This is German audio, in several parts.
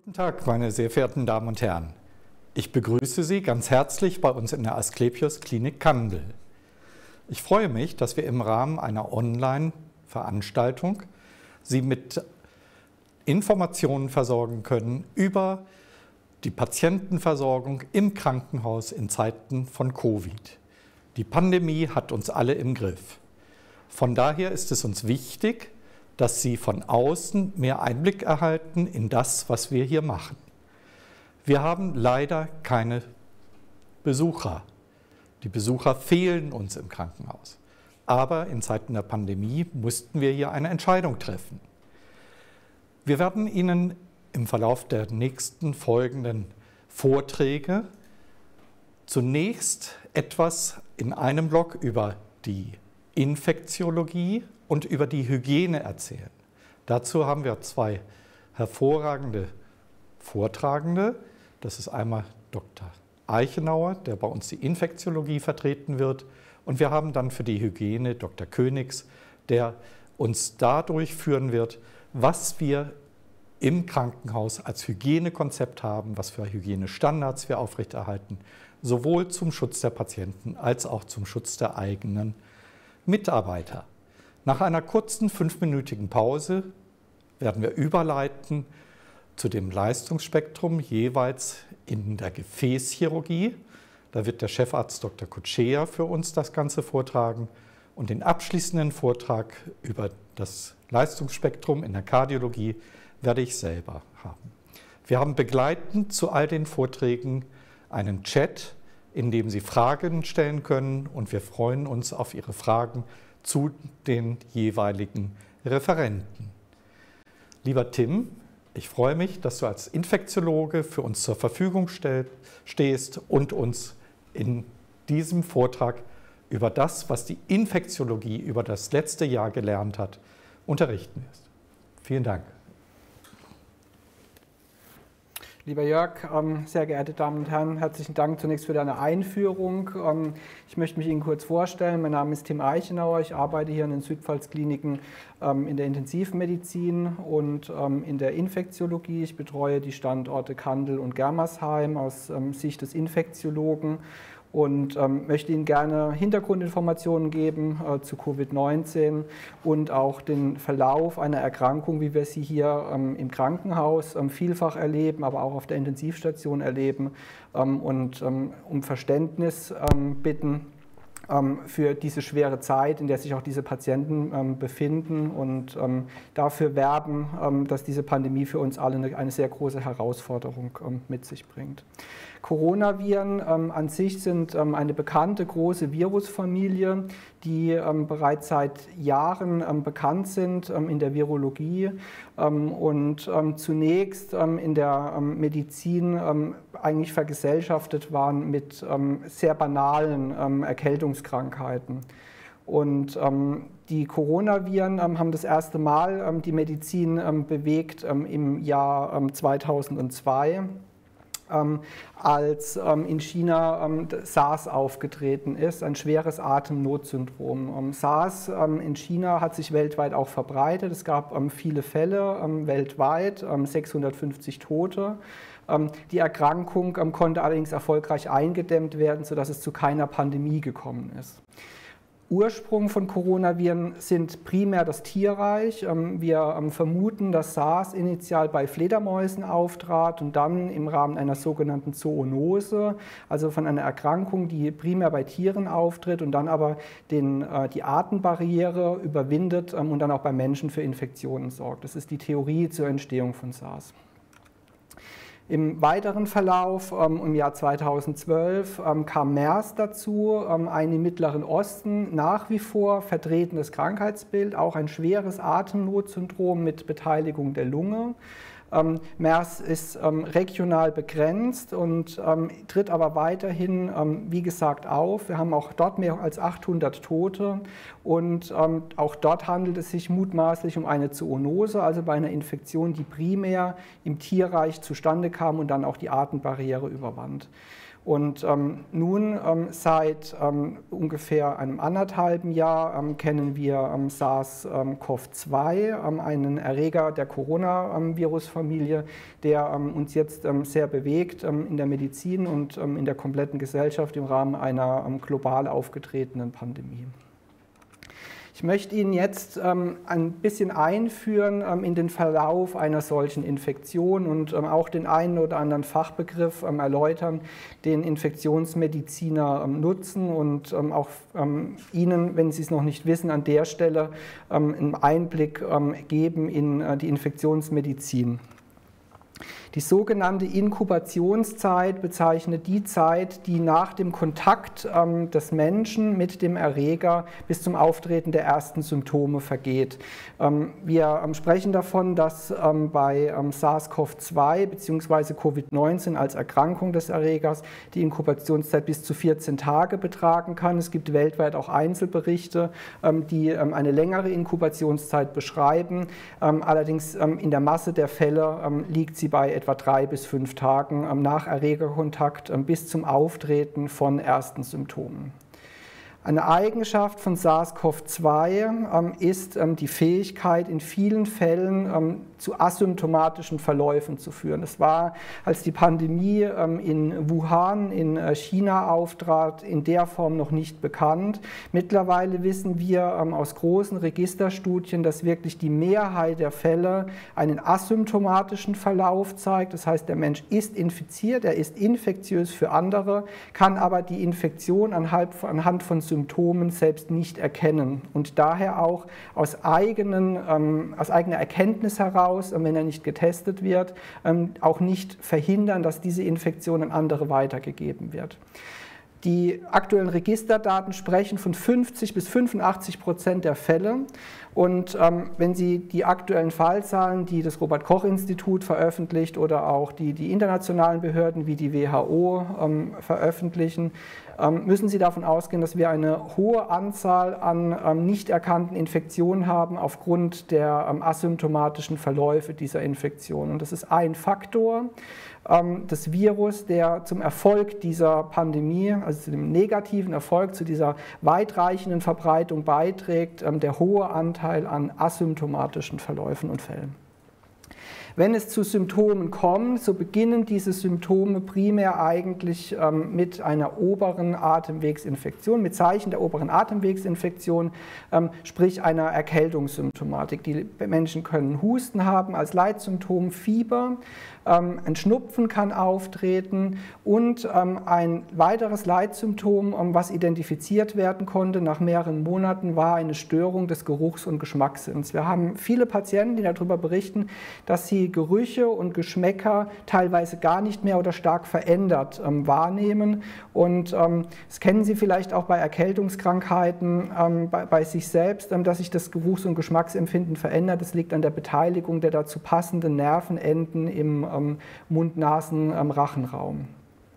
Guten Tag, meine sehr verehrten Damen und Herren. Ich begrüße Sie ganz herzlich bei uns in der Asklepios Klinik Kandel. Ich freue mich, dass wir im Rahmen einer Online-Veranstaltung Sie mit Informationen versorgen können über die Patientenversorgung im Krankenhaus in Zeiten von Covid. Die Pandemie hat uns alle im Griff. Von daher ist es uns wichtig, dass Sie von außen mehr Einblick erhalten in das, was wir hier machen. Wir haben leider keine Besucher. Die Besucher fehlen uns im Krankenhaus. Aber in Zeiten der Pandemie mussten wir hier eine Entscheidung treffen. Wir werden Ihnen im Verlauf der nächsten folgenden Vorträge zunächst etwas in einem Block über die Infektiologie und über die Hygiene erzählen. Dazu haben wir zwei hervorragende Vortragende. Das ist einmal Dr. Eichenauer, der bei uns die Infektiologie vertreten wird. Und wir haben dann für die Hygiene Dr. Königs, der uns dadurch führen wird, was wir im Krankenhaus als Hygienekonzept haben, was für Hygienestandards wir aufrechterhalten, sowohl zum Schutz der Patienten als auch zum Schutz der eigenen Mitarbeiter. Nach einer kurzen 5-minütigen Pause werden wir überleiten zu dem Leistungsspektrum jeweils in der Gefäßchirurgie. Da wird der Chefarzt Dr. Kutschea für uns das Ganze vortragen und den abschließenden Vortrag über das Leistungsspektrum in der Kardiologie werde ich selber haben. Wir haben begleitend zu all den Vorträgen einen Chat, in dem Sie Fragen stellen können, und wir freuen uns auf Ihre Fragen zu den jeweiligen Referenten. Lieber Tim, ich freue mich, dass du als Infektiologe für uns zur Verfügung stehst und uns in diesem Vortrag über das, was die Infektiologie über das letzte Jahr gelernt hat, unterrichten wirst. Vielen Dank. Lieber Jörg, sehr geehrte Damen und Herren, herzlichen Dank zunächst für deine Einführung. Ich möchte mich Ihnen kurz vorstellen. Mein Name ist Tim Eichenauer. Ich arbeite hier in den Südpfalz-Kliniken in der Intensivmedizin und in der Infektiologie. Ich betreue die Standorte Kandel und Germersheim aus Sicht des Infektiologen und möchte Ihnen gerne Hintergrundinformationen geben zu Covid-19 und auch den Verlauf einer Erkrankung, wie wir sie hier im Krankenhaus vielfach erleben, aber auch auf der Intensivstation erleben und um Verständnis bitten für diese schwere Zeit, in der sich auch diese Patienten befinden und dafür werben, dass diese Pandemie für uns alle eine sehr große Herausforderung mit sich bringt. Coronaviren an sich sind eine bekannte große Virusfamilie, die bereits seit Jahren bekannt sind in der Virologie und zunächst in der Medizin eigentlich vergesellschaftet waren mit sehr banalen Erkältungskrankheiten. Und die Coronaviren haben das erste Mal die Medizin bewegt im Jahr 2002. Als in China SARS aufgetreten ist, ein schweres Atemnotsyndrom. SARS in China hat sich weltweit auch verbreitet. Es gab viele Fälle weltweit, 650 Tote. Die Erkrankung konnte allerdings erfolgreich eingedämmt werden, sodass es zu keiner Pandemie gekommen ist. Ursprung von Coronaviren sind primär das Tierreich. Wir vermuten, dass SARS initial bei Fledermäusen auftrat und dann im Rahmen einer sogenannten Zoonose, also von einer Erkrankung, die primär bei Tieren auftritt und dann aber die Artenbarriere überwindet und dann auch bei Menschen für Infektionen sorgt. Das ist die Theorie zur Entstehung von SARS. Im weiteren Verlauf im Jahr 2012 kam MERS dazu, ein im Mittleren Osten nach wie vor vertretenes Krankheitsbild, auch ein schweres Atemnotsyndrom mit Beteiligung der Lunge. MERS ist regional begrenzt und tritt aber weiterhin, wie gesagt, auf. Wir haben auch dort mehr als 800 Tote und auch dort handelt es sich mutmaßlich um eine Zoonose, also bei einer Infektion, die primär im Tierreich zustande kam und dann auch die Artenbarriere überwand. Und nun seit ungefähr einem anderthalben Jahr kennen wir SARS-CoV-2, einen Erreger der Coronavirus-Familie, der uns jetzt sehr bewegt in der Medizin und in der kompletten Gesellschaft im Rahmen einer global aufgetretenen Pandemie. Ich möchte Ihnen jetzt ein bisschen einführen in den Verlauf einer solchen Infektion und auch den einen oder anderen Fachbegriff erläutern, den Infektionsmediziner nutzen und auch Ihnen, wenn Sie es noch nicht wissen, an der Stelle einen Einblick geben in die Infektionsmedizin. Die sogenannte Inkubationszeit bezeichnet die Zeit, die nach dem Kontakt des Menschen mit dem Erreger bis zum Auftreten der ersten Symptome vergeht. Wir sprechen davon, dass bei SARS-CoV-2 bzw. Covid-19 als Erkrankung des Erregers die Inkubationszeit bis zu 14 Tage betragen kann. Es gibt weltweit auch Einzelberichte, die eine längere Inkubationszeit beschreiben. Allerdings in der Masse der Fälle liegt sie bei etwa 3 bis 5 Tagen nach Erregerkontakt bis zum Auftreten von ersten Symptomen. Eine Eigenschaft von SARS-CoV-2 ist die Fähigkeit, in vielen Fällen zu asymptomatischen Verläufen zu führen. Es war, als die Pandemie in Wuhan in China auftrat, in der Form noch nicht bekannt. Mittlerweile wissen wir aus großen Registerstudien, dass wirklich die Mehrheit der Fälle einen asymptomatischen Verlauf zeigt. Das heißt, der Mensch ist infiziert, er ist infektiös für andere, kann aber die Infektion anhand von Symptomen selbst nicht erkennen und daher auch aus eigener Erkenntnis heraus, wenn er nicht getestet wird, auch nicht verhindern, dass diese Infektion an andere weitergegeben wird. Die aktuellen Registerdaten sprechen von 50 bis 85% der Fälle. Und wenn Sie die aktuellen Fallzahlen, die das Robert-Koch-Institut veröffentlicht oder auch die internationalen Behörden wie die WHO veröffentlichen, müssen Sie davon ausgehen, dass wir eine hohe Anzahl an nicht erkannten Infektionen haben aufgrund der asymptomatischen Verläufe dieser Infektion. Und das ist ein Faktor des Virus, der zum Erfolg dieser Pandemie, also zu dem negativen Erfolg, zu dieser weitreichenden Verbreitung beiträgt, der hohe Anteil an asymptomatischen Verläufen und Fällen. Wenn es zu Symptomen kommt, so beginnen diese Symptome primär eigentlich mit einer oberen Atemwegsinfektion, mit Zeichen der oberen Atemwegsinfektion, sprich einer Erkältungssymptomatik. Die Menschen können Husten haben als Leitsymptom, Fieber, ein Schnupfen kann auftreten und ein weiteres Leitsymptom, was identifiziert werden konnte nach mehreren Monaten, war eine Störung des Geruchs- und Geschmackssinns. Wir haben viele Patienten, die darüber berichten, dass sie Gerüche und Geschmäcker teilweise gar nicht mehr oder stark verändert wahrnehmen. Und das kennen Sie vielleicht auch bei Erkältungskrankheiten bei sich selbst, dass sich das Geruchs- und Geschmacksempfinden verändert. Das liegt an der Beteiligung der dazu passenden Nervenenden im Mund-Nasen-Rachenraum.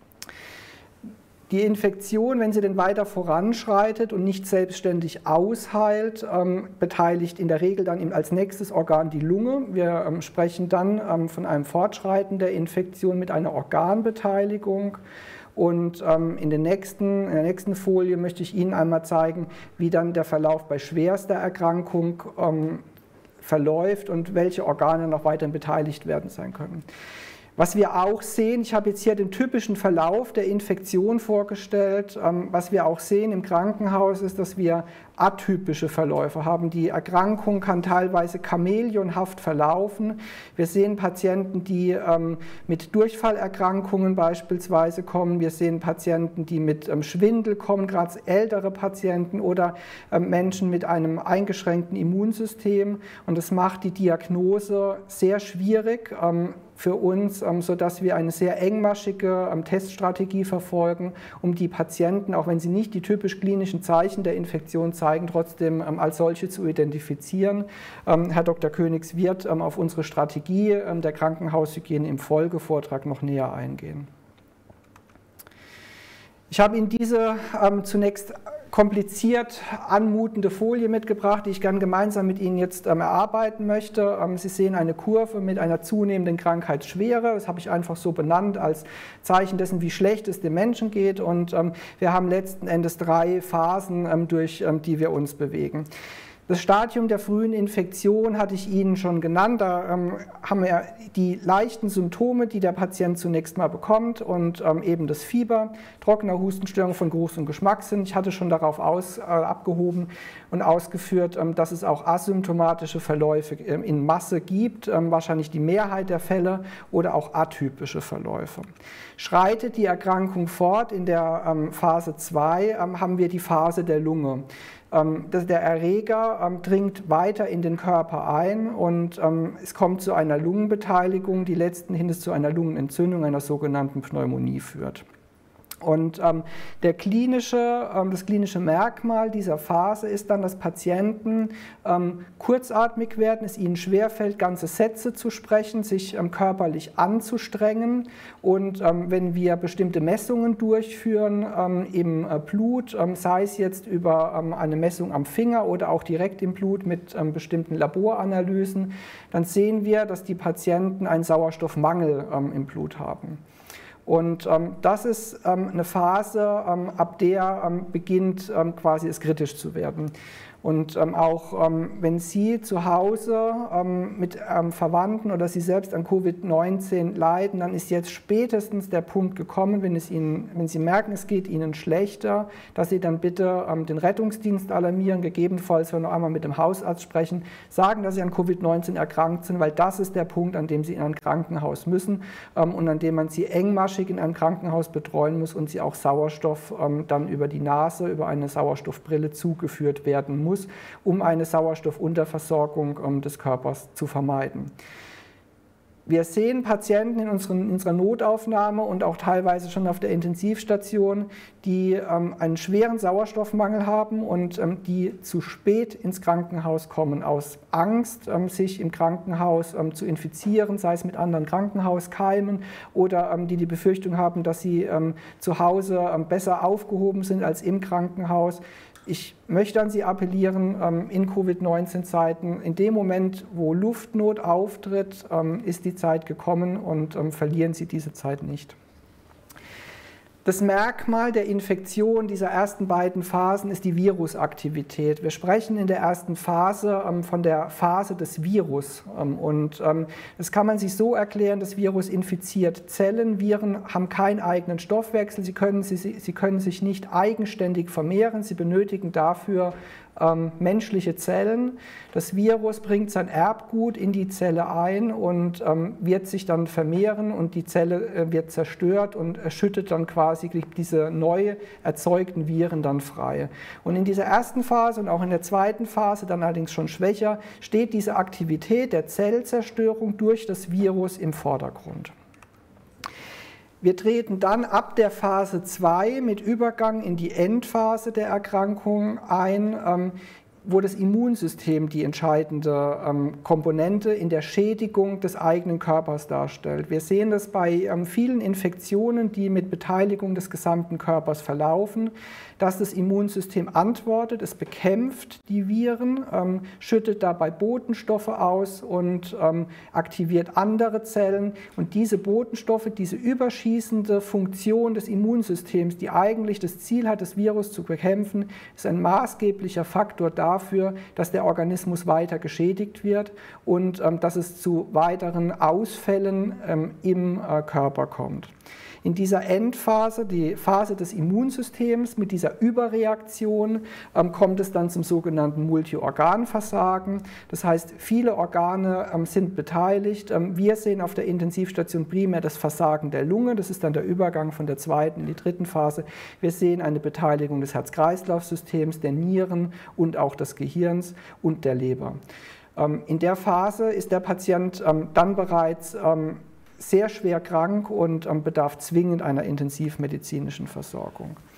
Die Infektion, wenn sie denn weiter voranschreitet und nicht selbstständig ausheilt, beteiligt in der Regel dann als nächstes Organ die Lunge. Wir sprechen dann von einem Fortschreiten der Infektion mit einer Organbeteiligung. Und in der nächsten Folie möchte ich Ihnen einmal zeigen, wie dann der Verlauf bei schwerster Erkrankung verläuft und welche Organe noch weiterhin beteiligt werden sein können. Was wir auch sehen, ich habe jetzt hier den typischen Verlauf der Infektion vorgestellt. Was wir auch sehen im Krankenhaus ist, dass wir atypische Verläufe haben. Die Erkrankung kann teilweise chamäleonhaft verlaufen. Wir sehen Patienten, die mit Durchfallerkrankungen beispielsweise kommen. Wir sehen Patienten, die mit Schwindel kommen, gerade ältere Patienten oder Menschen mit einem eingeschränkten Immunsystem. Und das macht die Diagnose sehr schwierig für uns, sodass wir eine sehr engmaschige Teststrategie verfolgen, um die Patienten, auch wenn sie nicht die typisch klinischen Zeichen der Infektion zeigen, trotzdem als solche zu identifizieren. Herr Dr. Königs wird auf unsere Strategie der Krankenhaushygiene im Folgevortrag noch näher eingehen. Ich habe Ihnen diese zunächst kompliziert anmutende Folie mitgebracht, die ich gerne gemeinsam mit Ihnen jetzt erarbeiten möchte. Sie sehen eine Kurve mit einer zunehmenden Krankheitsschwere. Das habe ich einfach so benannt als Zeichen dessen, wie schlecht es dem Menschen geht. Und wir haben letzten Endes 3 Phasen, durch die wir uns bewegen. Das Stadium der frühen Infektion hatte ich Ihnen schon genannt. Da haben wir die leichten Symptome, die der Patient zunächst mal bekommt und eben das Fieber, trockener Hustenstörung von Geruchs- und Geschmackssinn. Ich hatte schon darauf abgehoben und ausgeführt, dass es auch asymptomatische Verläufe in Masse gibt, wahrscheinlich die Mehrheit der Fälle, oder auch atypische Verläufe. Schreitet die Erkrankung fort in der Phase 2, haben wir die Phase der Lunge. Der Erreger dringt weiter in den Körper ein und es kommt zu einer Lungenbeteiligung, die letzten Endes zu einer Lungenentzündung, einer sogenannten Pneumonie führt. Und das klinische Merkmal dieser Phase ist dann, dass Patienten kurzatmig werden, es ihnen schwerfällt, ganze Sätze zu sprechen, sich körperlich anzustrengen. Und wenn wir bestimmte Messungen durchführen im Blut, sei es jetzt über eine Messung am Finger oder auch direkt im Blut mit bestimmten Laboranalysen, dann sehen wir, dass die Patienten einen Sauerstoffmangel im Blut haben. Und das ist eine Phase, ab der beginnt quasi es kritisch zu werden. Und auch wenn Sie zu Hause mit Verwandten oder Sie selbst an Covid-19 leiden, dann ist jetzt spätestens der Punkt gekommen, wenn Sie merken, es geht Ihnen schlechter, dass Sie dann bitte den Rettungsdienst alarmieren, gegebenenfalls noch einmal mit dem Hausarzt sprechen, sagen, dass Sie an Covid-19 erkrankt sind, weil das ist der Punkt, an dem Sie in ein Krankenhaus müssen und an dem man Sie engmaschig in einem Krankenhaus betreuen muss und Sie auch Sauerstoff dann über die Nase, über eine Sauerstoffbrille zugeführt werden muss, um eine Sauerstoffunterversorgung des Körpers zu vermeiden. Wir sehen Patienten in unserer Notaufnahme und auch teilweise schon auf der Intensivstation, die einen schweren Sauerstoffmangel haben und die zu spät ins Krankenhaus kommen, aus Angst, sich im Krankenhaus zu infizieren, sei es mit anderen Krankenhauskeimen oder die Befürchtung haben, dass sie zu Hause besser aufgehoben sind als im Krankenhaus. Ich möchte an Sie appellieren, in Covid-19-Zeiten, in dem Moment, wo Luftnot auftritt, ist die Zeit gekommen und verlieren Sie diese Zeit nicht. Das Merkmal der Infektion dieser ersten beiden Phasen ist die Virusaktivität. Wir sprechen in der ersten Phase von der Phase des Virus. Und das kann man sich so erklären, das Virus infiziert Zellen. Viren haben keinen eigenen Stoffwechsel, sie können sich nicht eigenständig vermehren, sie benötigen dafür menschliche Zellen. Das Virus bringt sein Erbgut in die Zelle ein und wird sich dann vermehren und die Zelle wird zerstört und schüttet dann quasi diese neu erzeugten Viren dann frei. Und in dieser ersten Phase und auch in der zweiten Phase, dann allerdings schon schwächer, steht diese Aktivität der Zellzerstörung durch das Virus im Vordergrund. Wir treten dann ab der Phase 2 mit Übergang in die Endphase der Erkrankung ein, wo das Immunsystem die entscheidende Komponente in der Schädigung des eigenen Körpers darstellt. Wir sehen das bei vielen Infektionen, die mit Beteiligung des gesamten Körpers verlaufen, dass das Immunsystem antwortet, es bekämpft die Viren, schüttet dabei Botenstoffe aus und aktiviert andere Zellen. Und diese Botenstoffe, diese überschießende Funktion des Immunsystems, die eigentlich das Ziel hat, das Virus zu bekämpfen, ist ein maßgeblicher Faktor dafür, dass der Organismus weiter geschädigt wird und dass es zu weiteren Ausfällen im Körper kommt. In dieser Endphase, die Phase des Immunsystems mit dieser Überreaktion, kommt es dann zum sogenannten Multiorganversagen. Das heißt, viele Organe sind beteiligt. Wir sehen auf der Intensivstation primär das Versagen der Lunge. Das ist dann der Übergang von der zweiten in die dritten Phase. Wir sehen eine Beteiligung des Herz-Kreislauf-Systems, der Nieren und auch des Gehirns und der Leber. In der Phase ist der Patient dann bereits sehr schwer krank und bedarf zwingend einer intensivmedizinischen Versorgung.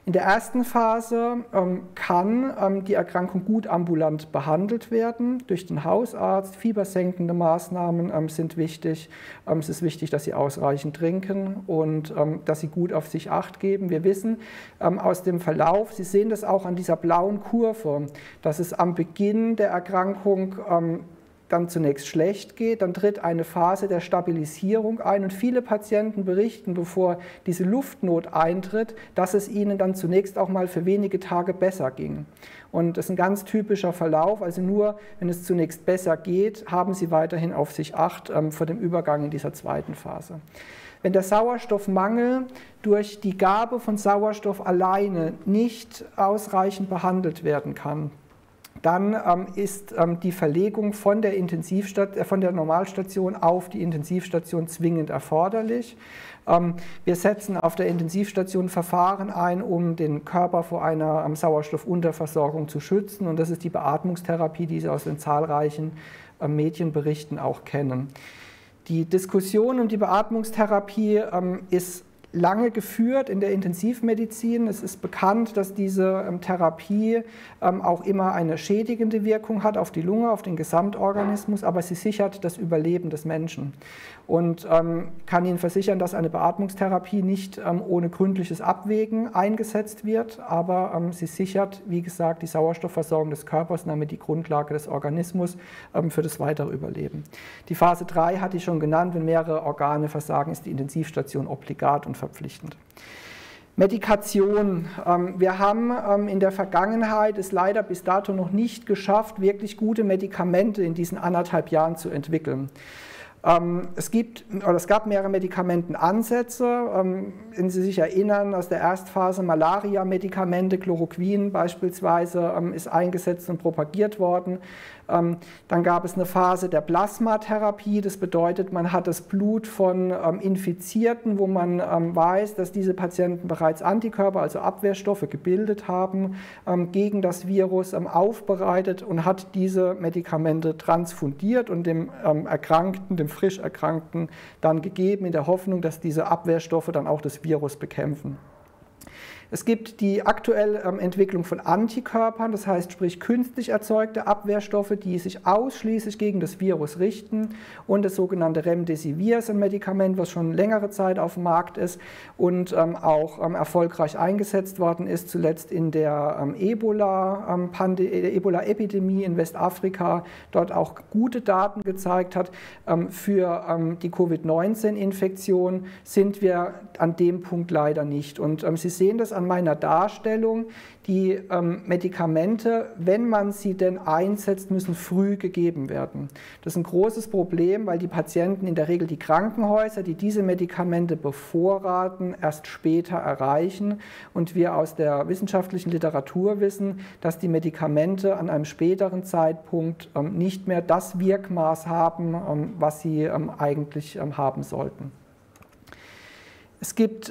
In der ersten Phase kann die Erkrankung gut ambulant behandelt werden durch den Hausarzt. Fiebersenkende Maßnahmen sind wichtig. Es ist wichtig, dass Sie ausreichend trinken und dass Sie gut auf sich Acht geben. Wir wissen aus dem Verlauf, Sie sehen das auch an dieser blauen Kurve, dass es am Beginn der Erkrankung dann zunächst schlecht geht, dann tritt eine Phase der Stabilisierung ein und viele Patienten berichten, bevor diese Luftnot eintritt, dass es ihnen dann zunächst auch mal für wenige Tage besser ging. Und das ist ein ganz typischer Verlauf, also nur wenn es zunächst besser geht, haben Sie weiterhin auf sich Acht vor dem Übergang in dieser zweiten Phase. Wenn der Sauerstoffmangel durch die Gabe von Sauerstoff alleine nicht ausreichend behandelt werden kann, dann ist die Verlegung von der Normalstation auf die Intensivstation zwingend erforderlich. Wir setzen auf der Intensivstation Verfahren ein, um den Körper vor einer Sauerstoffunterversorgung zu schützen. Und das ist die Beatmungstherapie, die Sie aus den zahlreichen Medienberichten auch kennen. Die Diskussion um die Beatmungstherapie ist lange geführt in der Intensivmedizin. Es ist bekannt, dass diese Therapie auch immer eine schädigende Wirkung hat auf die Lunge, auf den Gesamtorganismus, aber sie sichert das Überleben des Menschen. Und kann Ihnen versichern, dass eine Beatmungstherapie nicht ohne gründliches Abwägen eingesetzt wird, aber sie sichert, wie gesagt, die Sauerstoffversorgung des Körpers und damit die Grundlage des Organismus für das weitere Überleben. Die Phase 3 hatte ich schon genannt, wenn mehrere Organe versagen, ist die Intensivstation obligat und verpflichtend. Medikation. Wir haben in der Vergangenheit es leider bis dato noch nicht geschafft, wirklich gute Medikamente in diesen 1,5 Jahren zu entwickeln. Es gab mehrere Medikamentenansätze. Wenn Sie sich erinnern, aus der Erstphase Malaria-Medikamente, Chloroquin beispielsweise, ist eingesetzt und propagiert worden. Dann gab es eine Phase der Plasmatherapie. Das bedeutet, man hat das Blut von Infizierten, wo man weiß, dass diese Patienten bereits Antikörper, also Abwehrstoffe, gebildet haben gegen das Virus, aufbereitet und hat diese Medikamente transfundiert und dem Erkrankten, dem frisch Erkrankten, dann gegeben, in der Hoffnung, dass diese Abwehrstoffe dann auch das Virus bekämpfen. Es gibt die aktuelle Entwicklung von Antikörpern, das heißt sprich künstlich erzeugte Abwehrstoffe, die sich ausschließlich gegen das Virus richten, und das sogenannte Remdesivir ist ein Medikament, was schon längere Zeit auf dem Markt ist und auch erfolgreich eingesetzt worden ist, zuletzt in der Ebola-Epidemie in Westafrika, dort auch gute Daten gezeigt hat. Für die Covid-19-Infektion sind wir an dem Punkt leider nicht. Und Sie sehen das an meiner Darstellung. Die Medikamente, wenn man sie denn einsetzt, müssen früh gegeben werden. Das ist ein großes Problem, weil die Patienten, in der Regel die Krankenhäuser, die diese Medikamente bevorraten, erst später erreichen. Und wir aus der wissenschaftlichen Literatur wissen, dass die Medikamente an einem späteren Zeitpunkt nicht mehr das Wirkmaß haben, was sie eigentlich haben sollten. Es gibt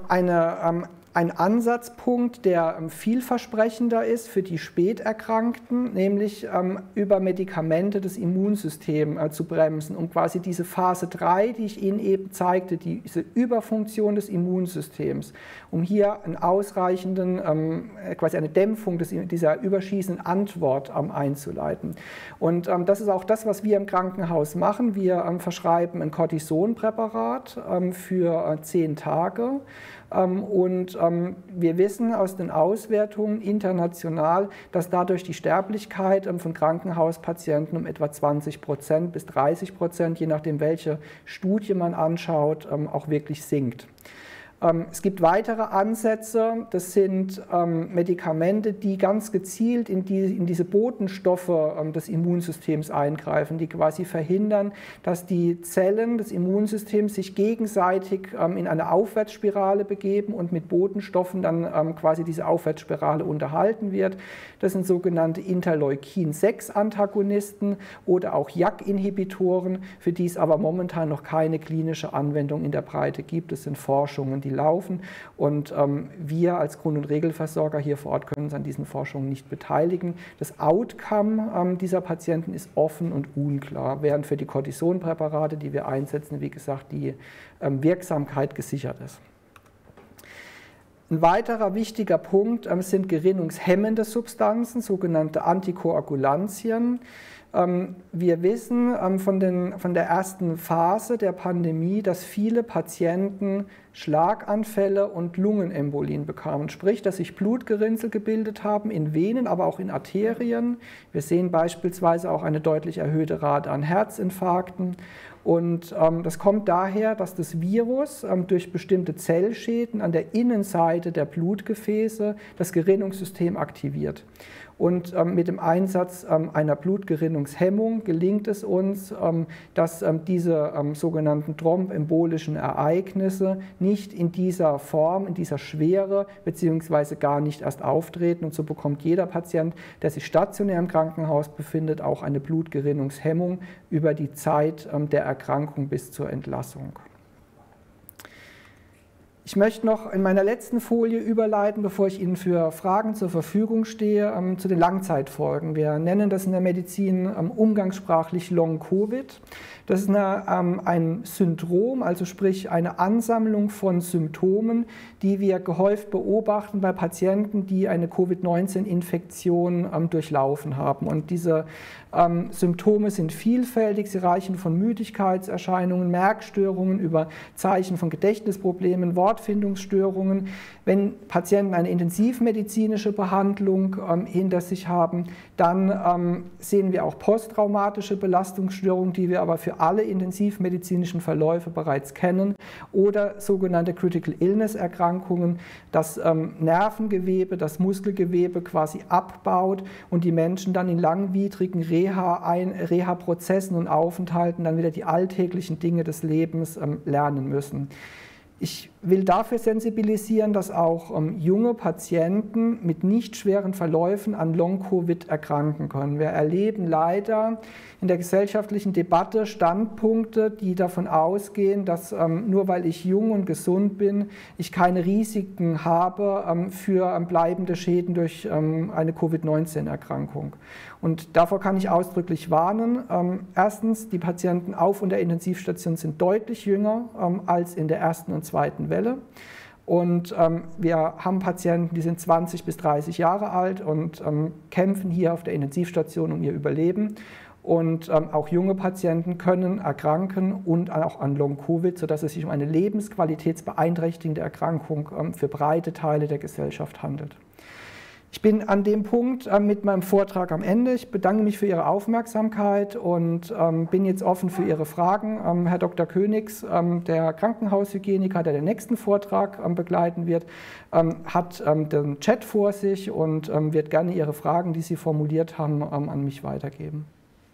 einen Ansatzpunkt, der vielversprechender ist für die Späterkrankten, nämlich über Medikamente das Immunsystem zu bremsen, um quasi diese Phase 3, die ich Ihnen eben zeigte, diese Überfunktion des Immunsystems, um hier einen ausreichenden, quasi eine Dämpfung dieser überschießenden Antwort einzuleiten. Und das ist auch das, was wir im Krankenhaus machen. Wir verschreiben ein Cortisonpräparat für 10 Tage. Und wir wissen aus den Auswertungen international, dass dadurch die Sterblichkeit von Krankenhauspatienten um etwa 20% bis 30%, je nachdem welche Studie man anschaut, auch wirklich sinkt. Es gibt weitere Ansätze, das sind Medikamente, die ganz gezielt in diese Botenstoffe des Immunsystems eingreifen, die quasi verhindern, dass die Zellen des Immunsystems sich gegenseitig in eine Aufwärtsspirale begeben und mit Botenstoffen dann quasi diese Aufwärtsspirale unterhalten wird. Das sind sogenannte Interleukin-6-Antagonisten oder auch JAK-Inhibitoren, für die es aber momentan noch keine klinische Anwendung in der Breite gibt. Das sind Forschungen, die laufen, und wir als Grund- und Regelversorger hier vor Ort können uns an diesen Forschungen nicht beteiligen. Das Outcome dieser Patienten ist offen und unklar, während für die Cortisonpräparate, die wir einsetzen, wie gesagt, die Wirksamkeit gesichert ist. Ein weiterer wichtiger Punkt sind gerinnungshemmende Substanzen, sogenannte Antikoagulantien. Wir wissen von der ersten Phase der Pandemie, dass viele Patienten Schlaganfälle und Lungenembolien bekamen, sprich, dass sich Blutgerinnsel gebildet haben in Venen, aber auch in Arterien. Wir sehen beispielsweise auch eine deutlich erhöhte Rate an Herzinfarkten. Und das kommt daher, dass das Virus durch bestimmte Zellschäden an der Innenseite der Blutgefäße das Gerinnungssystem aktiviert. Und mit dem Einsatz einer Blutgerinnungshemmung gelingt es uns, dass diese sogenannten thrombembolischen Ereignisse nicht in dieser Form, in dieser Schwere beziehungsweise gar nicht erst auftreten. Und so bekommt jeder Patient, der sich stationär im Krankenhaus befindet, auch eine Blutgerinnungshemmung über die Zeit der Erkrankung bis zur Entlassung. Ich möchte noch in meiner letzten Folie überleiten, bevor ich Ihnen für Fragen zur Verfügung stehe, zu den Langzeitfolgen. Wir nennen das in der Medizin umgangssprachlich Long-Covid. Das ist ein Syndrom, also sprich eine Ansammlung von Symptomen, die wir gehäuft beobachten bei Patienten, die eine Covid-19-Infektion durchlaufen haben. Und diese Symptome sind vielfältig. Sie reichen von Müdigkeitserscheinungen, Merkstörungen über Zeichen von Gedächtnisproblemen, Wortfindungsstörungen. Wenn Patienten eine intensivmedizinische Behandlung hinter sich haben, dann sehen wir auch posttraumatische Belastungsstörungen, die wir aber für alle intensivmedizinischen Verläufe bereits kennen, oder sogenannte Critical Illness Erkrankungen, das Nervengewebe, das Muskelgewebe quasi abbaut und die Menschen dann in langwidrigen Reha-Prozessen und Aufenthalten dann wieder die alltäglichen Dinge des Lebens lernen müssen. Ich will dafür sensibilisieren, dass auch junge Patienten mit nicht schweren Verläufen an Long-Covid erkranken können. Wir erleben leider in der gesellschaftlichen Debatte Standpunkte, die davon ausgehen, dass nur weil ich jung und gesund bin, ich keine Risiken habe für bleibende Schäden durch eine Covid-19-Erkrankung. Und davor kann ich ausdrücklich warnen. Erstens, die Patienten auf und der Intensivstation sind deutlich jünger als in der ersten und zweiten Welle. Und wir haben Patienten, die sind 20 bis 30 Jahre alt und kämpfen hier auf der Intensivstation um ihr Überleben. Und auch junge Patienten können erkranken und auch an Long-Covid, sodass es sich um eine lebensqualitätsbeeinträchtigende Erkrankung für breite Teile der Gesellschaft handelt. Ich bin an dem Punkt mit meinem Vortrag am Ende. Ich bedanke mich für Ihre Aufmerksamkeit und bin jetzt offen für Ihre Fragen. Herr Dr. Königs, der Krankenhaushygieniker, der den nächsten Vortrag begleiten wird, hat den Chat vor sich und wird gerne Ihre Fragen, die Sie formuliert haben, an mich weitergeben.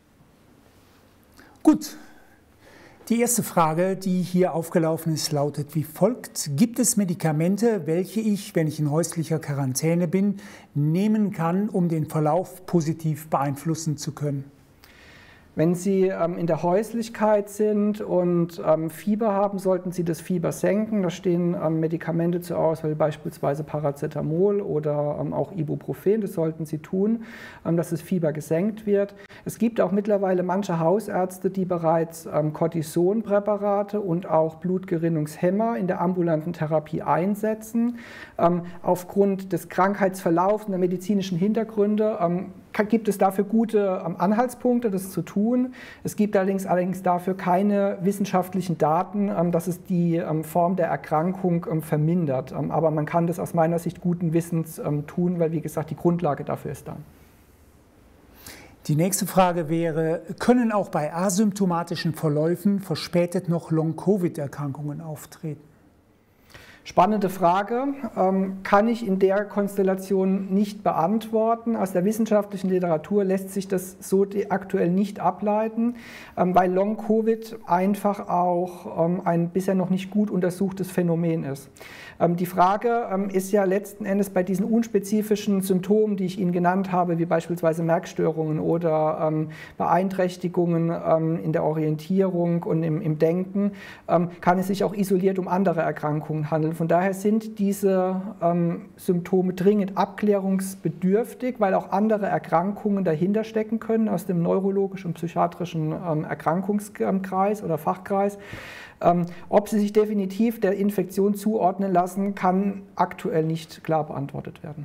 Gut. Die erste Frage, die hier aufgelaufen ist, lautet wie folgt. Gibt es Medikamente, welche ich, wenn ich in häuslicher Quarantäne bin, nehmen kann, um den Verlauf positiv beeinflussen zu können? Wenn Sie in der Häuslichkeit sind und Fieber haben, sollten Sie das Fieber senken. Da stehen Medikamente zur Auswahl, beispielsweise Paracetamol oder auch Ibuprofen. Das sollten Sie tun, dass das Fieber gesenkt wird. Es gibt auch mittlerweile manche Hausärzte, die bereits Cortisonpräparate und auch Blutgerinnungshemmer in der ambulanten Therapie einsetzen. Aufgrund des Krankheitsverlaufs und der medizinischen Hintergründe gibt es dafür gute Anhaltspunkte, das zu tun. Es gibt allerdings dafür keine wissenschaftlichen Daten, dass es die Form der Erkrankung vermindert. Aber man kann das aus meiner Sicht guten Wissens tun, weil, wie gesagt, die Grundlage dafür ist da. Die nächste Frage wäre, können auch bei asymptomatischen Verläufen verspätet noch Long-Covid-Erkrankungen auftreten? Spannende Frage, kann ich in der Konstellation nicht beantworten. Aus der wissenschaftlichen Literatur lässt sich das so aktuell nicht ableiten, weil Long-Covid einfach auch ein bisher noch nicht gut untersuchtes Phänomen ist. Die Frage ist ja letzten Endes bei diesen unspezifischen Symptomen, die ich Ihnen genannt habe, wie beispielsweise Merkstörungen oder Beeinträchtigungen in der Orientierung und im Denken, kann es sich auch isoliert um andere Erkrankungen handeln, von daher sind diese Symptome dringend abklärungsbedürftig, weil auch andere Erkrankungen dahinter stecken können aus dem neurologischen und psychiatrischen Erkrankungskreis oder Fachkreis. Ob sie sich definitiv der Infektion zuordnen lassen, kann aktuell nicht klar beantwortet werden.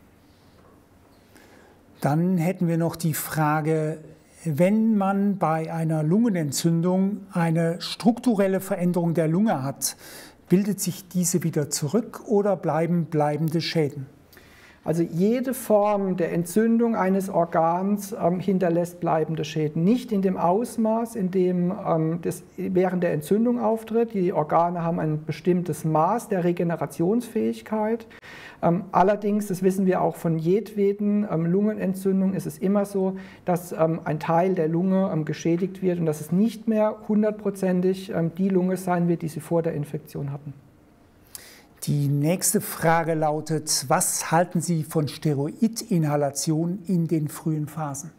Dann hätten wir noch die Frage, wenn man bei einer Lungenentzündung eine strukturelle Veränderung der Lunge hat, bildet sich diese wieder zurück oder bleiben bleibende Schäden? Also jede Form der Entzündung eines Organs hinterlässt bleibende Schäden. Nicht in dem Ausmaß, in dem das während der Entzündung auftritt. Die Organe haben ein bestimmtes Maß der Regenerationsfähigkeit. Allerdings, das wissen wir auch von jedweden Lungenentzündungen, ist es immer so, dass ein Teil der Lunge geschädigt wird und dass es nicht mehr hundertprozentig die Lunge sein wird, die sie vor der Infektion hatten. Die nächste Frage lautet, was halten Sie von Steroidinhalation in den frühen Phasen?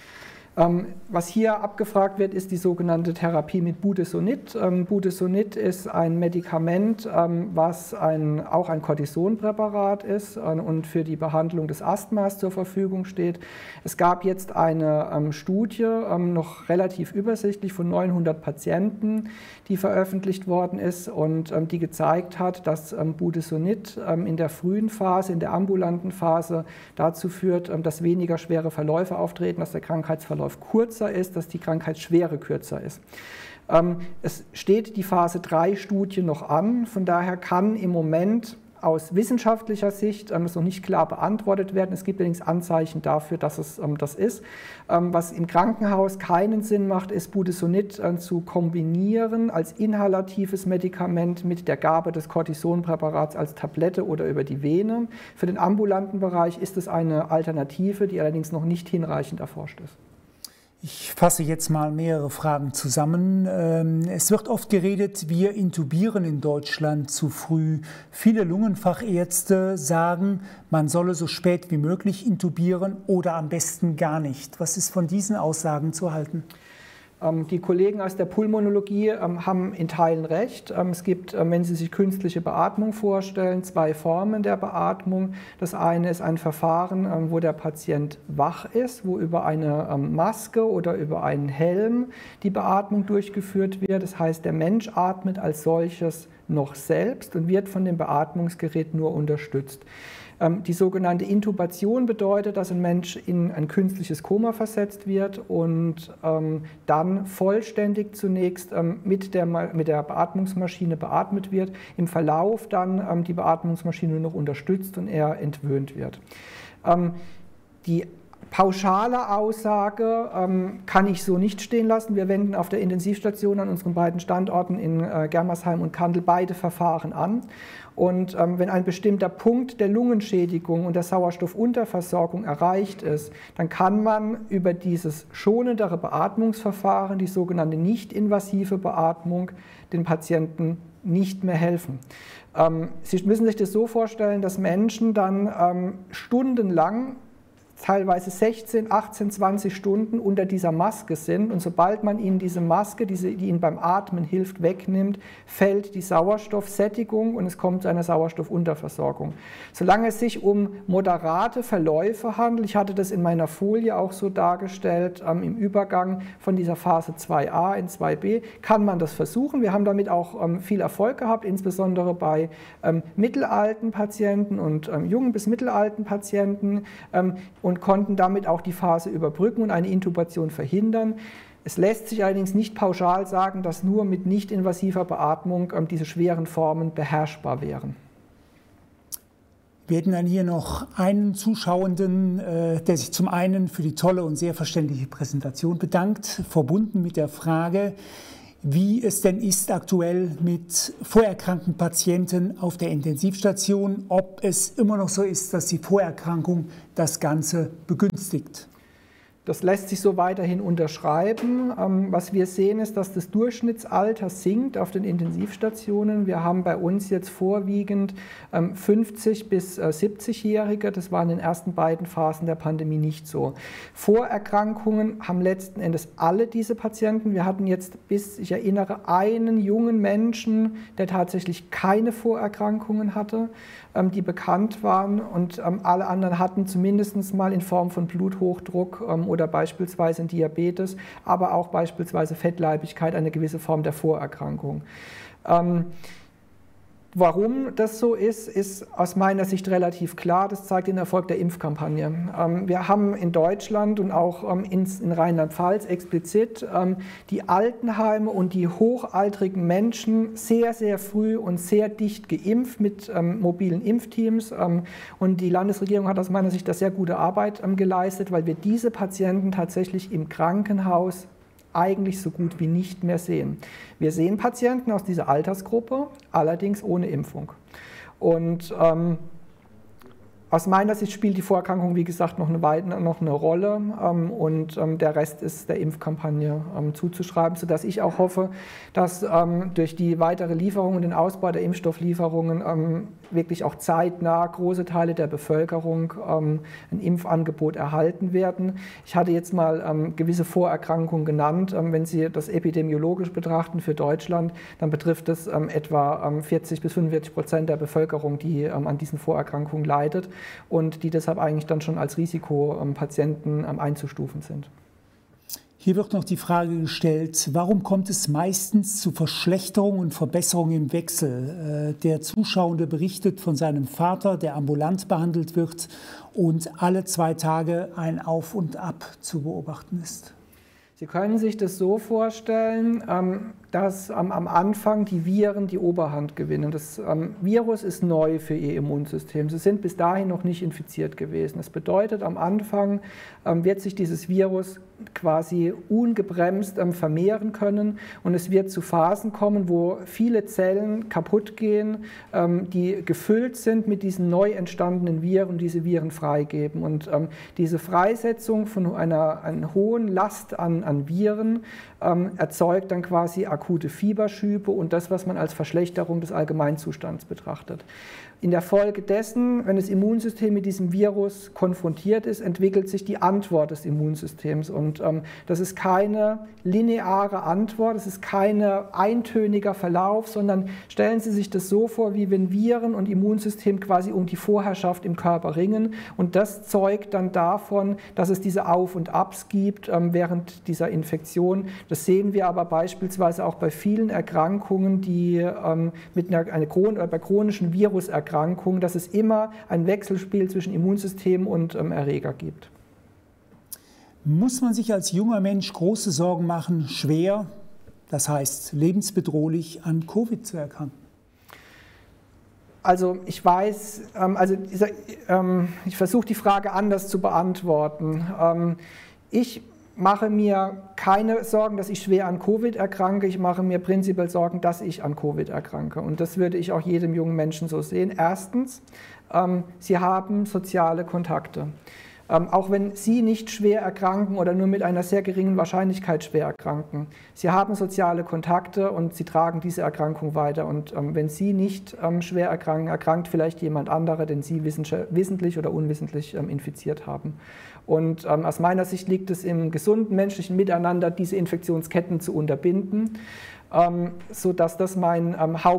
Was hier abgefragt wird, ist die sogenannte Therapie mit Budesonid. Budesonid ist ein Medikament, was auch ein Cortisonpräparat ist und für die Behandlung des Asthmas zur Verfügung steht. Es gab jetzt eine Studie, noch relativ übersichtlich, von 900 Patienten, die veröffentlicht worden ist und die gezeigt hat, dass Budesonid in der frühen Phase, in der ambulanten Phase dazu führt, dass weniger schwere Verläufe auftreten, dass der Krankheitsverlauf kürzer ist, dass die Krankheitsschwere kürzer ist. Es steht die Phase 3 Studie noch an, von daher kann im Moment aus wissenschaftlicher Sicht das noch nicht klar beantwortet werden. Es gibt allerdings Anzeichen dafür, dass es das ist. Was im Krankenhaus keinen Sinn macht, ist Budesonid zu kombinieren als inhalatives Medikament mit der Gabe des Cortisonpräparats als Tablette oder über die Vene. Für den ambulanten Bereich ist es eine Alternative, die allerdings noch nicht hinreichend erforscht ist. Ich fasse jetzt mal mehrere Fragen zusammen. Es wird oft geredet, wir intubieren in Deutschland zu früh. Viele Lungenfachärzte sagen, man solle so spät wie möglich intubieren oder am besten gar nicht. Was ist von diesen Aussagen zu halten? Die Kollegen aus der Pulmonologie haben in Teilen recht. Es gibt, wenn Sie sich künstliche Beatmung vorstellen, 2 Formen der Beatmung. Das eine ist ein Verfahren, wo der Patient wach ist, wo über eine Maske oder über einen Helm die Beatmung durchgeführt wird. Das heißt, der Mensch atmet als solches noch selbst und wird von dem Beatmungsgerät nur unterstützt. Die sogenannte Intubation bedeutet, dass ein Mensch in ein künstliches Koma versetzt wird und dann vollständig zunächst mit der Beatmungsmaschine beatmet wird, im Verlauf dann die Beatmungsmaschine nur noch unterstützt und er entwöhnt wird. Die pauschale Aussage kann ich so nicht stehen lassen. Wir wenden auf der Intensivstation an unseren beiden Standorten in Germersheim und Kandel beide Verfahren an. Und wenn ein bestimmter Punkt der Lungenschädigung und der Sauerstoffunterversorgung erreicht ist, dann kann man über dieses schonendere Beatmungsverfahren, die sogenannte nicht-invasive Beatmung, den Patienten nicht mehr helfen. Sie müssen sich das so vorstellen, dass Menschen dann stundenlang, teilweise 16, 18, 20 Stunden unter dieser Maske sind und sobald man ihnen diese Maske, die ihnen beim Atmen hilft, wegnimmt, fällt die Sauerstoffsättigung und es kommt zu einer Sauerstoffunterversorgung. Solange es sich um moderate Verläufe handelt, ich hatte das in meiner Folie auch so dargestellt, im Übergang von dieser Phase 2a in 2b, kann man das versuchen. Wir haben damit auch viel Erfolg gehabt, insbesondere bei mittelalten Patienten und jungen bis mittelalten Patienten und konnten damit auch die Phase überbrücken und eine Intubation verhindern. Es lässt sich allerdings nicht pauschal sagen, dass nur mit nicht-invasiver Beatmung diese schweren Formen beherrschbar wären. Wir hätten dann hier noch einen Zuschauenden, der sich zum einen für die tolle und sehr verständliche Präsentation bedankt, verbunden mit der Frage, wie es denn ist aktuell mit vorerkrankten Patienten auf der Intensivstation, ob es immer noch so ist, dass die Vorerkrankung das Ganze begünstigt. Das lässt sich so weiterhin unterschreiben. Was wir sehen, ist, dass das Durchschnittsalter sinkt auf den Intensivstationen. Wir haben bei uns jetzt vorwiegend 50- bis 70-Jährige. Das war in den ersten beiden Phasen der Pandemie nicht so. Vorerkrankungen haben letzten Endes alle diese Patienten. Wir hatten jetzt, bis ich erinnere, einen jungen Menschen, der tatsächlich keine Vorerkrankungen hatte, die bekannt waren, und alle anderen hatten zumindest mal in Form von Bluthochdruck oder beispielsweise Diabetes, aber auch beispielsweise Fettleibigkeit eine gewisse Form der Vorerkrankung. Warum das so ist aus meiner Sicht relativ klar. Das zeigt den Erfolg der Impfkampagne. Wir haben in Deutschland und auch in Rheinland-Pfalz explizit die Altenheime und die hochaltrigen Menschen sehr, sehr früh und sehr dicht geimpft mit mobilen Impfteams. Und die Landesregierung hat aus meiner Sicht da sehr gute Arbeit geleistet, weil wir diese Patienten tatsächlich im Krankenhaus eigentlich so gut wie nicht mehr sehen. Wir sehen Patienten aus dieser Altersgruppe, allerdings ohne Impfung. Und aus meiner Sicht spielt die Vorerkrankung, wie gesagt, noch eine Rolle, und der Rest ist der Impfkampagne zuzuschreiben, sodass ich auch hoffe, dass durch die weitere Lieferung und den Ausbau der Impfstofflieferungen wirklich auch zeitnah große Teile der Bevölkerung ein Impfangebot erhalten werden. Ich hatte jetzt mal gewisse Vorerkrankungen genannt. Wenn Sie das epidemiologisch betrachten für Deutschland, dann betrifft es etwa 40 bis 45% der Bevölkerung, die an diesen Vorerkrankungen leidet und die deshalb eigentlich dann schon als Risikopatienten einzustufen sind. Hier wird noch die Frage gestellt, warum kommt es meistens zu Verschlechterungen und Verbesserungen im Wechsel? Der Zuschauende berichtet von seinem Vater, der ambulant behandelt wird und alle 2 Tage ein Auf und Ab zu beobachten ist. Sie können sich das so vorstellen, dass am Anfang die Viren die Oberhand gewinnen. Das Virus ist neu für Ihr Immunsystem. Sie sind bis dahin noch nicht infiziert gewesen. Das bedeutet, am Anfang wird sich dieses Virus quasi ungebremst vermehren können und es wird zu Phasen kommen, wo viele Zellen kaputt gehen, die gefüllt sind mit diesen neu entstandenen Viren, diese Viren freigeben. Und diese Freisetzung von einer hohen Last an Viren erzeugt dann quasi akute Fieberschübe und das, was man als Verschlechterung des Allgemeinzustands betrachtet. In der Folge dessen, wenn das Immunsystem mit diesem Virus konfrontiert ist, entwickelt sich die Antwort des Immunsystems. Und das ist keine lineare Antwort, es ist kein eintöniger Verlauf, sondern stellen Sie sich das so vor, wie wenn Viren und Immunsystem quasi um die Vorherrschaft im Körper ringen. Und das zeugt dann davon, dass es diese Auf- und Abs gibt während dieser Infektion. Das sehen wir aber beispielsweise auch bei vielen Erkrankungen, die bei chronischen Viruserkrankungen, dass es immer ein Wechselspiel zwischen Immunsystem und Erreger gibt. Muss man sich als junger Mensch große Sorgen machen, schwer, das heißt lebensbedrohlich, an Covid zu erkranken? Also ich weiß, ich versuche die Frage anders zu beantworten. Ich mache mir keine Sorgen, dass ich schwer an Covid erkranke. Ich mache mir prinzipiell Sorgen, dass ich an Covid erkranke. Und das würde ich auch jedem jungen Menschen so sehen. Erstens, Sie haben soziale Kontakte. Auch wenn Sie nicht schwer erkranken oder nur mit einer sehr geringen Wahrscheinlichkeit schwer erkranken. Sie haben soziale Kontakte und Sie tragen diese Erkrankung weiter. Und wenn Sie nicht schwer erkranken, erkrankt vielleicht jemand anderer, den Sie wissentlich oder unwissentlich infiziert haben. Und aus meiner Sicht liegt es im gesunden menschlichen Miteinander, diese Infektionsketten zu unterbinden, sodass das meine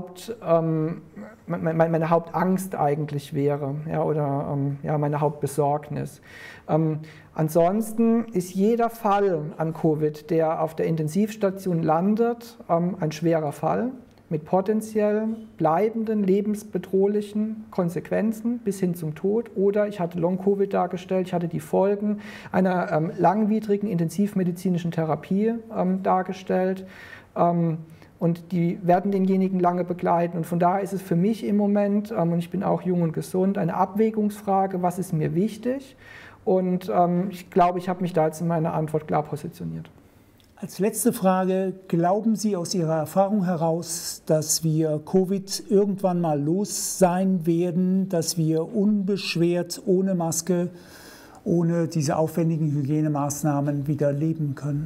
Hauptangst eigentlich wäre, ja, oder meine Hauptbesorgnis. Ansonsten ist jeder Fall an Covid, der auf der Intensivstation landet, ein schwerer Fall mit potenziell bleibenden, lebensbedrohlichen Konsequenzen bis hin zum Tod. Oder ich hatte Long-Covid dargestellt, ich hatte die Folgen einer langwidrigen intensivmedizinischen Therapie dargestellt. Und die werden denjenigen lange begleiten. Und von daher ist es für mich im Moment, und ich bin auch jung und gesund, eine Abwägungsfrage, was ist mir wichtig? Und ich glaube, ich habe mich da jetzt in meiner Antwort klar positioniert. Als letzte Frage, glauben Sie aus Ihrer Erfahrung heraus, dass wir Covid irgendwann mal los sein werden, dass wir unbeschwert, ohne Maske ohne diese aufwendigen Hygienemaßnahmen wieder leben können?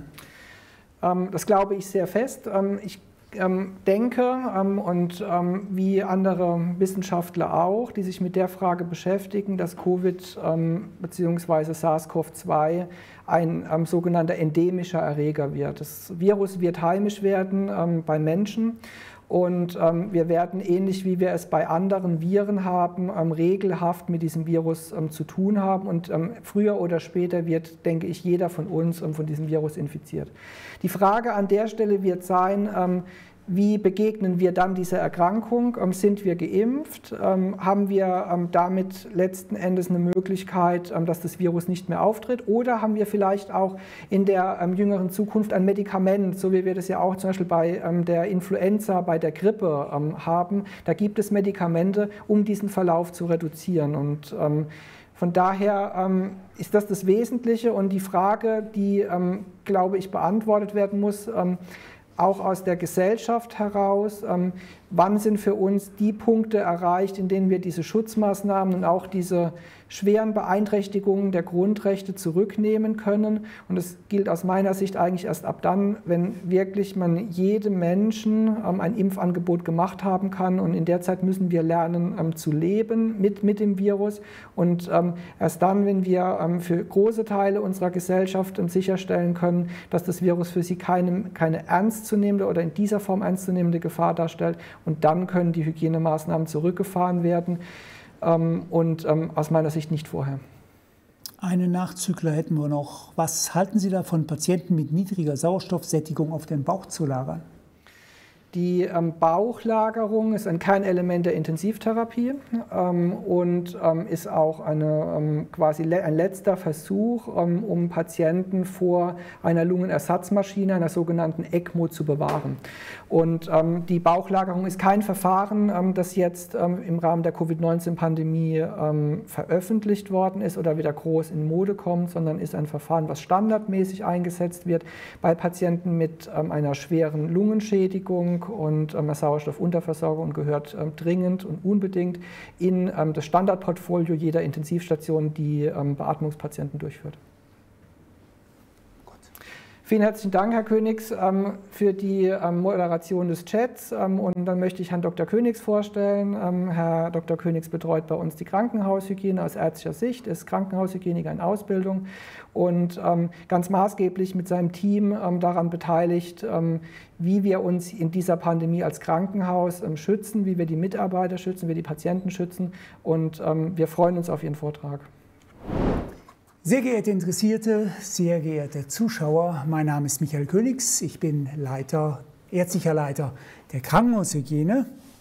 Das glaube ich sehr fest. Ich denke und wie andere Wissenschaftler auch, die sich mit der Frage beschäftigen, dass Covid bzw. SARS-CoV-2 ein sogenannter endemischer Erreger wird. Das Virus wird heimisch werden bei Menschen. Und wir werden, ähnlich wie wir es bei anderen Viren haben, regelhaft mit diesem Virus zu tun haben. Und früher oder später wird, denke ich, jeder von uns von diesem Virus infiziert. Die Frage an der Stelle wird sein, wie begegnen wir dann dieser Erkrankung? Sind wir geimpft? Haben wir damit letzten Endes eine Möglichkeit, dass das Virus nicht mehr auftritt? Oder haben wir vielleicht auch in der jüngeren Zukunft ein Medikament, so wie wir das ja auch zum Beispiel bei der Influenza, bei der Grippe haben? Da gibt es Medikamente, um diesen Verlauf zu reduzieren. Und von daher ist das Wesentliche und die Frage, die, glaube ich, beantwortet werden muss, auch aus der Gesellschaft heraus, wann sind für uns die Punkte erreicht, in denen wir diese Schutzmaßnahmen und auch diese schweren Beeinträchtigungen der Grundrechte zurücknehmen können. Und das gilt aus meiner Sicht eigentlich erst ab dann, wenn wirklich man jedem Menschen ein Impfangebot gemacht haben kann. Und in der Zeit müssen wir lernen zu leben mit dem Virus. Und erst dann, wenn wir für große Teile unserer Gesellschaft sicherstellen können, dass das Virus für sie keine ernstzunehmende oder in dieser Form ernstzunehmende Gefahr darstellt, und dann können die Hygienemaßnahmen zurückgefahren werden. Und aus meiner Sicht nicht vorher. Einen Nachzügler hätten wir noch. Was halten Sie davon, Patienten mit niedriger Sauerstoffsättigung auf den Bauch zu lagern? Die Bauchlagerung ist ein Kernelement der Intensivtherapie und ist auch quasi ein letzter Versuch, um Patienten vor einer Lungenersatzmaschine, einer sogenannten ECMO, zu bewahren. Und die Bauchlagerung ist kein Verfahren, das jetzt im Rahmen der Covid-19-Pandemie veröffentlicht worden ist oder wieder groß in Mode kommt, sondern ist ein Verfahren, was standardmäßig eingesetzt wird bei Patienten mit einer schweren Lungenschädigung und einer Sauerstoffunterversorgung und gehört dringend und unbedingt in das Standardportfolio jeder Intensivstation, die Beatmungspatienten durchführt. Vielen herzlichen Dank, Herr Königs, für die Moderation des Chats. Und dann möchte ich Herrn Dr. Königs vorstellen. Herr Dr. Königs betreut bei uns die Krankenhaushygiene aus ärztlicher Sicht, ist Krankenhaushygieniker in Ausbildung und ganz maßgeblich mit seinem Team daran beteiligt, wie wir uns in dieser Pandemie als Krankenhaus schützen, wie wir die Mitarbeiter schützen, wie wir die Patienten schützen. Und wir freuen uns auf Ihren Vortrag. Sehr geehrte Interessierte, sehr geehrte Zuschauer, mein Name ist Michael Königs, ich bin ärztlicher Leiter der Krankenhaushygiene.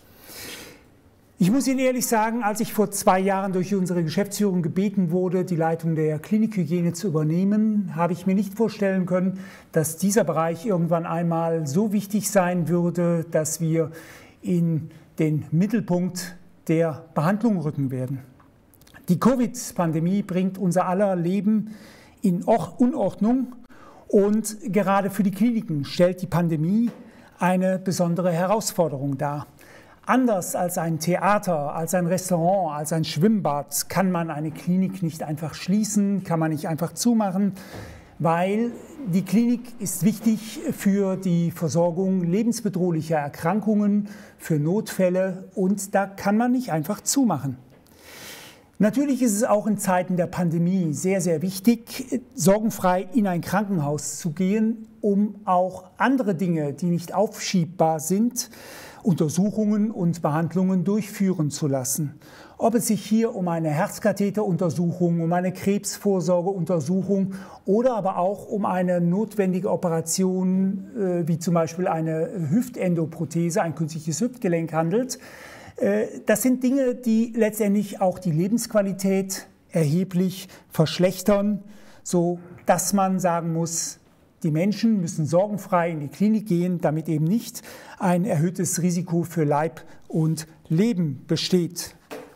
Ich muss Ihnen ehrlich sagen, als ich vor 2 Jahren durch unsere Geschäftsführung gebeten wurde, die Leitung der Klinikhygiene zu übernehmen, habe ich mir nicht vorstellen können, dass dieser Bereich irgendwann einmal so wichtig sein würde, dass wir in den Mittelpunkt der Behandlung rücken werden. Die Covid-Pandemie bringt unser aller Leben in Unordnung und gerade für die Kliniken stellt die Pandemie eine besondere Herausforderung dar. Anders als ein Theater, als ein Restaurant, als ein Schwimmbad kann man eine Klinik nicht einfach schließen, kann man nicht einfach zumachen, weil die Klinik ist wichtig für die Versorgung lebensbedrohlicher Erkrankungen, für Notfälle und da kann man nicht einfach zumachen. Natürlich ist es auch in Zeiten der Pandemie sehr, sehr wichtig, sorgenfrei in ein Krankenhaus zu gehen, um auch andere Dinge, die nicht aufschiebbar sind, Untersuchungen und Behandlungen durchführen zu lassen. Ob es sich hier um eine Herzkatheteruntersuchung, um eine Krebsvorsorgeuntersuchung oder aber auch um eine notwendige Operation, wie zum Beispiel eine Hüftendoprothese, ein künstliches Hüftgelenk handelt. Das sind Dinge, die letztendlich auch die Lebensqualität erheblich verschlechtern, so dass man sagen muss, die Menschen müssen sorgenfrei in die Klinik gehen, damit eben nicht ein erhöhtes Risiko für Leib und Leben besteht.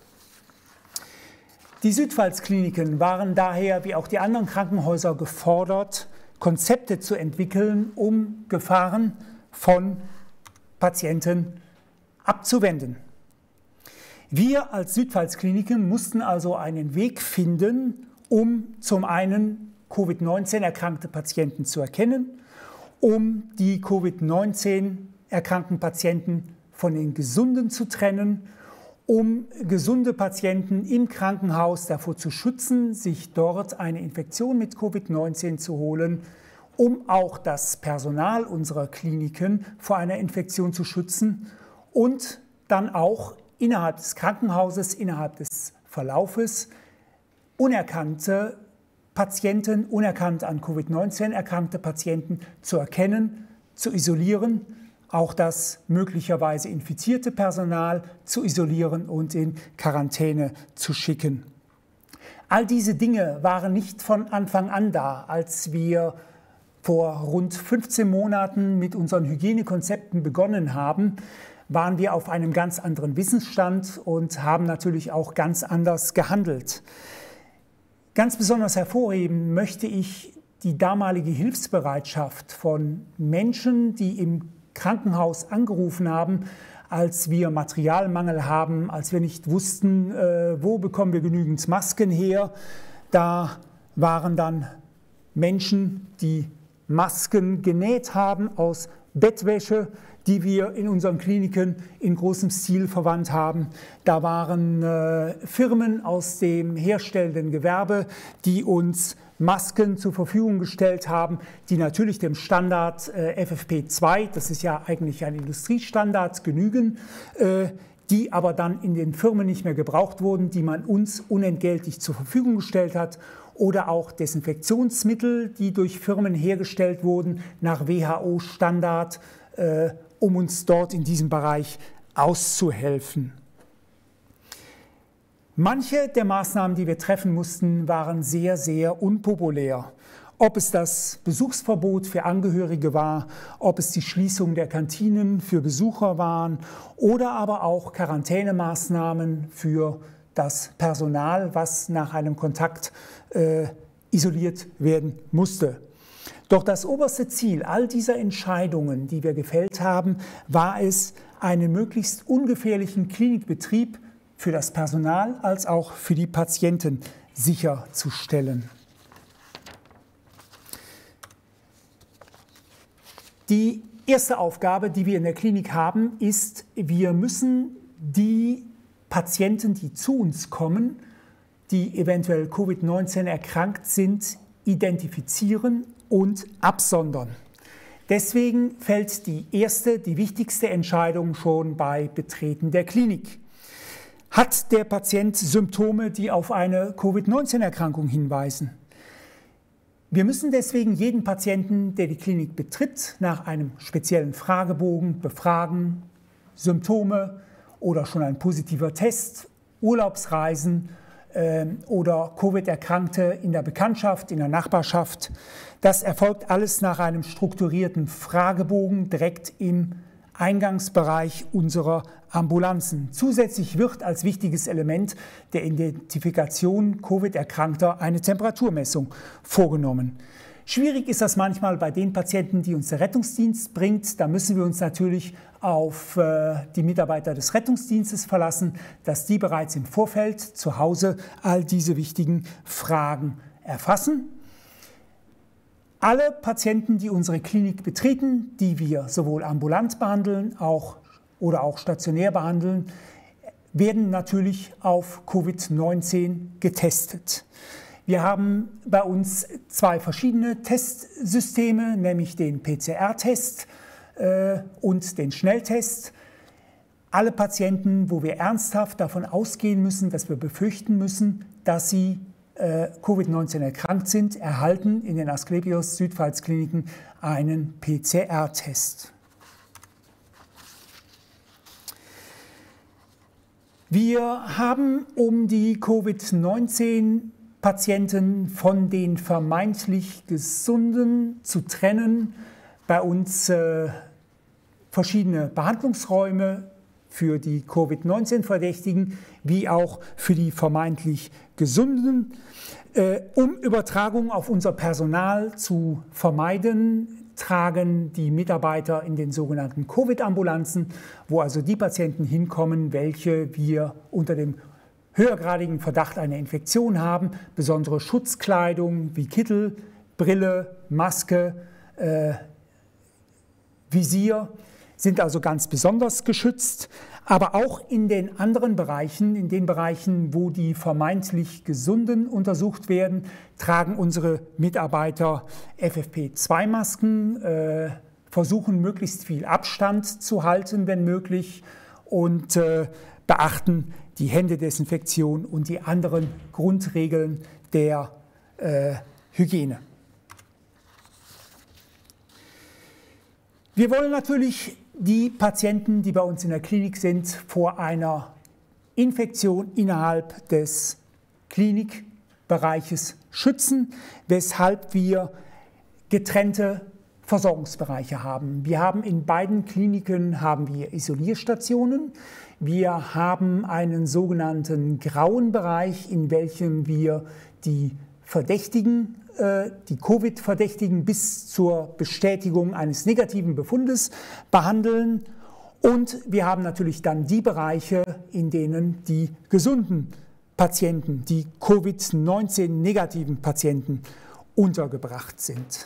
Die Südpfalz-Kliniken waren daher, wie auch die anderen Krankenhäuser, gefordert, Konzepte zu entwickeln, um Gefahren von Patienten abzuwenden. Wir als Südpfalz-Kliniken mussten also einen Weg finden, um zum einen Covid-19 erkrankte Patienten zu erkennen, um die Covid-19 erkrankten Patienten von den Gesunden zu trennen, um gesunde Patienten im Krankenhaus davor zu schützen, sich dort eine Infektion mit Covid-19 zu holen, um auch das Personal unserer Kliniken vor einer Infektion zu schützen und dann auch innerhalb des Krankenhauses, innerhalb des Verlaufes unerkannte Patienten, unerkannt an Covid-19 erkrankte Patienten zu erkennen, zu isolieren, auch das möglicherweise infizierte Personal zu isolieren und in Quarantäne zu schicken. All diese Dinge waren nicht von Anfang an da, als wir vor rund 15 Monaten mit unseren Hygienekonzepten begonnen haben, waren wir auf einem ganz anderen Wissensstand und haben natürlich auch ganz anders gehandelt. Ganz besonders hervorheben möchte ich die damalige Hilfsbereitschaft von Menschen, die im Krankenhaus angerufen haben, als wir Materialmangel haben, als wir nicht wussten, wo bekommen wir genügend Masken her. Da waren dann Menschen, die Masken genäht haben aus Bettwäsche, die wir in unseren Kliniken in großem Stil verwandt haben. Da waren Firmen aus dem herstellenden Gewerbe, die uns Masken zur Verfügung gestellt haben, die natürlich dem Standard FFP2, das ist ja eigentlich ein Industriestandard, genügen, die aber dann in den Firmen nicht mehr gebraucht wurden, die man uns unentgeltlich zur Verfügung gestellt hat. Oder auch Desinfektionsmittel, die durch Firmen hergestellt wurden, nach WHO-Standard, um uns dort in diesem Bereich auszuhelfen. Manche der Maßnahmen, die wir treffen mussten, waren sehr, sehr unpopulär. Ob es das Besuchsverbot für Angehörige war, ob es die Schließung der Kantinen für Besucher waren oder aber auch Quarantänemaßnahmen für das Personal, was nach einem Kontakt isoliert werden musste. Doch das oberste Ziel all dieser Entscheidungen, die wir gefällt haben, war es, einen möglichst ungefährlichen Klinikbetrieb für das Personal als auch für die Patienten sicherzustellen. Die erste Aufgabe, die wir in der Klinik haben, ist, wir müssen die Patienten, die zu uns kommen, die eventuell Covid-19 erkrankt sind, identifizieren und absondern. Deswegen fällt die erste, die wichtigste Entscheidung schon bei Betreten der Klinik. Hat der Patient Symptome, die auf eine Covid-19-Erkrankung hinweisen? Wir müssen deswegen jeden Patienten, der die Klinik betritt, nach einem speziellen Fragebogen befragen, Symptome oder schon ein positiver Test, Urlaubsreisen oder Covid-Erkrankte in der Bekanntschaft, in der Nachbarschaft. Das erfolgt alles nach einem strukturierten Fragebogen direkt im Eingangsbereich unserer Ambulanzen. Zusätzlich wird als wichtiges Element der Identifikation Covid-Erkrankter eine Temperaturmessung vorgenommen. Schwierig ist das manchmal bei den Patienten, die uns der Rettungsdienst bringt. Da müssen wir uns natürlich auf die Mitarbeiter des Rettungsdienstes verlassen, dass die bereits im Vorfeld zu Hause all diese wichtigen Fragen erfassen. Alle Patienten, die unsere Klinik betreten, die wir sowohl ambulant behandeln oder auch stationär behandeln, werden natürlich auf Covid-19 getestet. Wir haben bei uns zwei verschiedene Testsysteme, nämlich den PCR-Test und den Schnelltest. Alle Patienten, wo wir ernsthaft davon ausgehen müssen, dass wir befürchten müssen, dass sie Covid-19 erkrankt sind, erhalten in den Asklepios Südpfalz-Kliniken einen PCR-Test. Wir haben, um die Covid-19-Patienten von den vermeintlich Gesunden zu trennen, bei uns verschiedene Behandlungsräume für die Covid-19-Verdächtigen wie auch für die vermeintlich Gesunden. Um Übertragung auf unser Personal zu vermeiden, tragen die Mitarbeiter in den sogenannten Covid-Ambulanzen, wo also die Patienten hinkommen, welche wir unter dem höhergradigen Verdacht einer Infektion haben, besondere Schutzkleidung wie Kittel, Brille, Maske, Visier sind also ganz besonders geschützt. Aber auch in den anderen Bereichen, in den Bereichen, wo die vermeintlich Gesunden untersucht werden, tragen unsere Mitarbeiter FFP2-Masken, versuchen möglichst viel Abstand zu halten, wenn möglich, und beachten die Händedesinfektion und die anderen Grundregeln der Hygiene. Wir wollen natürlich die Patienten, die bei uns in der Klinik sind, vor einer Infektion innerhalb des Klinikbereiches schützen, weshalb wir getrennte Versorgungsbereiche haben. Wir haben in beiden Kliniken Isolierstationen. Wir haben einen sogenannten grauen Bereich, in welchem wir die Verdächtigen, die Covid-Verdächtigen bis zur Bestätigung eines negativen Befundes behandeln. Und wir haben natürlich dann die Bereiche, in denen die gesunden Patienten, die Covid-19-negativen Patienten untergebracht sind.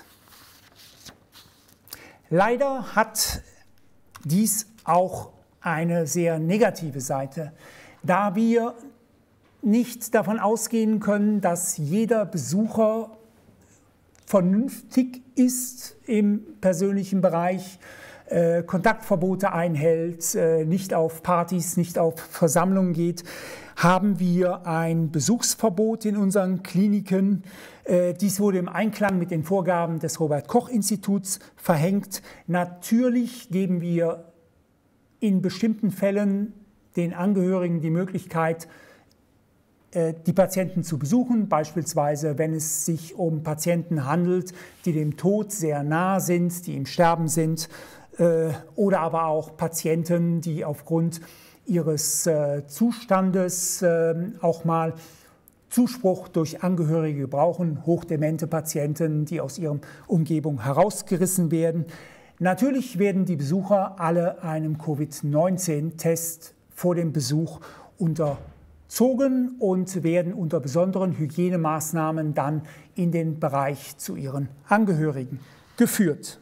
Leider hat dies auch eine sehr negative Seite, da wir nicht davon ausgehen können, dass jeder Besucher vernünftig ist im persönlichen Bereich, Kontaktverbote einhält, nicht auf Partys, nicht auf Versammlungen geht, haben wir ein Besuchsverbot in unseren Kliniken. Dies wurde im Einklang mit den Vorgaben des Robert-Koch-Instituts verhängt. Natürlich geben wir in bestimmten Fällen den Angehörigen die Möglichkeit, die Patienten zu besuchen, beispielsweise wenn es sich um Patienten handelt, die dem Tod sehr nahe sind, die im Sterben sind, oder aber auch Patienten, die aufgrund ihres Zustandes auch mal Zuspruch durch Angehörige brauchen, hochdemente Patienten, die aus ihrer Umgebung herausgerissen werden. Natürlich werden die Besucher alle einem Covid-19-Test vor dem Besuch unterzogen und werden unter besonderen Hygienemaßnahmen dann in den Bereich zu ihren Angehörigen geführt.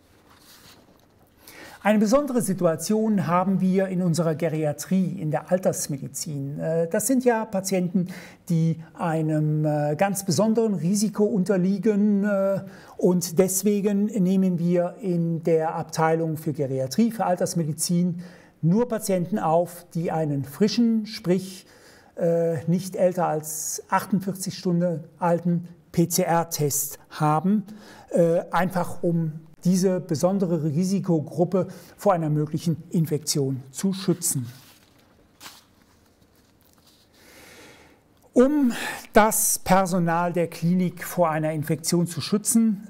Eine besondere Situation haben wir in unserer Geriatrie, in der Altersmedizin. Das sind ja Patienten, die einem ganz besonderen Risiko unterliegen, und deswegen nehmen wir in der Abteilung für Geriatrie, für Altersmedizin nur Patienten auf, die einen frischen, sprich nicht älter als 48 Stunden alten PCR-Test haben, einfach um diese besondere Risikogruppe vor einer möglichen Infektion zu schützen. Um das Personal der Klinik vor einer Infektion zu schützen,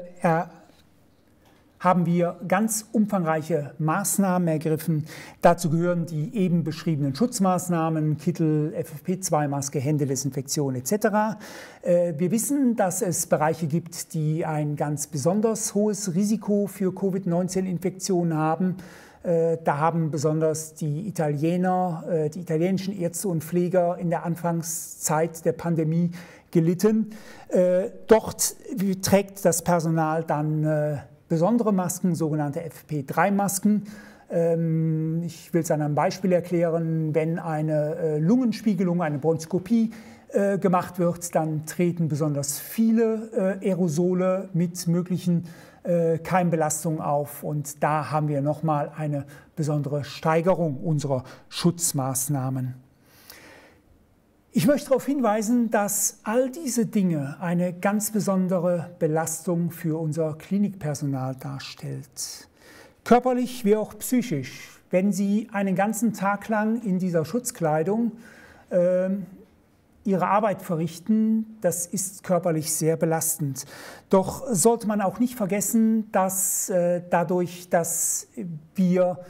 haben wir ganz umfangreiche Maßnahmen ergriffen. Dazu gehören die eben beschriebenen Schutzmaßnahmen, Kittel, FFP2-Maske, Händedesinfektion etc. Wir wissen, dass es Bereiche gibt, die ein ganz besonders hohes Risiko für Covid-19-Infektionen haben. Da haben besonders die Italiener, die italienischen Ärzte und Pfleger in der Anfangszeit der Pandemie gelitten. Dort trägt das Personal dann besondere Masken, sogenannte FFP3-Masken. Ich will es an einem Beispiel erklären. Wenn eine Lungenspiegelung, eine Bronchoskopie gemacht wird, dann treten besonders viele Aerosole mit möglichen Keimbelastungen auf. Und da haben wir nochmal eine besondere Steigerung unserer Schutzmaßnahmen. Ich möchte darauf hinweisen, dass all diese Dinge eine ganz besondere Belastung für unser Klinikpersonal darstellt. Körperlich wie auch psychisch. Wenn Sie einen ganzen Tag lang in dieser Schutzkleidung Ihre Arbeit verrichten, das ist körperlich sehr belastend. Doch sollte man auch nicht vergessen, dass dadurch, dass wir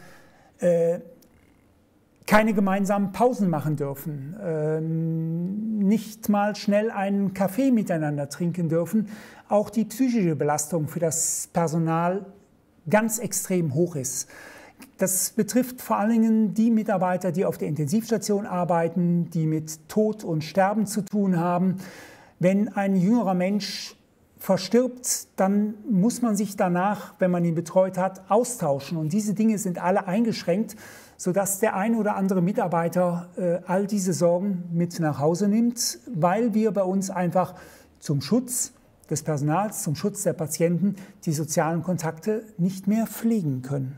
keine gemeinsamen Pausen machen dürfen, nicht mal schnell einen Kaffee miteinander trinken dürfen, auch die psychische Belastung für das Personal ganz extrem hoch ist. Das betrifft vor allen Dingen die Mitarbeiter, die auf der Intensivstation arbeiten, die mit Tod und Sterben zu tun haben. Wenn ein jüngerer Mensch verstirbt, dann muss man sich danach, wenn man ihn betreut hat, austauschen. Und diese Dinge sind alle eingeschränkt, sodass der ein oder andere Mitarbeiter all diese Sorgen mit nach Hause nimmt, weil wir bei uns einfach zum Schutz des Personals, zum Schutz der Patienten die sozialen Kontakte nicht mehr pflegen können.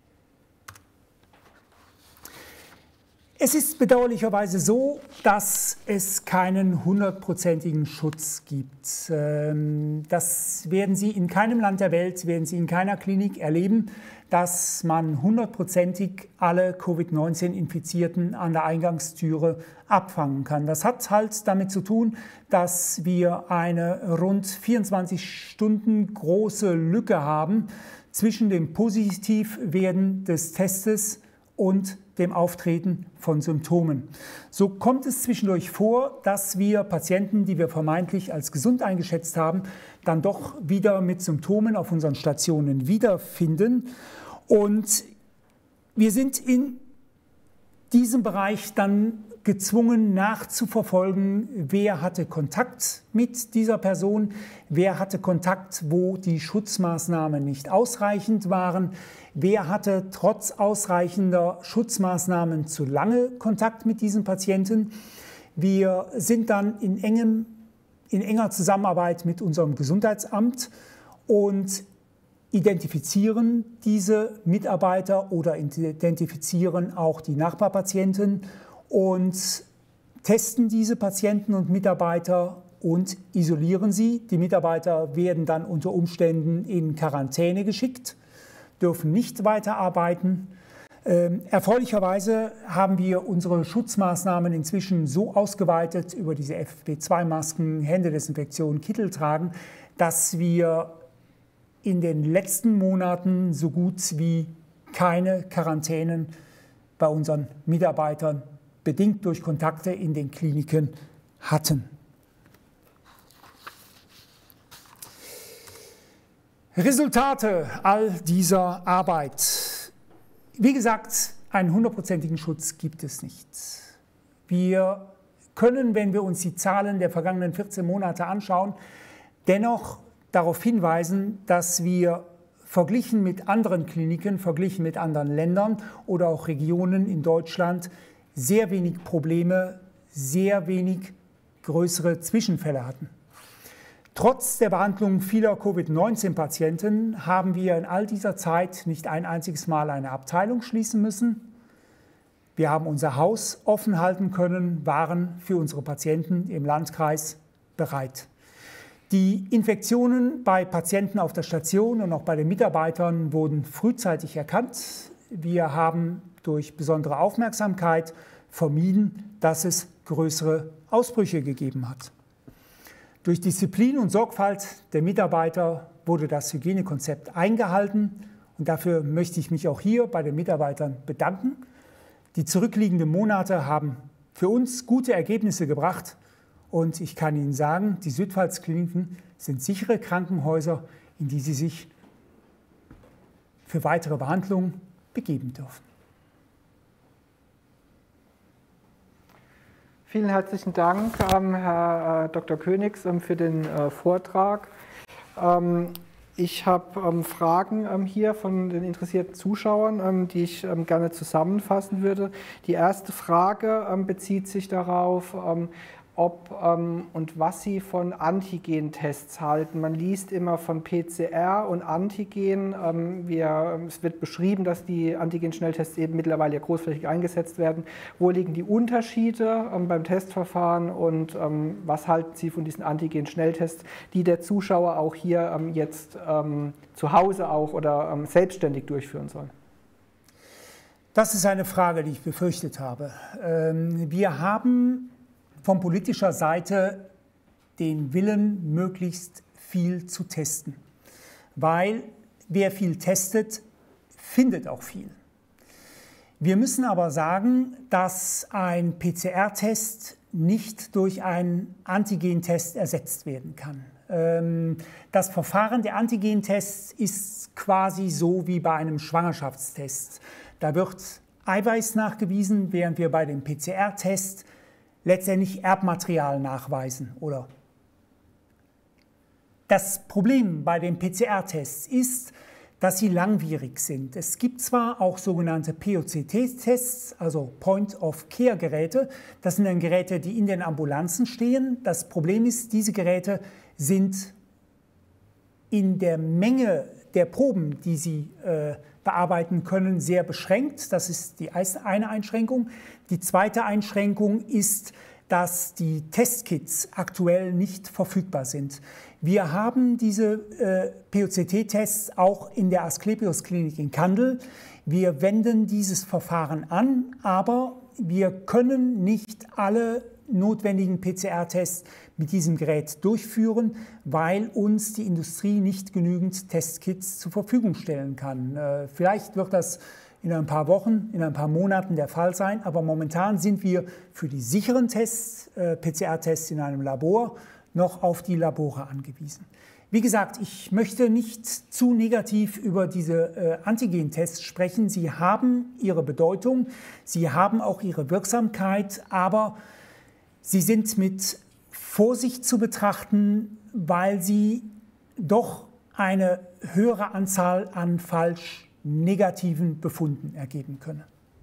Es ist bedauerlicherweise so, dass es keinen 100%igen Schutz gibt. Das werden Sie in keinem Land der Welt, werden Sie in keiner Klinik erleben, dass man 100%ig alle Covid-19-Infizierten an der Eingangstüre abfangen kann. Das hat halt damit zu tun, dass wir eine rund 24 Stunden große Lücke haben zwischen dem Positivwerden des Testes und dem Auftreten von Symptomen. So kommt es zwischendurch vor, dass wir Patienten, die wir vermeintlich als gesund eingeschätzt haben, dann doch wieder mit Symptomen auf unseren Stationen wiederfinden. Und wir sind in diesem Bereich dann gezwungen nachzuverfolgen, wer hatte Kontakt mit dieser Person, wer hatte Kontakt, wo die Schutzmaßnahmen nicht ausreichend waren, wer hatte trotz ausreichender Schutzmaßnahmen zu lange Kontakt mit diesen Patienten. Wir sind dann in enger Zusammenarbeit mit unserem Gesundheitsamt und identifizieren diese Mitarbeiter oder identifizieren auch die Nachbarpatienten und testen diese Patienten und Mitarbeiter und isolieren sie. Die Mitarbeiter werden dann unter Umständen in Quarantäne geschickt, dürfen nicht weiterarbeiten. Erfreulicherweise haben wir unsere Schutzmaßnahmen inzwischen so ausgeweitet über diese FFP2-Masken, Händedesinfektion, Kittel tragen, dass wir in den letzten Monaten so gut wie keine Quarantänen bei unseren Mitarbeitern bedingt durch Kontakte in den Kliniken hatten. Resultate all dieser Arbeit. Wie gesagt, einen 100%igen Schutz gibt es nicht. Wir können, wenn wir uns die Zahlen der vergangenen 14 Monate anschauen, dennoch darauf hinweisen, dass wir verglichen mit anderen Kliniken, verglichen mit anderen Ländern oder auch Regionen in Deutschland sehr wenig Probleme, sehr wenig größere Zwischenfälle hatten. Trotz der Behandlung vieler Covid-19-Patienten haben wir in all dieser Zeit nicht ein einziges Mal eine Abteilung schließen müssen. Wir haben unser Haus offen halten können, waren für unsere Patienten im Landkreis bereit. Die Infektionen bei Patienten auf der Station und auch bei den Mitarbeitern wurden frühzeitig erkannt. Wir haben durch besondere Aufmerksamkeit vermieden, dass es größere Ausbrüche gegeben hat. Durch Disziplin und Sorgfalt der Mitarbeiter wurde das Hygienekonzept eingehalten und dafür möchte ich mich auch hier bei den Mitarbeitern bedanken. Die zurückliegenden Monate haben für uns gute Ergebnisse gebracht und ich kann Ihnen sagen, die Südpfalz-Kliniken sind sichere Krankenhäuser, in die Sie sich für weitere Behandlungen begeben dürfen. Vielen herzlichen Dank, Herr Dr. Königs, für den Vortrag. Ich habe Fragen hier von den interessierten Zuschauern, die ich gerne zusammenfassen würde. Die erste Frage bezieht sich darauf, ob und was Sie von Antigen-Tests halten. Man liest immer von PCR und Antigen. Es wird beschrieben, dass die Antigen-Schnelltests eben mittlerweile ja großflächig eingesetzt werden. Wo liegen die Unterschiede beim Testverfahren und was halten Sie von diesen Antigen-Schnelltests, die der Zuschauer auch hier jetzt zu Hause auch oder selbstständig durchführen soll? Das ist eine Frage, die ich befürchtet habe. Wir haben von politischer Seite den Willen, möglichst viel zu testen. Weil wer viel testet, findet auch viel. Wir müssen aber sagen, dass ein PCR-Test nicht durch einen Antigentest ersetzt werden kann. Das Verfahren der Antigentests ist quasi so wie bei einem Schwangerschaftstest. Da wird Eiweiß nachgewiesen, während wir bei dem PCR-Test letztendlich Erbmaterial nachweisen. Oder das Problem bei den PCR-Tests ist, dass sie langwierig sind. Es gibt zwar auch sogenannte POCT-Tests, also Point-of-Care-Geräte. Das sind dann Geräte, die in den Ambulanzen stehen. Das Problem ist, diese Geräte sind in der Menge der Proben, die sie bearbeiten können, sehr beschränkt. Das ist die eine Einschränkung. Die zweite Einschränkung ist, dass die Testkits aktuell nicht verfügbar sind. Wir haben diese POCT-Tests auch in der Asklepios-Klinik in Kandel. Wir wenden dieses Verfahren an, aber wir können nicht alle notwendigen PCR-Tests mit diesem Gerät durchführen, weil uns die Industrie nicht genügend Testkits zur Verfügung stellen kann. Vielleicht wird das in ein paar Wochen, in ein paar Monaten der Fall sein, aber momentan sind wir für die sicheren Tests, PCR-Tests in einem Labor, noch auf die Labore angewiesen. Wie gesagt, ich möchte nicht zu negativ über diese Antigen-Tests sprechen. Sie haben ihre Bedeutung, sie haben auch ihre Wirksamkeit, aber sie sind mit Vorsicht zu betrachten, weil sie doch eine höhere Anzahl an falsch negativen Befunden ergeben können.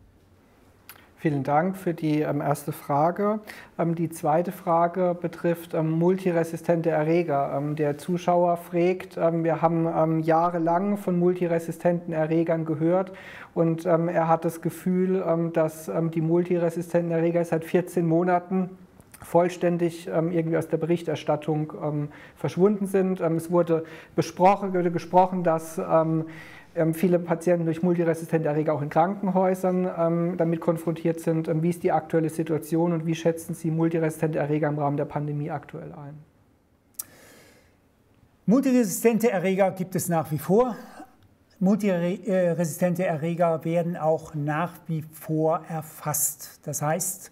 Vielen Dank für die erste Frage. Die zweite Frage betrifft multiresistente Erreger. Der Zuschauer fragt, wir haben jahrelang von multiresistenten Erregern gehört und er hat das Gefühl, dass die multiresistenten Erreger seit 14 Monaten vollständig irgendwie aus der Berichterstattung verschwunden sind. Es wurde gesprochen, dass viele Patienten durch multiresistente Erreger auch in Krankenhäusern damit konfrontiert sind. Wie ist die aktuelle Situation und wie schätzen Sie multiresistente Erreger im Rahmen der Pandemie aktuell ein? Multiresistente Erreger gibt es nach wie vor. Multiresistente Erreger werden auch nach wie vor erfasst. Das heißt,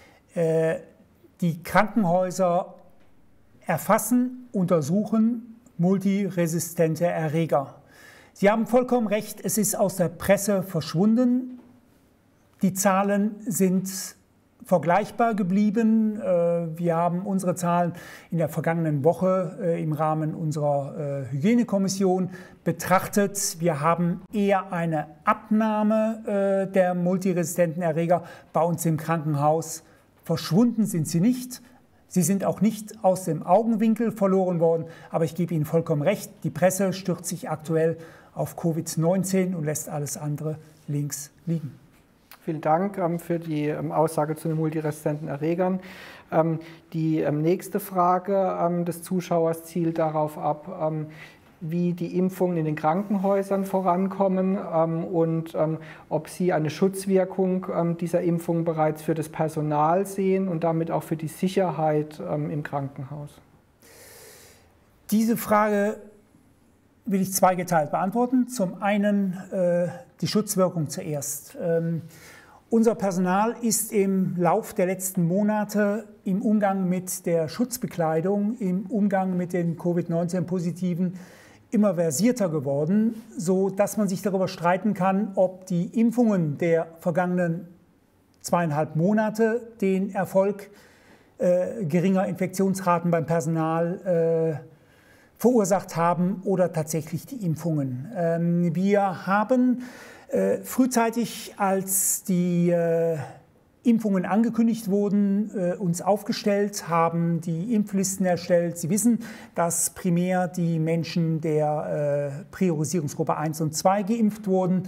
die Krankenhäuser erfassen, untersuchen multiresistente Erreger. Sie haben vollkommen recht, es ist aus der Presse verschwunden. Die Zahlen sind vergleichbar geblieben. Wir haben unsere Zahlen in der vergangenen Woche im Rahmen unserer Hygienekommission betrachtet. Wir haben eher eine Abnahme der multiresistenten Erreger bei uns im Krankenhaus. Verschwunden sind sie nicht. Sie sind auch nicht aus dem Augenwinkel verloren worden. Aber ich gebe Ihnen vollkommen recht, die Presse stürzt sich aktuell auf Covid-19 und lässt alles andere links liegen. Vielen Dank für die Aussage zu den multiresistenten Erregern. Die nächste Frage des Zuschauers zielt darauf ab, wie die Impfungen in den Krankenhäusern vorankommen und ob Sie eine Schutzwirkung dieser Impfungen bereits für das Personal sehen und damit auch für die Sicherheit im Krankenhaus. Diese Frage will ich zweigeteilt beantworten. Zum einen die Schutzwirkung zuerst. Unser Personal ist im Lauf der letzten Monate im Umgang mit der Schutzbekleidung, im Umgang mit den Covid-19-Positiven immer versierter geworden, sodass man sich darüber streiten kann, ob die Impfungen der vergangenen 2,5 Monate den Erfolg geringer Infektionsraten beim Personal verursacht haben oder tatsächlich die Impfungen. Wir haben frühzeitig, als die Impfungen angekündigt wurden, uns aufgestellt, haben die Impflisten erstellt. Sie wissen, dass primär die Menschen der Priorisierungsgruppe 1 und 2 geimpft wurden.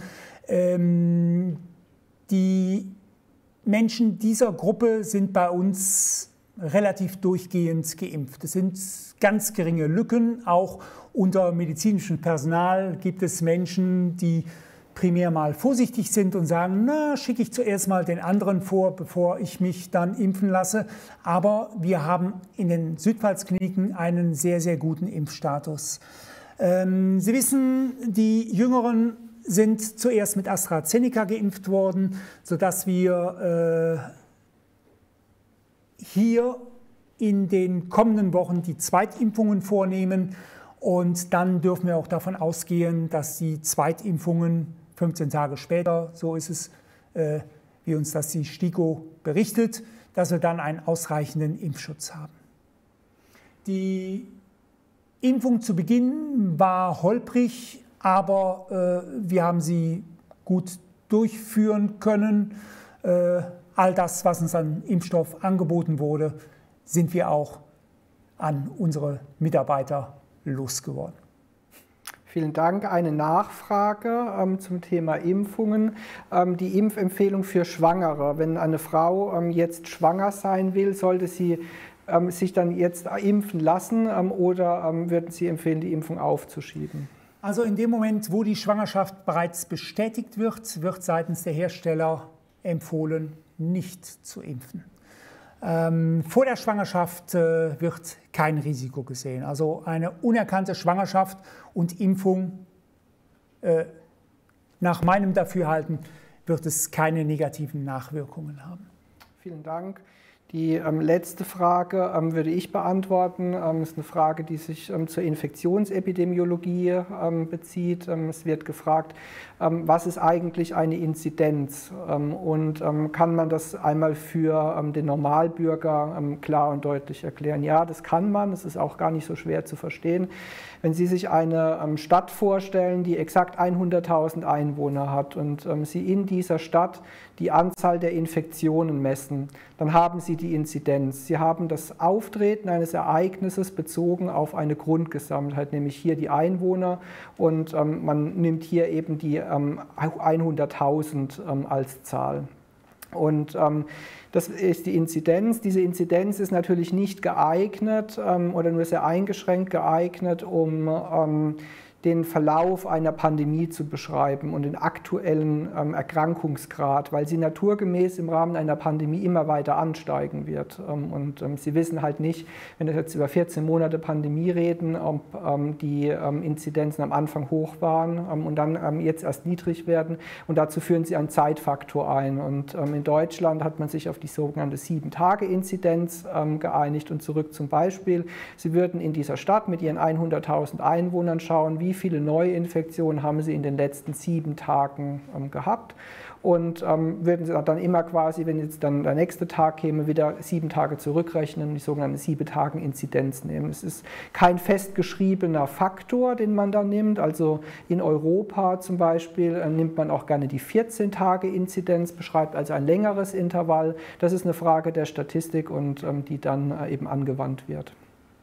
Die Menschen dieser Gruppe sind bei uns relativ durchgehend geimpft. Es sind ganz geringe Lücken. Auch unter medizinischem Personal gibt es Menschen, die primär mal vorsichtig sind und sagen, na, schicke ich zuerst mal den anderen vor, bevor ich mich dann impfen lasse. Aber wir haben in den Südpfalz-Kliniken einen sehr, sehr guten Impfstatus. Sie wissen, die Jüngeren sind zuerst mit AstraZeneca geimpft worden, sodass wir hier in den kommenden Wochen die Zweitimpfungen vornehmen und dann dürfen wir auch davon ausgehen, dass die Zweitimpfungen 15 Tage später, so ist es, wie uns das die STIKO berichtet, dass wir dann einen ausreichenden Impfschutz haben. Die Impfung zu Beginn war holprig, aber wir haben sie gut durchführen können. All das, was uns an Impfstoff angeboten wurde, sind wir auch an unsere Mitarbeiter losgeworden. Vielen Dank. Eine Nachfrage zum Thema Impfungen. Die Impfempfehlung für Schwangere. Wenn eine Frau jetzt schwanger sein will, sollte sie sich dann jetzt impfen lassen oder würden Sie empfehlen, die Impfung aufzuschieben? Also in dem Moment, wo die Schwangerschaft bereits bestätigt wird, wird seitens der Hersteller empfohlen, nicht zu impfen. Vor der Schwangerschaft wird kein Risiko gesehen. Also eine unerkannte Schwangerschaft und Impfung, nach meinem Dafürhalten, wird es keine negativen Nachwirkungen haben. Vielen Dank. Die letzte Frage würde ich beantworten. Das ist eine Frage, die sich zur Infektionsepidemiologie bezieht. Es wird gefragt, was ist eigentlich eine Inzidenz? Und kann man das einmal für den Normalbürger klar und deutlich erklären? Ja, das kann man. Das ist auch gar nicht so schwer zu verstehen. Wenn Sie sich eine Stadt vorstellen, die exakt 100.000 Einwohner hat und Sie in dieser Stadt die Anzahl der Infektionen messen, dann haben Sie die Inzidenz. Sie haben das Auftreten eines Ereignisses bezogen auf eine Grundgesamtheit, nämlich hier die Einwohner, und man nimmt hier eben die 100.000 als Zahl. Und das ist die Inzidenz. Diese Inzidenz ist natürlich nicht geeignet oder nur sehr eingeschränkt geeignet, um den Verlauf einer Pandemie zu beschreiben und den aktuellen Erkrankungsgrad, weil sie naturgemäß im Rahmen einer Pandemie immer weiter ansteigen wird. Und Sie wissen halt nicht, wenn wir jetzt über 14 Monate Pandemie reden, ob die Inzidenzen am Anfang hoch waren und dann jetzt erst niedrig werden. Und dazu führen Sie einen Zeitfaktor ein. Und in Deutschland hat man sich auf die sogenannte 7-Tage-Inzidenz geeinigt. Und zurück zum Beispiel, Sie würden in dieser Stadt mit ihren 100.000 Einwohnern schauen, wie viele Neuinfektionen haben Sie in den letzten 7 Tagen gehabt, und würden Sie dann immer quasi, wenn jetzt dann der nächste Tag käme, wieder 7 Tage zurückrechnen und die sogenannte 7-Tagen-Inzidenz nehmen. Es ist kein festgeschriebener Faktor, den man da nimmt. Also in Europa zum Beispiel nimmt man auch gerne die 14-Tage-Inzidenz, beschreibt also ein längeres Intervall. Das ist eine Frage der Statistik und die dann eben angewandt wird.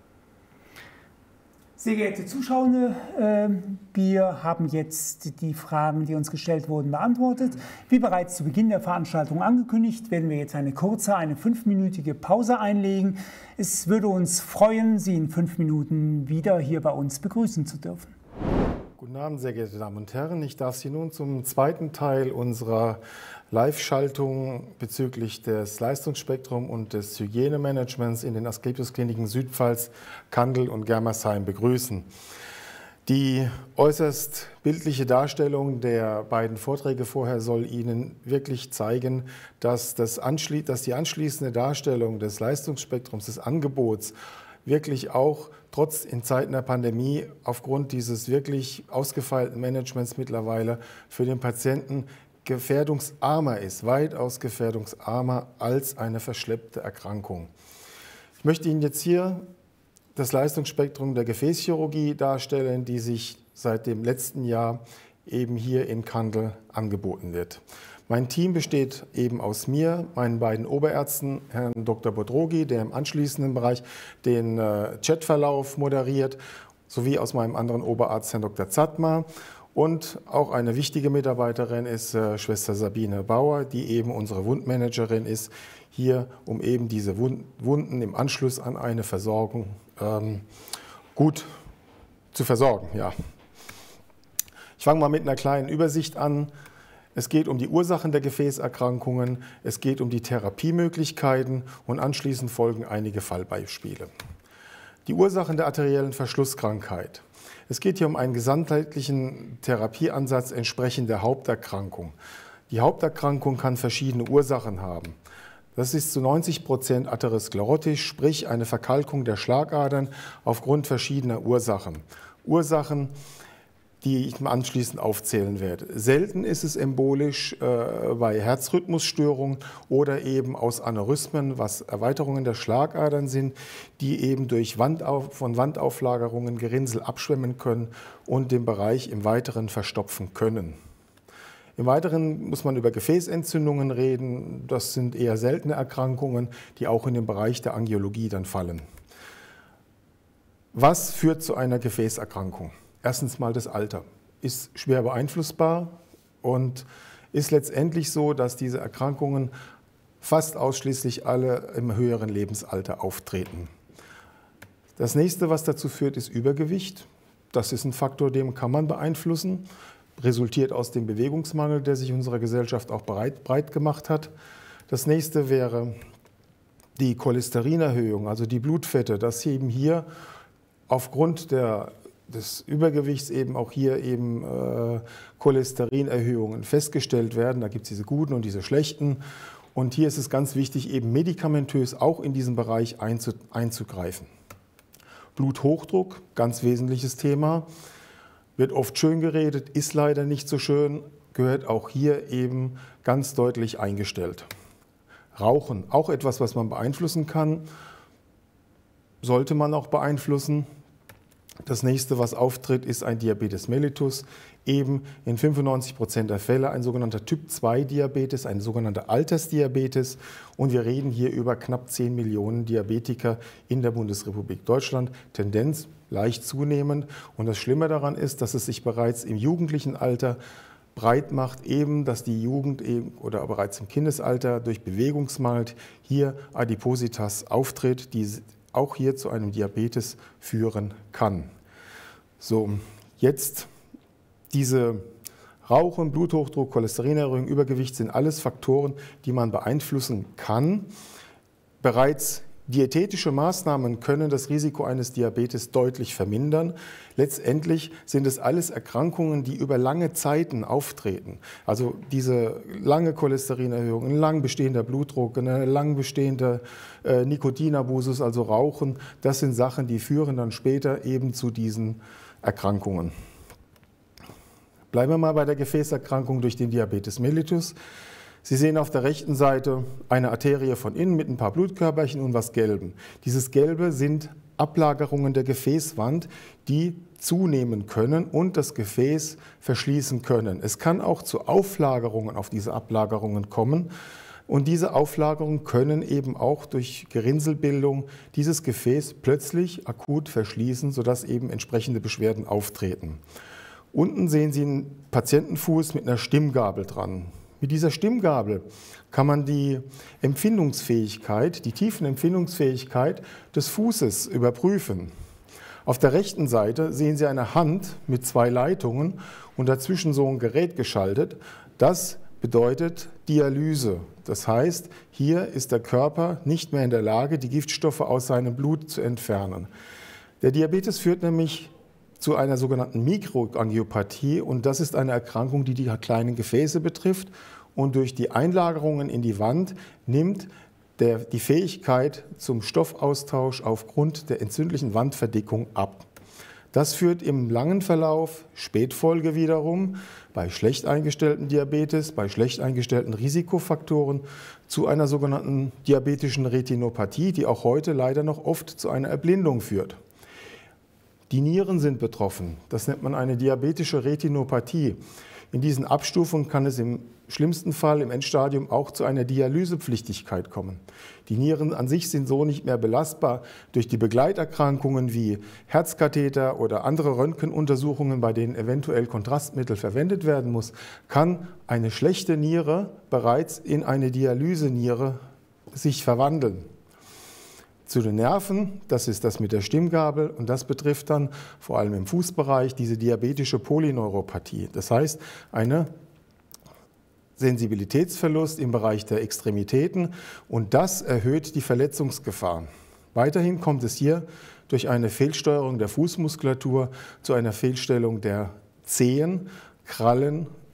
Sehr geehrte Zuschauer, wir haben jetzt die Fragen, die uns gestellt wurden, beantwortet. Wie bereits zu Beginn der Veranstaltung angekündigt, werden wir jetzt eine kurze, eine 5-minütige Pause einlegen. Es würde uns freuen, Sie in 5 Minuten wieder hier bei uns begrüßen zu dürfen. Guten Abend, sehr geehrte Damen und Herren. Ich darf Sie nun zum zweiten Teil unserer Live-Schaltung bezüglich des Leistungsspektrums und des Hygienemanagements in den Asklepios-Kliniken Südpfalz, Kandel und Germersheim begrüßen. Die äußerst bildliche Darstellung der beiden Vorträge vorher soll Ihnen wirklich zeigen, dass die anschließende Darstellung des Leistungsspektrums, des Angebots, wirklich auch trotz in Zeiten der Pandemie aufgrund dieses wirklich ausgefeilten Managements mittlerweile für den Patienten gefährdungsarmer ist, weitaus gefährdungsarmer als eine verschleppte Erkrankung. Ich möchte Ihnen jetzt hier das Leistungsspektrum der Gefäßchirurgie darstellen, die sich seit dem letzten Jahr eben hier in Kandel angeboten wird. Mein Team besteht eben aus mir, meinen beiden Oberärzten, Herrn Dr. Bodrogi, der im anschließenden Bereich den Chatverlauf moderiert, sowie aus meinem anderen Oberarzt, Herrn Dr. Zadma. Und auch eine wichtige Mitarbeiterin ist Schwester Sabine Bauer, die eben unsere Wundmanagerin ist, hier, um eben diese Wunden im Anschluss an eine Versorgung gut zu versorgen. Ja. Ich fange mal mit einer kleinen Übersicht an. Es geht um die Ursachen der Gefäßerkrankungen, es geht um die Therapiemöglichkeiten und anschließend folgen einige Fallbeispiele. Die Ursachen der arteriellen Verschlusskrankheit. Es geht hier um einen gesamtheitlichen Therapieansatz entsprechend der Haupterkrankung. Die Haupterkrankung kann verschiedene Ursachen haben. Das ist zu 90% atherosklerotisch, sprich eine Verkalkung der Schlagadern aufgrund verschiedener Ursachen. Ursachen, die ich anschließend aufzählen werde. Selten ist es embolisch bei Herzrhythmusstörungen oder eben aus Aneurysmen, was Erweiterungen der Schlagadern sind, die eben durch von Wandauflagerungen Gerinnsel abschwemmen können und den Bereich im Weiteren verstopfen können. Im Weiteren muss man über Gefäßentzündungen reden. Das sind eher seltene Erkrankungen, die auch in den Bereich der Angiologie dann fallen. Was führt zu einer Gefäßerkrankung? Erstens mal das Alter. Ist schwer beeinflussbar und ist letztendlich so, dass diese Erkrankungen fast ausschließlich alle im höheren Lebensalter auftreten. Das nächste, was dazu führt, ist Übergewicht. Das ist ein Faktor, den kann man beeinflussen. Resultiert aus dem Bewegungsmangel, der sich in unserer Gesellschaft auch breit gemacht hat. Das nächste wäre die Cholesterinerhöhung, also die Blutfette, dass eben hier aufgrund des Übergewichts eben auch hier eben Cholesterinerhöhungen festgestellt werden. Da gibt es diese guten und diese schlechten. Und hier ist es ganz wichtig, eben medikamentös auch in diesen Bereich einzugreifen. Bluthochdruck, ganz wesentliches Thema. Wird oft schön geredet, ist leider nicht so schön, gehört auch hier eben ganz deutlich eingestellt. Rauchen, auch etwas, was man beeinflussen kann, sollte man auch beeinflussen. Das nächste, was auftritt, ist ein Diabetes mellitus, eben in 95% der Fälle ein sogenannter Typ-2-Diabetes, ein sogenannter Altersdiabetes. Und wir reden hier über knapp 10 Millionen Diabetiker in der Bundesrepublik Deutschland. Tendenz leicht zunehmend. Und das Schlimme daran ist, dass es sich bereits im jugendlichen Alter breit macht, eben, dass die Jugend oder bereits im Kindesalter durch Bewegungsmangel hier Adipositas auftritt, die auch hier zu einem Diabetes führen kann. So, jetzt diese Rauchen, Bluthochdruck, Cholesterinerhöhung, Übergewicht sind alles Faktoren, die man beeinflussen kann. Bereits dietetische Maßnahmen können das Risiko eines Diabetes deutlich vermindern. Letztendlich sind es alles Erkrankungen, die über lange Zeiten auftreten. Also diese lange Cholesterinerhöhung, ein lang bestehender Blutdruck, eine lang bestehende Nikotinabusus, also Rauchen, das sind Sachen, die führen dann später eben zu diesen Erkrankungen. Bleiben wir mal bei der Gefäßerkrankung durch den Diabetes mellitus. Sie sehen auf der rechten Seite eine Arterie von innen mit ein paar Blutkörperchen und was Gelbem. Dieses Gelbe sind Ablagerungen der Gefäßwand, die zunehmen können und das Gefäß verschließen können. Es kann auch zu Auflagerungen auf diese Ablagerungen kommen. Und diese Auflagerungen können eben auch durch Gerinnselbildung dieses Gefäß plötzlich akut verschließen, sodass eben entsprechende Beschwerden auftreten. Unten sehen Sie einen Patientenfuß mit einer Stimmgabel dran. Mit dieser Stimmgabel kann man die Empfindungsfähigkeit, die Tiefenempfindungsfähigkeit des Fußes überprüfen. Auf der rechten Seite sehen Sie eine Hand mit 2 Leitungen und dazwischen so ein Gerät geschaltet. Das bedeutet Dialyse. Das heißt, hier ist der Körper nicht mehr in der Lage, die Giftstoffe aus seinem Blut zu entfernen. Der Diabetes führt nämlich zu einer sogenannten Mikroangiopathie und das ist eine Erkrankung, die die kleinen Gefäße betrifft und durch die Einlagerungen in die Wand nimmt die Fähigkeit zum Stoffaustausch aufgrund der entzündlichen Wandverdickung ab. Das führt im langen Verlauf, Spätfolge wiederum, bei schlecht eingestellten Diabetes, bei schlecht eingestellten Risikofaktoren zu einer sogenannten diabetischen Retinopathie, die auch heute leider noch oft zu einer Erblindung führt. Die Nieren sind betroffen. Das nennt man eine diabetische Retinopathie. In diesen Abstufungen kann es im schlimmsten Fall im Endstadium auch zu einer Dialysepflichtigkeit kommen. Die Nieren an sich sind so nicht mehr belastbar. Durch die Begleiterkrankungen wie Herzkatheter oder andere Röntgenuntersuchungen, bei denen eventuell Kontrastmittel verwendet werden muss, kann eine schlechte Niere bereits in eine Dialyseniere sich verwandeln. Zu den Nerven, das ist das mit der Stimmgabel und das betrifft dann vor allem im Fußbereich diese diabetische Polyneuropathie. Das heißt, eine Sensibilitätsverlust im Bereich der Extremitäten und das erhöht die Verletzungsgefahr. Weiterhin kommt es hier durch eine Fehlsteuerung der Fußmuskulatur zu einer Fehlstellung der Zehen, Krallen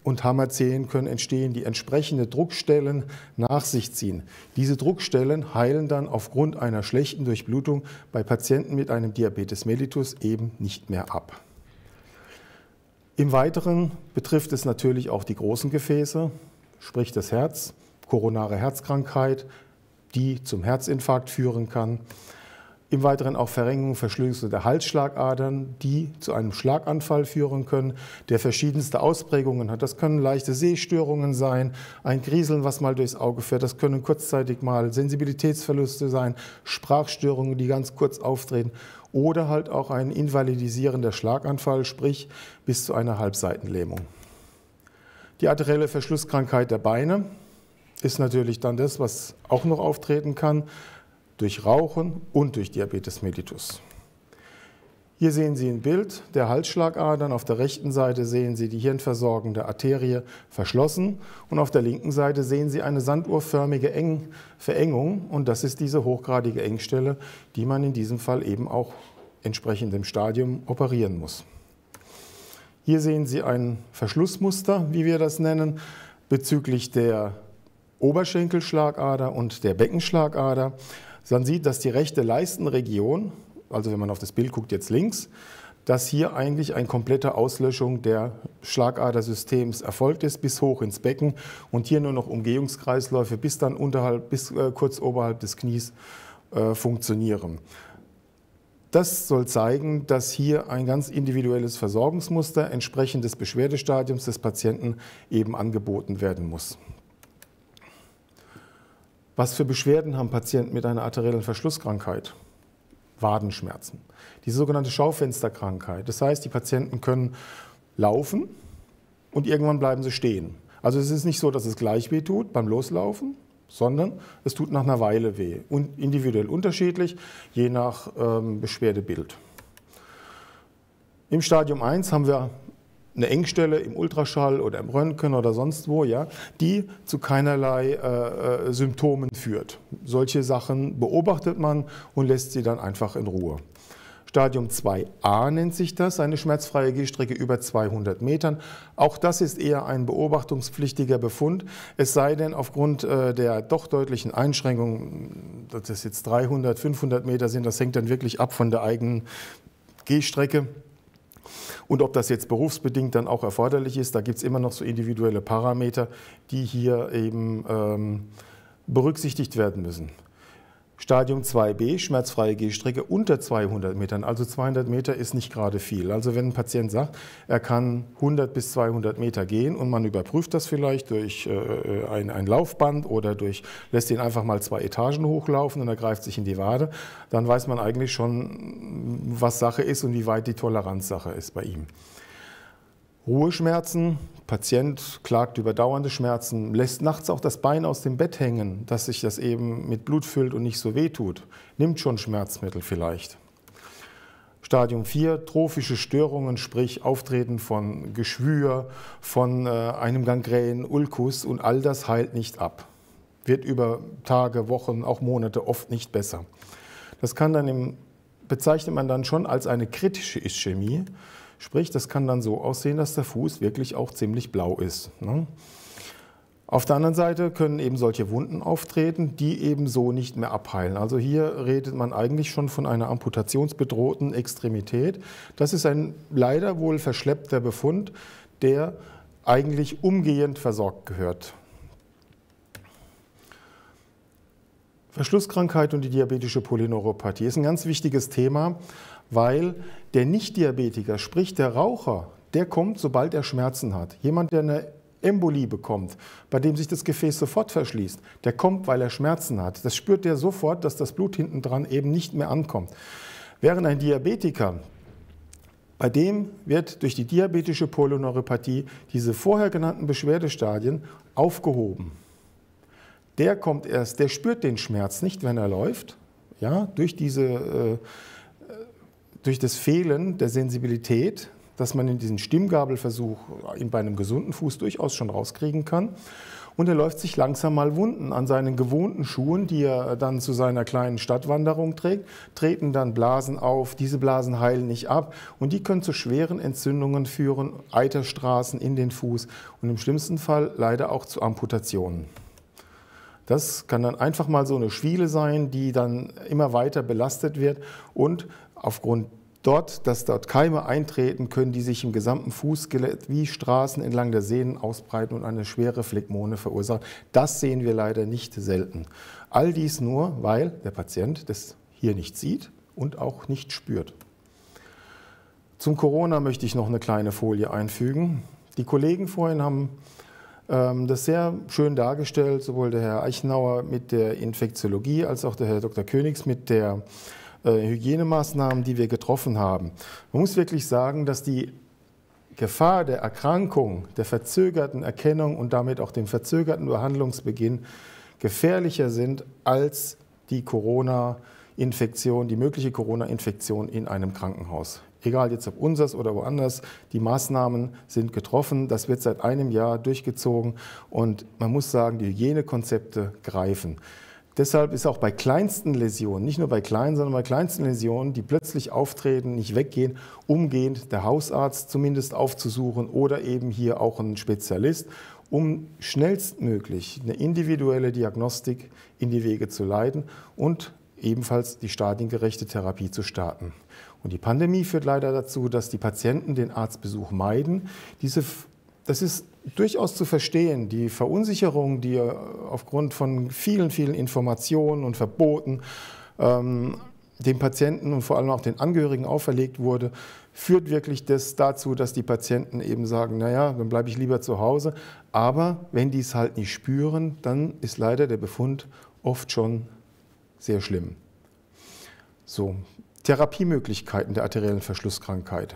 und Hammerzehen können entstehen, die entsprechende Druckstellen nach sich ziehen. Diese Druckstellen heilen dann aufgrund einer schlechten Durchblutung bei Patienten mit einem Diabetes mellitus eben nicht mehr ab. Im Weiteren betrifft es natürlich auch die großen Gefäße, sprich das Herz, koronare Herzkrankheit, die zum Herzinfarkt führen kann. Im Weiteren auch Verrengung, Verschlüsselung der Halsschlagadern, die zu einem Schlaganfall führen können, der verschiedenste Ausprägungen hat. Das können leichte Sehstörungen sein, ein Grieseln, was mal durchs Auge fährt. Das können kurzzeitig mal Sensibilitätsverluste sein, Sprachstörungen, die ganz kurz auftreten. Oder halt auch ein invalidisierender Schlaganfall, sprich bis zu einer Halbseitenlähmung. Die arterielle Verschlusskrankheit der Beine ist natürlich dann das, was auch noch auftreten kann, durch Rauchen und durch Diabetes mellitus. Hier sehen Sie ein Bild der Halsschlagadern. Auf der rechten Seite sehen Sie die hirnversorgende Arterie verschlossen und auf der linken Seite sehen Sie eine sanduhrförmige Verengung und das ist diese hochgradige Engstelle, die man in diesem Fall eben auch entsprechend dem Stadium operieren muss. Hier sehen Sie ein Verschlussmuster, wie wir das nennen, bezüglich der Oberschenkelschlagader und der Beckenschlagader. Man sieht, dass die rechte Leistenregion, also wenn man auf das Bild guckt, jetzt links, dass hier eigentlich eine komplette Auslöschung der Schlagadersystems erfolgt ist, bis hoch ins Becken und hier nur noch Umgehungskreisläufe bis dann kurz oberhalb des Knies funktionieren. Das soll zeigen, dass hier ein ganz individuelles Versorgungsmuster entsprechend des Beschwerdestadiums des Patienten eben angeboten werden muss. Was für Beschwerden haben Patienten mit einer arteriellen Verschlusskrankheit? Wadenschmerzen. Die sogenannte Schaufensterkrankheit. Das heißt, die Patienten können laufen und irgendwann bleiben sie stehen. Also es ist nicht so, dass es gleich weh tut beim Loslaufen, sondern es tut nach einer Weile weh. Und individuell unterschiedlich, je nach Beschwerdebild. Im Stadium 1 haben wir eine Engstelle im Ultraschall oder im Röntgen oder sonst wo, ja, die zu keinerlei Symptomen führt. Solche Sachen beobachtet man und lässt sie dann einfach in Ruhe. Stadium 2a nennt sich das, eine schmerzfreie Gehstrecke über 200 Metern. Auch das ist eher ein beobachtungspflichtiger Befund, es sei denn aufgrund der doch deutlichen Einschränkungen, dass das jetzt 300, 500 Meter sind, das hängt dann wirklich ab von der eigenen Gehstrecke. Und ob das jetzt berufsbedingt dann auch erforderlich ist, da gibt es immer noch so individuelle Parameter, die hier eben berücksichtigt werden müssen. Stadium 2b, schmerzfreie Gehstrecke unter 200 Metern. Also 200 Meter ist nicht gerade viel. Also wenn ein Patient sagt, er kann 100 bis 200 Meter gehen und man überprüft das vielleicht durch ein Laufband oder lässt ihn einfach mal 2 Etagen hochlaufen und er greift sich in die Wade, dann weiß man eigentlich schon, was Sache ist und wie weit die Toleranzsache ist bei ihm. Ruheschmerzen, Patient klagt über dauernde Schmerzen, lässt nachts auch das Bein aus dem Bett hängen, dass sich das eben mit Blut füllt und nicht so weh tut, nimmt schon Schmerzmittel vielleicht. Stadium 4, trophische Störungen, sprich Auftreten von Geschwür, von einem Gangrän, Ulkus und all das heilt nicht ab. Wird über Tage, Wochen, auch Monate oft nicht besser. Das kann dann bezeichnet man dann schon als eine kritische Ischämie. Sprich, das kann dann so aussehen, dass der Fuß wirklich auch ziemlich blau ist. Ne? Auf der anderen Seite können eben solche Wunden auftreten, die eben so nicht mehr abheilen. Also hier redet man eigentlich schon von einer amputationsbedrohten Extremität. Das ist ein leider wohl verschleppter Befund, der eigentlich umgehend versorgt gehört. Verschlusskrankheit und die diabetische Polyneuropathie ist ein ganz wichtiges Thema, weil der Nicht-Diabetiker, sprich der Raucher, der kommt, sobald er Schmerzen hat. Jemand, der eine Embolie bekommt, bei dem sich das Gefäß sofort verschließt, der kommt, weil er Schmerzen hat. Das spürt der sofort, dass das Blut hinten dran eben nicht mehr ankommt. Während ein Diabetiker, bei dem wird durch die diabetische Polyneuropathie diese vorher genannten Beschwerdestadien aufgehoben. Der kommt erst, der spürt den Schmerz nicht, wenn er läuft, ja, durch das Fehlen der Sensibilität, dass man in diesen Stimmgabelversuch bei einem gesunden Fuß durchaus schon rauskriegen kann. und er läuft sich langsam mal Wunden an seinen gewohnten Schuhen, die er dann zu seiner kleinen Stadtwanderung trägt, treten dann Blasen auf. Diese Blasen heilen nicht ab und die können zu schweren Entzündungen führen, Eiterstraßen in den Fuß und im schlimmsten Fall leider auch zu Amputationen. Das kann dann einfach mal so eine Schwiele sein, die dann immer weiter belastet wird und aufgrund dass dort Keime eintreten, können die sich im gesamten Fußskelett wie Straßen entlang der Sehnen ausbreiten und eine schwere Phlegmone verursachen. Das sehen wir leider nicht selten. All dies nur, weil der Patient das hier nicht sieht und auch nicht spürt. Zum Corona möchte ich noch eine kleine Folie einfügen. Die Kollegen vorhin haben das sehr schön dargestellt, sowohl der Herr Eichenauer mit der Infektiologie als auch der Herr Dr. Königs mit der Hygienemaßnahmen, die wir getroffen haben. Man muss wirklich sagen, dass die Gefahr der Erkrankung, der verzögerten Erkennung und damit auch dem verzögerten Behandlungsbeginn gefährlicher sind als die Corona-Infektion, die mögliche Corona-Infektion in einem Krankenhaus. Egal jetzt ob unseres oder woanders, die Maßnahmen sind getroffen, das wird seit einem Jahr durchgezogen und man muss sagen, die Hygienekonzepte greifen. Deshalb ist auch bei kleinsten Läsionen, nicht nur bei kleinen, sondern bei kleinsten Läsionen, die plötzlich auftreten, nicht weggehen, umgehend der Hausarzt zumindest aufzusuchen oder eben hier auch einen Spezialist, um schnellstmöglich eine individuelle Diagnostik in die Wege zu leiten und ebenfalls die stadiengerechte Therapie zu starten. Und die Pandemie führt leider dazu, dass die Patienten den Arztbesuch meiden. Das ist durchaus zu verstehen, die Verunsicherung, die aufgrund von vielen, vielen Informationen und Verboten dem Patienten und vor allem auch den Angehörigen auferlegt wurde, führt wirklich dazu, dass die Patienten eben sagen, naja, dann bleibe ich lieber zu Hause. Aber wenn die es halt nicht spüren, dann ist leider der Befund oft schon sehr schlimm. So, Therapiemöglichkeiten der arteriellen Verschlusskrankheit.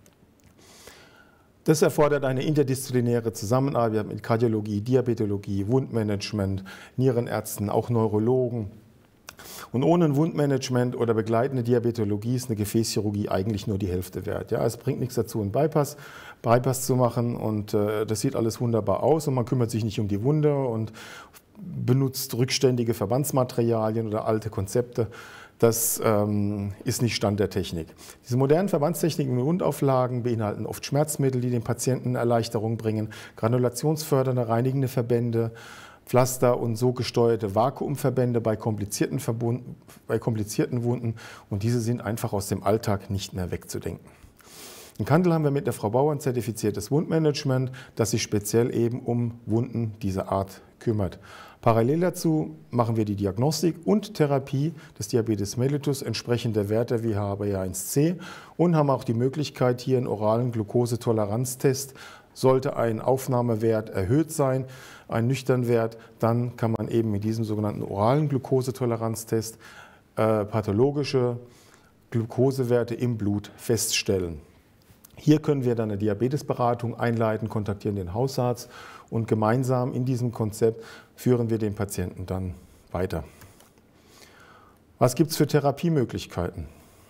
Das erfordert eine interdisziplinäre Zusammenarbeit mit Kardiologie, Diabetologie, Wundmanagement, Nierenärzten, auch Neurologen. Und ohne ein Wundmanagement oder begleitende Diabetologie ist eine Gefäßchirurgie eigentlich nur die Hälfte wert. Ja, es bringt nichts dazu, einen Bypass zu machen und das sieht alles wunderbar aus und man kümmert sich nicht um die Wunde und benutzt rückständige Verbandsmaterialien oder alte Konzepte. Das ist nicht Stand der Technik. Diese modernen Verbandstechniken und Wundauflagen beinhalten oft Schmerzmittel, die den Patienten Erleichterung bringen, granulationsfördernde, reinigende Verbände, Pflaster und so gesteuerte Vakuumverbände bei komplizierten Wunden. Und diese sind einfach aus dem Alltag nicht mehr wegzudenken. In Kandel haben wir mit der Frau Bauer ein zertifiziertes Wundmanagement, das sich speziell eben um Wunden dieser Art kümmert. Parallel dazu machen wir die Diagnostik und Therapie des Diabetes mellitus entsprechend der Werte wie HbA1c und haben auch die Möglichkeit, hier einen oralen Glukosetoleranztest. Sollte ein Aufnahmewert erhöht sein, ein nüchterner Wert, dann kann man eben mit diesem sogenannten oralen Glukosetoleranztest pathologische Glukosewerte im Blut feststellen. Hier können wir dann eine Diabetesberatung einleiten, kontaktieren den Hausarzt und gemeinsam in diesem Konzept führen wir den Patienten dann weiter. Was gibt es für Therapiemöglichkeiten?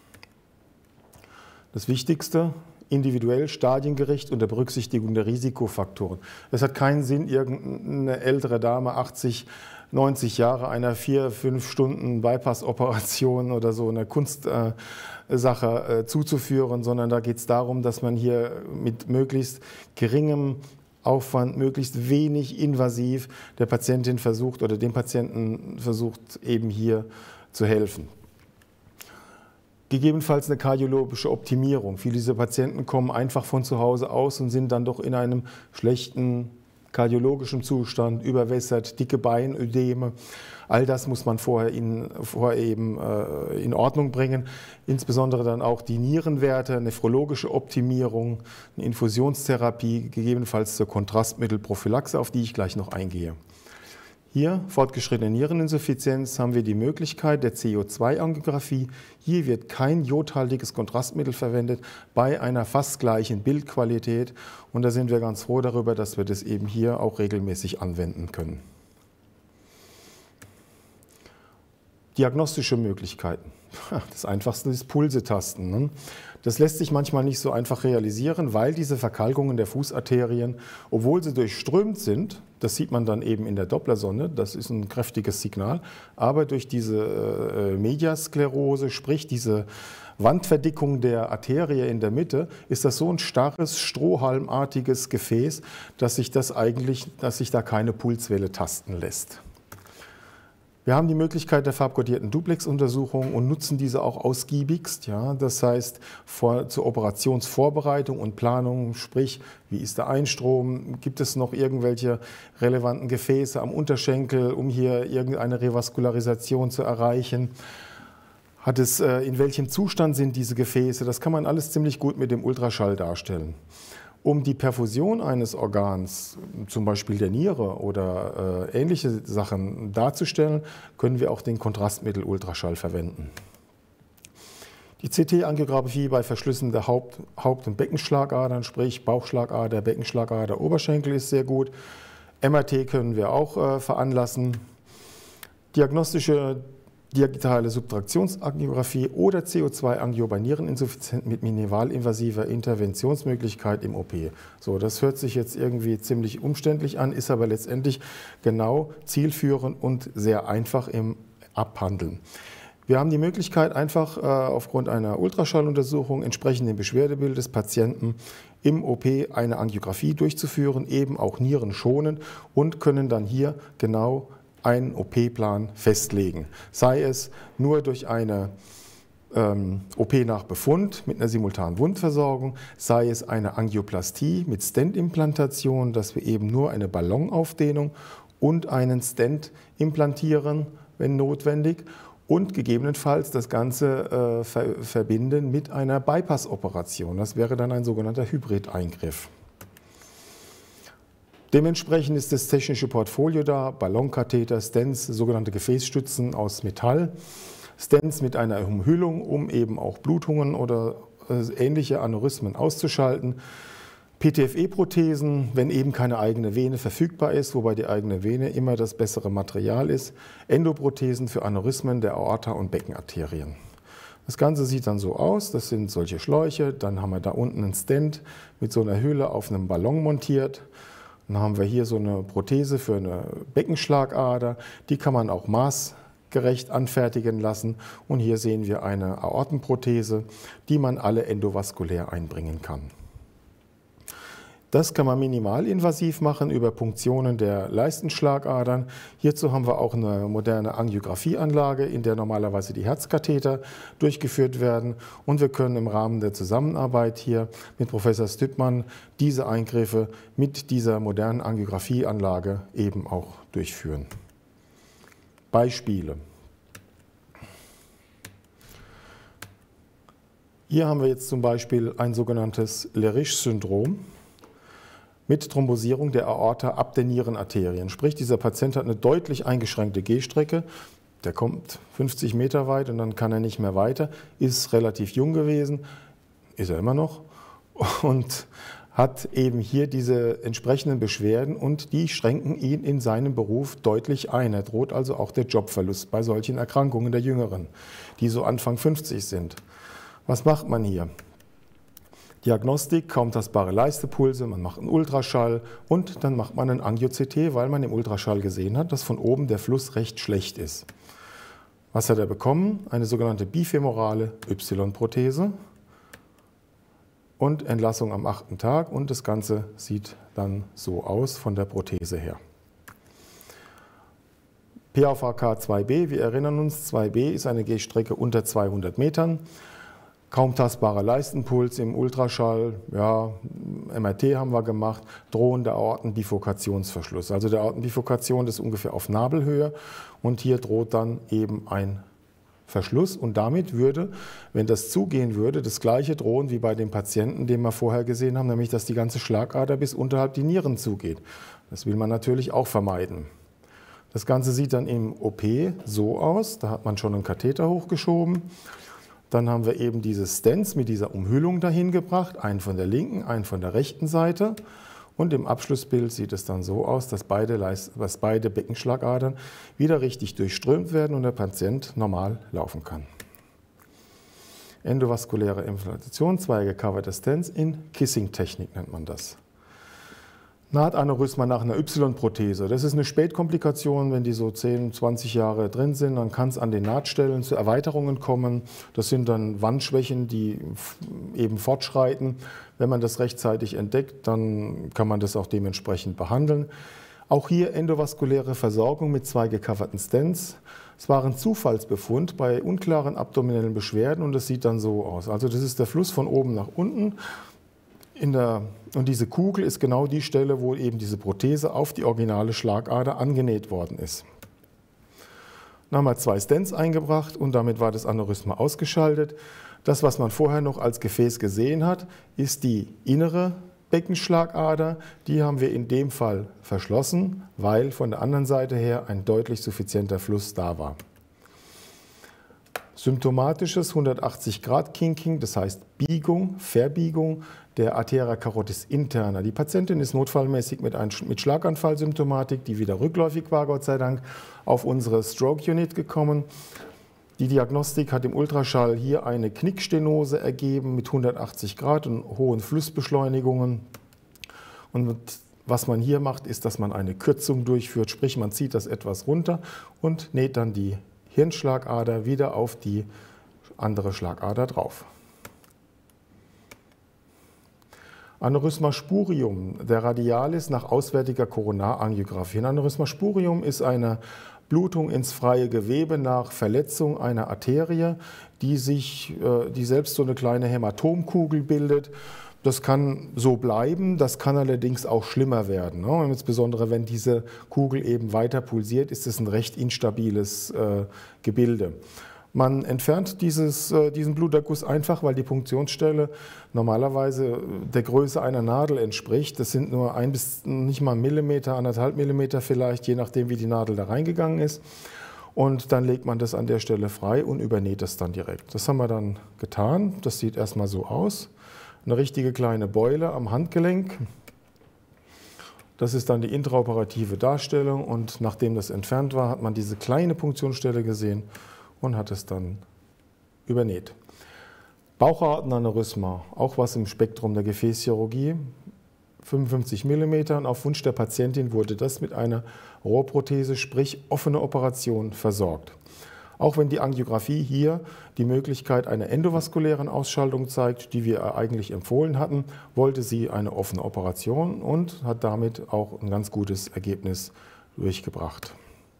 Das Wichtigste, individuell, stadiengerecht unter Berücksichtigung der Risikofaktoren. Es hat keinen Sinn, irgendeine ältere Dame, 80, 90 Jahre, einer 4-5 Stunden Bypass-Operation oder so eine Kunstsache zuzuführen, sondern da geht es darum, dass man hier mit möglichst geringem Aufwand, möglichst wenig invasiv der Patientin versucht oder dem Patienten versucht, eben hier zu helfen. Gegebenenfalls eine kardiologische Optimierung. Viele dieser Patienten kommen einfach von zu Hause aus und sind dann doch in einem schlechten kardiologischen Zustand, überwässert, dicke Beinödeme. All das muss man vorher eben in Ordnung bringen. Insbesondere dann auch die Nierenwerte, nephrologische Optimierung, eine Infusionstherapie, gegebenenfalls zur Kontrastmittelprophylaxe, auf die ich gleich noch eingehe. Hier, fortgeschrittene Niereninsuffizienz, haben wir die Möglichkeit der CO2-Angiografie. Hier wird kein jodhaltiges Kontrastmittel verwendet bei einer fast gleichen Bildqualität. Und da sind wir ganz froh darüber, dass wir das eben hier auch regelmäßig anwenden können. Diagnostische Möglichkeiten. Das Einfachste ist Pulsetasten. Das lässt sich manchmal nicht so einfach realisieren, weil diese Verkalkungen der Fußarterien, obwohl sie durchströmt sind, das sieht man dann eben in der Dopplersonde, das ist ein kräftiges Signal, aber durch diese Mediasklerose, sprich diese Wandverdickung der Arterie in der Mitte, ist das so ein starres, strohhalmartiges Gefäß, dass sich da keine Pulswelle tasten lässt. Wir haben die Möglichkeit der farbkodierten Duplex-Untersuchung und nutzen diese auch ausgiebigst. Ja, das heißt, zur Operationsvorbereitung und Planung, sprich, wie ist der Einstrom, gibt es noch irgendwelche relevanten Gefäße am Unterschenkel, um hier irgendeine Revaskularisation zu erreichen. In welchem Zustand sind diese Gefäße? Das kann man alles ziemlich gut mit dem Ultraschall darstellen. Um die Perfusion eines Organs, zum Beispiel der Niere oder ähnliche Sachen darzustellen, können wir auch den Kontrastmittel-Ultraschall verwenden. Die CT-Angiografie bei Verschlüssen der Haupt- und Beckenschlagadern, sprich Bauchschlagader, Beckenschlagader, Oberschenkel ist sehr gut. MRT können wir auch veranlassen. Diagnostische digitale Subtraktionsangiographie oder CO2-Angio bei Niereninsuffizienz mit minimalinvasiver Interventionsmöglichkeit im OP. So, das hört sich jetzt irgendwie ziemlich umständlich an, ist aber letztendlich genau zielführend und sehr einfach im Abhandeln. Wir haben die Möglichkeit, einfach aufgrund einer Ultraschalluntersuchung entsprechend dem Beschwerdebild des Patienten im OP eine Angiografie durchzuführen, eben auch nierenschonend, und können dann hier genau einen OP-Plan festlegen. Sei es nur durch eine OP nach Befund mit einer simultanen Wundversorgung, sei es eine Angioplastie mit Stent-Implantation, dass wir eben nur eine Ballonaufdehnung und einen Stent implantieren, wenn notwendig, und gegebenenfalls das Ganze verbinden mit einer Bypass-Operation. Das wäre dann ein sogenannter Hybrid-Eingriff. Dementsprechend ist das technische Portfolio da: Ballonkatheter, Stents, sogenannte Gefäßstützen aus Metall, Stents mit einer Umhüllung, um eben auch Blutungen oder ähnliche Aneurysmen auszuschalten, PTFE-Prothesen, wenn eben keine eigene Vene verfügbar ist, wobei die eigene Vene immer das bessere Material ist, Endoprothesen für Aneurysmen der Aorta und Beckenarterien. Das Ganze sieht dann so aus: Das sind solche Schläuche, dann haben wir da unten einen Stent mit so einer Hülle auf einem Ballon montiert. Dann haben wir hier so eine Prothese für eine Beckenschlagader, die kann man auch maßgerecht anfertigen lassen. Und hier sehen wir eine Aortenprothese, die man alle endovaskulär einbringen kann. Das kann man minimalinvasiv machen über Punktionen der Leistenschlagadern. Hierzu haben wir auch eine moderne Angiografieanlage, in der normalerweise die Herzkatheter durchgeführt werden. Und wir können im Rahmen der Zusammenarbeit hier mit Professor Stüttmann diese Eingriffe mit dieser modernen Angiografieanlage eben auch durchführen. Beispiele. Hier haben wir jetzt zum Beispiel ein sogenanntes Leriche-Syndrom mit Thrombosierung der Aorta ab der Nierenarterien. Sprich, dieser Patient hat eine deutlich eingeschränkte Gehstrecke, der kommt 50 Meter weit und dann kann er nicht mehr weiter, ist relativ jung gewesen, ist er immer noch, und hat eben hier diese entsprechenden Beschwerden, und die schränken ihn in seinem Beruf deutlich ein. Er droht also auch der Jobverlust bei solchen Erkrankungen der Jüngeren, die so Anfang 50 sind. Was macht man hier? Diagnostik, kaum tastbare Leistepulse, man macht einen Ultraschall und dann macht man einen Angio-CT, weil man im Ultraschall gesehen hat, dass von oben der Fluss recht schlecht ist. Was hat er bekommen? Eine sogenannte bifemorale Y-Prothese und Entlassung am 8. Tag, und das Ganze sieht dann so aus von der Prothese her. PAVK 2b, wir erinnern uns, 2b ist eine Gehstrecke unter 200 Metern. Kaum tastbarer Leistenpuls im Ultraschall, ja, MRT haben wir gemacht, drohender Aortenbifurkationsverschluss. Also der Aortenbifurkation ist ungefähr auf Nabelhöhe, und hier droht dann eben ein Verschluss, und damit würde, wenn das zugehen würde, das gleiche drohen wie bei dem Patienten, den wir vorher gesehen haben, nämlich dass die ganze Schlagader bis unterhalb die Nieren zugeht. Das will man natürlich auch vermeiden. Das Ganze sieht dann im OP so aus, da hat man schon einen Katheter hochgeschoben. Dann haben wir eben diese Stents mit dieser Umhüllung dahin gebracht, einen von der linken, einen von der rechten Seite. Und im Abschlussbild sieht es dann so aus, dass beide Beckenschlagadern wieder richtig durchströmt werden und der Patient normal laufen kann. endovaskuläre Embolisation, 2 gecoverte Stents in Kissing-Technik nennt man das. Nahtaneurysma nach einer Y-Prothese. Das ist eine Spätkomplikation, wenn die so 10, 20 Jahre drin sind, dann kann es an den Nahtstellen zu Erweiterungen kommen. Das sind dann Wandschwächen, die eben fortschreiten. Wenn man das rechtzeitig entdeckt, dann kann man das auch dementsprechend behandeln. Auch hier endovaskuläre Versorgung mit 2 gecoverten Stents. Es war ein Zufallsbefund bei unklaren abdominellen Beschwerden und das sieht dann so aus. Also das ist der Fluss von oben nach unten. Und diese Kugel ist genau die Stelle, wo eben diese Prothese auf die originale Schlagader angenäht worden ist. Dann haben wir 2 Stents eingebracht und damit war das Aneurysma ausgeschaltet. Das, was man vorher noch als Gefäß gesehen hat, ist die innere Beckenschlagader. Die haben wir in dem Fall verschlossen, weil von der anderen Seite her ein deutlich suffizienter Fluss da war. Symptomatisches 180-Grad-Kinking, das heißt Biegung, Verbiegung der Arteria carotis interna. Die Patientin ist notfallmäßig mit Schlaganfallsymptomatik, die wieder rückläufig war, Gott sei Dank, auf unsere Stroke-Unit gekommen. Die Diagnostik hat im Ultraschall hier eine Knickstenose ergeben mit 180 Grad und hohen Flussbeschleunigungen. Und was man hier macht, ist, dass man eine Kürzung durchführt, sprich man zieht das etwas runter und näht dann die Hirnschlagader wieder auf die andere Schlagader drauf. Aneurysma spurium der Radialis nach auswärtiger Koronarangiographie. Ein Aneurysma spurium ist eine Blutung ins freie Gewebe nach Verletzung einer Arterie, die selbst so eine kleine Hämatomkugel bildet. Das kann so bleiben, das kann allerdings auch schlimmer werden. Insbesondere wenn diese Kugel eben weiter pulsiert, ist es ein recht instabiles Gebilde. Man entfernt diesen Bluterguss einfach, weil die Punktionsstelle normalerweise der Größe einer Nadel entspricht. Das sind nur nicht mal Millimeter, 1,5 Millimeter vielleicht, je nachdem wie die Nadel da reingegangen ist. Und dann legt man das an der Stelle frei und übernäht das dann direkt. Das haben wir dann getan. Das sieht erstmal so aus. Eine richtige kleine Beule am Handgelenk. Das ist dann die intraoperative Darstellung und nachdem das entfernt war, hat man diese kleine Punktionsstelle gesehen und hat es dann übernäht. Bauchaortenaneurysma, auch was im Spektrum der Gefäßchirurgie, 55 mm. Auf Wunsch der Patientin wurde das mit einer Rohrprothese, sprich offene Operation, versorgt. Auch wenn die Angiografie hier die Möglichkeit einer endovaskulären Ausschaltung zeigt, die wir eigentlich empfohlen hatten, wollte sie eine offene Operation und hat damit auch ein ganz gutes Ergebnis durchgebracht.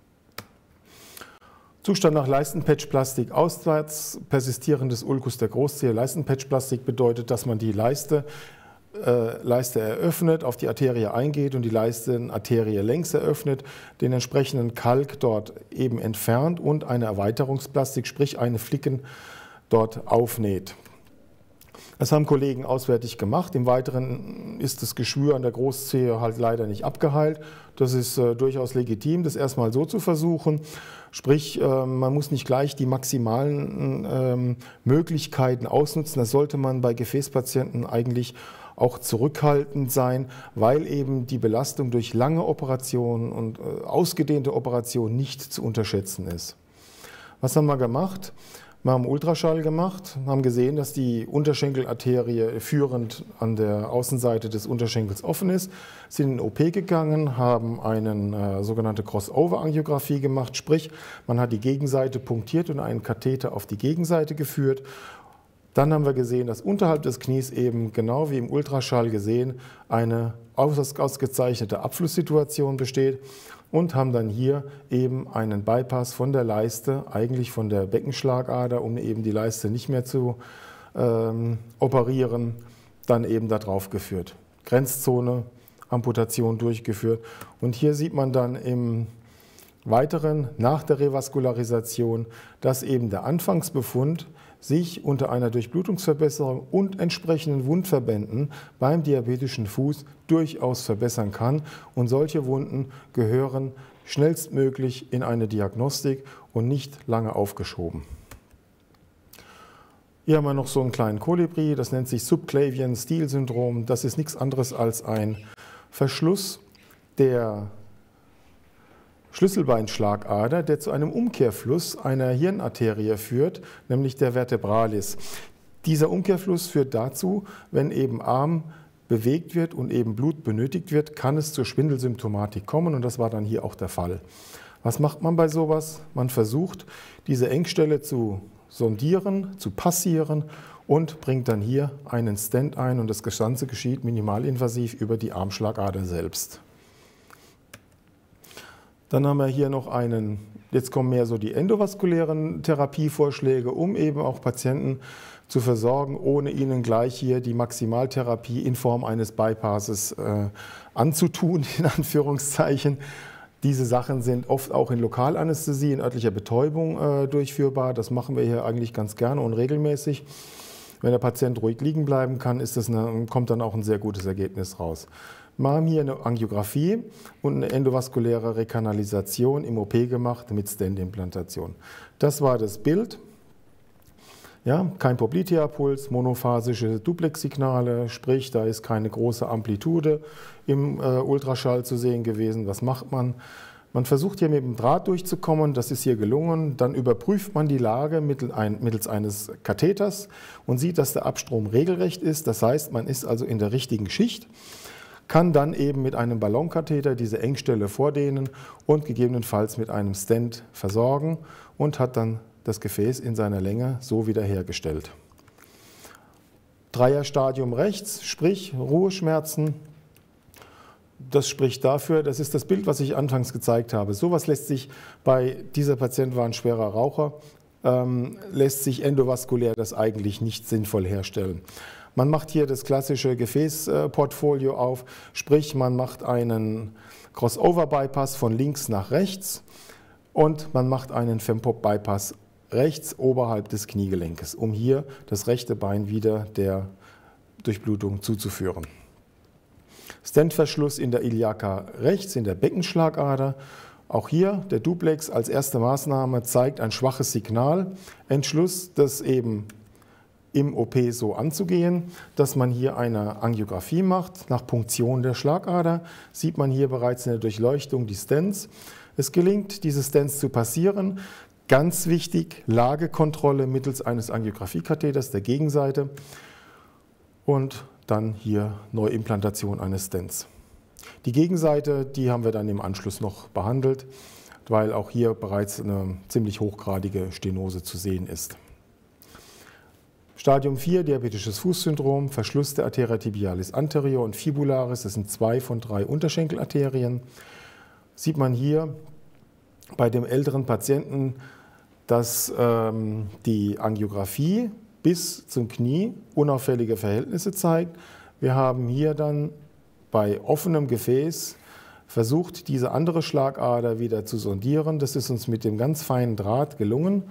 Zustand nach Leistenpatchplastik auswärts, persistierendes Ulkus der Großzehe. Leistenpatchplastik bedeutet, dass man die Leiste eröffnet, auf die Arterie eingeht und die Leistenarterie längs eröffnet, den entsprechenden Kalk dort eben entfernt und eine Erweiterungsplastik, sprich eine Flicken, dort aufnäht. Das haben Kollegen auswärtig gemacht. Im Weiteren ist das Geschwür an der Großzehe halt leider nicht abgeheilt. Das ist durchaus legitim, das erstmal so zu versuchen. Sprich, man muss nicht gleich die maximalen Möglichkeiten ausnutzen. Das sollte man bei Gefäßpatienten eigentlich auch zurückhaltend sein, weil eben die Belastung durch lange Operationen und ausgedehnte Operationen nicht zu unterschätzen ist. Was haben wir gemacht? Wir haben Ultraschall gemacht, haben gesehen, dass die Unterschenkelarterie führend an der Außenseite des Unterschenkels offen ist, sind in den OP gegangen, haben eine sogenannte Crossover-Angiografie gemacht, sprich, man hat die Gegenseite punktiert und einen Katheter auf die Gegenseite geführt. Dann haben wir gesehen, dass unterhalb des Knies eben, genau wie im Ultraschall gesehen, eine ausgezeichnete Abflusssituation besteht und haben dann hier eben einen Bypass von der Leiste, eigentlich von der Beckenschlagader, um eben die Leiste nicht mehr zu operieren, dann eben da drauf geführt. Grenzzone, Amputation durchgeführt und hier sieht man dann im Weiteren nach der Revaskularisation, dass eben der Anfangsbefund sich unter einer Durchblutungsverbesserung und entsprechenden Wundverbänden beim diabetischen Fuß durchaus verbessern kann. Und solche Wunden gehören schnellstmöglich in eine Diagnostik und nicht lange aufgeschoben. Hier haben wir noch so einen kleinen Kolibri, das nennt sich Subclavian-Steele-Syndrom. Das ist nichts anderes als ein Verschluss der Schlüsselbeinschlagader, der zu einem Umkehrfluss einer Hirnarterie führt, nämlich der Vertebralis. Dieser Umkehrfluss führt dazu, wenn eben Arm bewegt wird und eben Blut benötigt wird, kann es zur Schwindelsymptomatik kommen und das war dann hier auch der Fall. Was macht man bei sowas? Man versucht, diese Engstelle zu sondieren, zu passieren und bringt dann hier einen Stent ein und das Ganze geschieht minimalinvasiv über die Armschlagader selbst. Dann haben wir hier noch einen, jetzt kommen mehr so die endovaskulären Therapievorschläge, um eben auch Patienten zu versorgen, ohne ihnen gleich hier die Maximaltherapie in Form eines Bypasses anzutun, in Anführungszeichen. Diese Sachen sind oft auch in Lokalanästhesie, in örtlicher Betäubung durchführbar. Das machen wir hier eigentlich ganz gerne und regelmäßig. Wenn der Patient ruhig liegen bleiben kann, kommt dann auch ein sehr gutes Ergebnis raus. Wir haben hier eine Angiografie und eine endovaskuläre Rekanalisation im OP gemacht mit Stent-Implantation. Das war das Bild. Ja, kein Popliteal-Puls, monophasische Duplex-Signale, sprich, da ist keine große Amplitude im Ultraschall zu sehen gewesen. Was macht man? Man versucht hier mit dem Draht durchzukommen, das ist hier gelungen. Dann überprüft man die Lage mittels eines Katheters und sieht, dass der Abstrom regelrecht ist. Das heißt, man ist also in der richtigen Schicht, kann dann eben mit einem Ballonkatheter diese Engstelle vordehnen und gegebenenfalls mit einem Stent versorgen und hat dann das Gefäß in seiner Länge so wiederhergestellt. Dreierstadium rechts, sprich Ruheschmerzen. Das spricht dafür, das ist das Bild, was ich anfangs gezeigt habe. Sowas lässt sich dieser Patient war ein schwerer Raucher, lässt sich endovaskulär das eigentlich nicht sinnvoll herstellen. Man macht hier das klassische Gefäßportfolio auf, sprich man macht einen Crossover-Bypass von links nach rechts und man macht einen Fempop-Bypass rechts oberhalb des Kniegelenkes, um hier das rechte Bein wieder der Durchblutung zuzuführen. Stentverschluss in der Iliaca rechts, in der Beckenschlagader. Auch hier der Duplex als erste Maßnahme zeigt ein schwaches Signal. Entschluss, das eben im OP so anzugehen, dass man hier eine Angiografie macht. Nach Punktion der Schlagader sieht man hier bereits in der Durchleuchtung die Stents. Es gelingt, diese Stents zu passieren. Ganz wichtig, Lagekontrolle mittels eines Angiografiekatheters der Gegenseite und dann hier Neuimplantation eines Stents. Die Gegenseite, die haben wir dann im Anschluss noch behandelt, weil auch hier bereits eine ziemlich hochgradige Stenose zu sehen ist. Stadium 4, diabetisches Fußsyndrom, Verschluss der Arteria tibialis anterior und fibularis, das sind 2 von 3 Unterschenkelarterien. Sieht man hier bei dem älteren Patienten, dass die Angiografie bis zum Knie unauffällige Verhältnisse zeigt. Wir haben hier dann bei offenem Gefäß versucht, diese andere Schlagader wieder zu sondieren. Das ist uns mit dem ganz feinen Draht gelungen.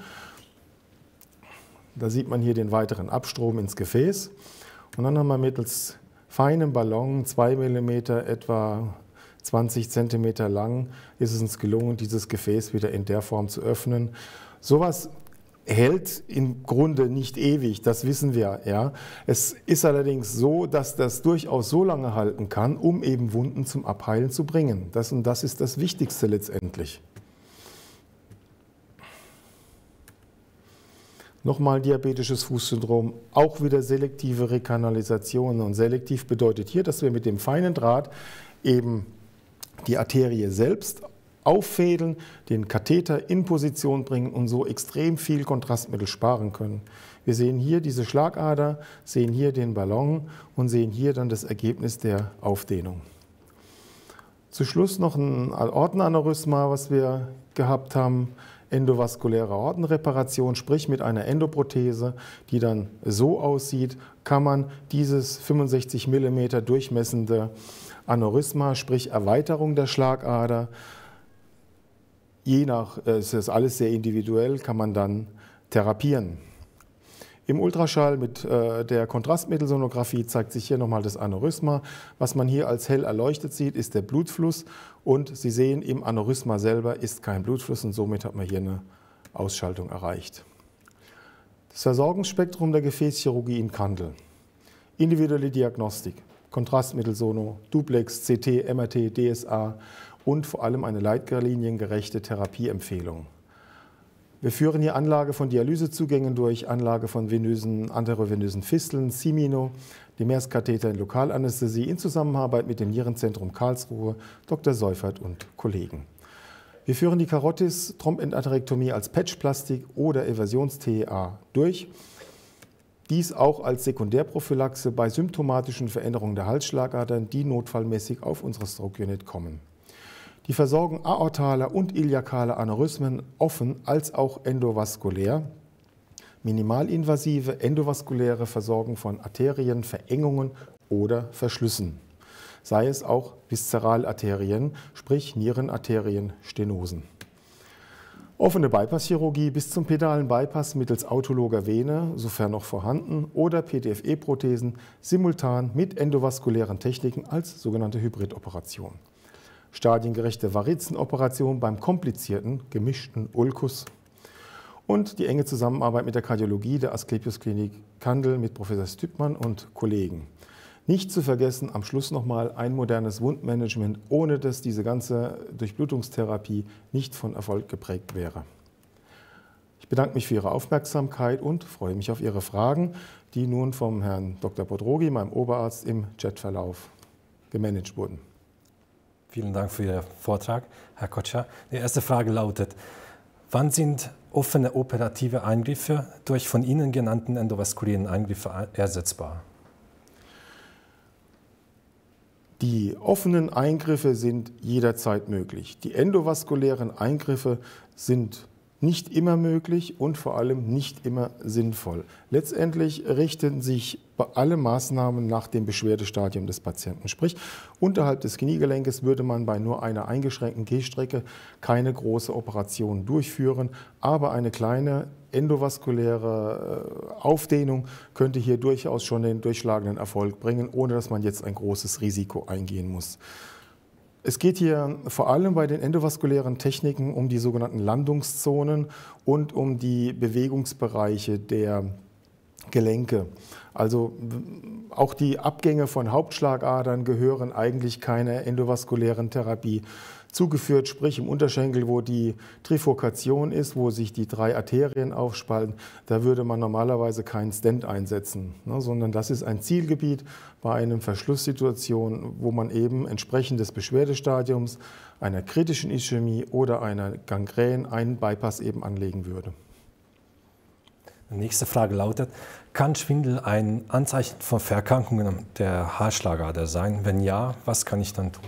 Da sieht man hier den weiteren Abstrom ins Gefäß. Und dann haben wir mittels feinem Ballon, 2 mm, etwa 20 cm lang, ist es uns gelungen, dieses Gefäß wieder in der Form zu öffnen. Sowas hält im Grunde nicht ewig, das wissen wir. Ja. Es ist allerdings so, dass das durchaus so lange halten kann, um eben Wunden zum Abheilen zu bringen. Das ist das Wichtigste letztendlich. Nochmal diabetisches Fußsyndrom, auch wieder selektive Rekanalisation. Und selektiv bedeutet hier, dass wir mit dem feinen Draht eben die Arterie selbst auffädeln, den Katheter in Position bringen und so extrem viel Kontrastmittel sparen können. Wir sehen hier diese Schlagader, sehen hier den Ballon und sehen hier dann das Ergebnis der Aufdehnung. Zu Schluss noch ein Aortenaneurysma, was wir gehabt haben, endovaskuläre Aortenreparation, sprich mit einer Endoprothese, die dann so aussieht, kann man dieses 65 mm durchmessende Aneurysma, sprich Erweiterung der Schlagader, es ist alles sehr individuell, kann man dann therapieren. Im Ultraschall mit der Kontrastmittelsonographie zeigt sich hier nochmal das Aneurysma. Was man hier als hell erleuchtet sieht, ist der Blutfluss. Und Sie sehen, im Aneurysma selber ist kein Blutfluss und somit hat man hier eine Ausschaltung erreicht. Das Versorgungsspektrum der Gefäßchirurgie in Kandel. Individuelle Diagnostik, Kontrastmittelsono, Duplex, CT, MRT, DSA und vor allem eine leitliniengerechte Therapieempfehlung. Wir führen hier Anlage von Dialysezugängen durch, Anlage von anterovenösen Fisteln, Cimino, Demer's-Katheter in Lokalanästhesie in Zusammenarbeit mit dem Nierenzentrum Karlsruhe, Dr. Seufert und Kollegen. Wir führen die Karotis-Trompendatherektomie als Patchplastik oder Eversions-TEA durch. Dies auch als Sekundärprophylaxe bei symptomatischen Veränderungen der Halsschlagadern, die notfallmäßig auf unsere Stroke Unit kommen. Die Versorgung aortaler und iliakaler Aneurysmen offen als auch endovaskulär. Minimalinvasive endovaskuläre Versorgung von Arterien, Verengungen oder Verschlüssen. Sei es auch Viszeralarterien, sprich Nierenarterien, Stenosen. Offene Bypasschirurgie bis zum pedalen Bypass mittels autologer Vene, sofern noch vorhanden, oder PTFE-Prothesen simultan mit endovaskulären Techniken als sogenannte Hybridoperation. Stadiengerechte Varizenoperation beim komplizierten, gemischten Ulkus und die enge Zusammenarbeit mit der Kardiologie der Asklepios Klinik Kandel mit Professor Stübmann und Kollegen. Nicht zu vergessen, am Schluss nochmal ein modernes Wundmanagement, ohne dass diese ganze Durchblutungstherapie nicht von Erfolg geprägt wäre. Ich bedanke mich für Ihre Aufmerksamkeit und freue mich auf Ihre Fragen, die nun vom Herrn Dr. Bodrogi, meinem Oberarzt, im Chatverlauf gemanagt wurden. Vielen Dank für Ihren Vortrag, Herr Kotscher. Die erste Frage lautet: Wann sind offene operative Eingriffe durch von Ihnen genannten endovaskulären Eingriffe ersetzbar? Die offenen Eingriffe sind jederzeit möglich. Die endovaskulären Eingriffe sind nicht immer möglich und vor allem nicht immer sinnvoll. Letztendlich richten sich alle Maßnahmen nach dem Beschwerdestadium des Patienten. Sprich, unterhalb des Kniegelenkes würde man bei nur einer eingeschränkten Gehstrecke keine große Operation durchführen, aber eine kleine endovaskuläre Aufdehnung könnte hier durchaus schon den durchschlagenden Erfolg bringen, ohne dass man jetzt ein großes Risiko eingehen muss. Es geht hier vor allem bei den endovaskulären Techniken um die sogenannten Landungszonen und um die Bewegungsbereiche der Gelenke. Also auch die Abgänge von Hauptschlagadern gehören eigentlich keiner endovaskulären Therapie zugeführt, sprich im Unterschenkel, wo die Trifurkation ist, wo sich die 3 Arterien aufspalten, da würde man normalerweise keinen Stent einsetzen, sondern das ist ein Zielgebiet bei einer Verschlusssituation, wo man eben entsprechend des Beschwerdestadiums, einer kritischen Ischämie oder einer Gangrän einen Bypass eben anlegen würde. Die nächste Frage lautet: Kann Schwindel ein Anzeichen von Verkrankungen der Halsschlagader sein? Wenn ja, was kann ich dann tun?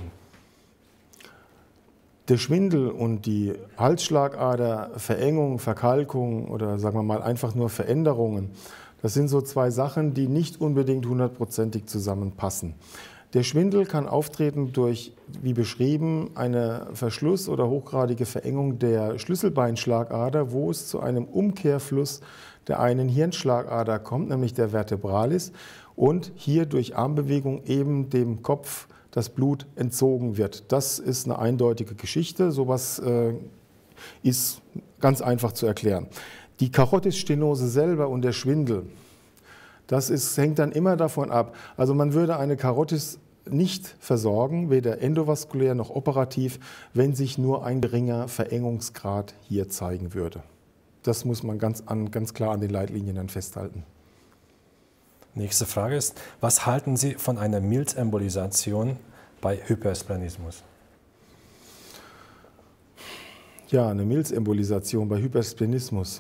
Der Schwindel und die Halsschlagader, Verengung, Verkalkung oder sagen wir mal einfach nur Veränderungen, das sind so 2 Sachen, die nicht unbedingt 100%ig zusammenpassen. Der Schwindel kann auftreten durch, wie beschrieben, eine Verschluss- oder hochgradige Verengung der Schlüsselbeinschlagader, wo es zu einem Umkehrfluss der einen Hirnschlagader kommt, nämlich der Vertebralis, und hier durch Armbewegung eben dem Kopf das Blut entzogen wird. Das ist eine eindeutige Geschichte. Sowas ist ganz einfach zu erklären. Die Karotisstenose selber und der Schwindel, hängt dann immer davon ab. Also man würde eine Karotis nicht versorgen, weder endovaskulär noch operativ, wenn sich nur ein geringer Verengungsgrad hier zeigen würde. Das muss man ganz klar an den Leitlinien dann festhalten. Nächste Frage ist: Was halten Sie von einer Milzembolisation bei Hypersplenismus? Ja, eine Milzembolisation bei Hypersplenismus.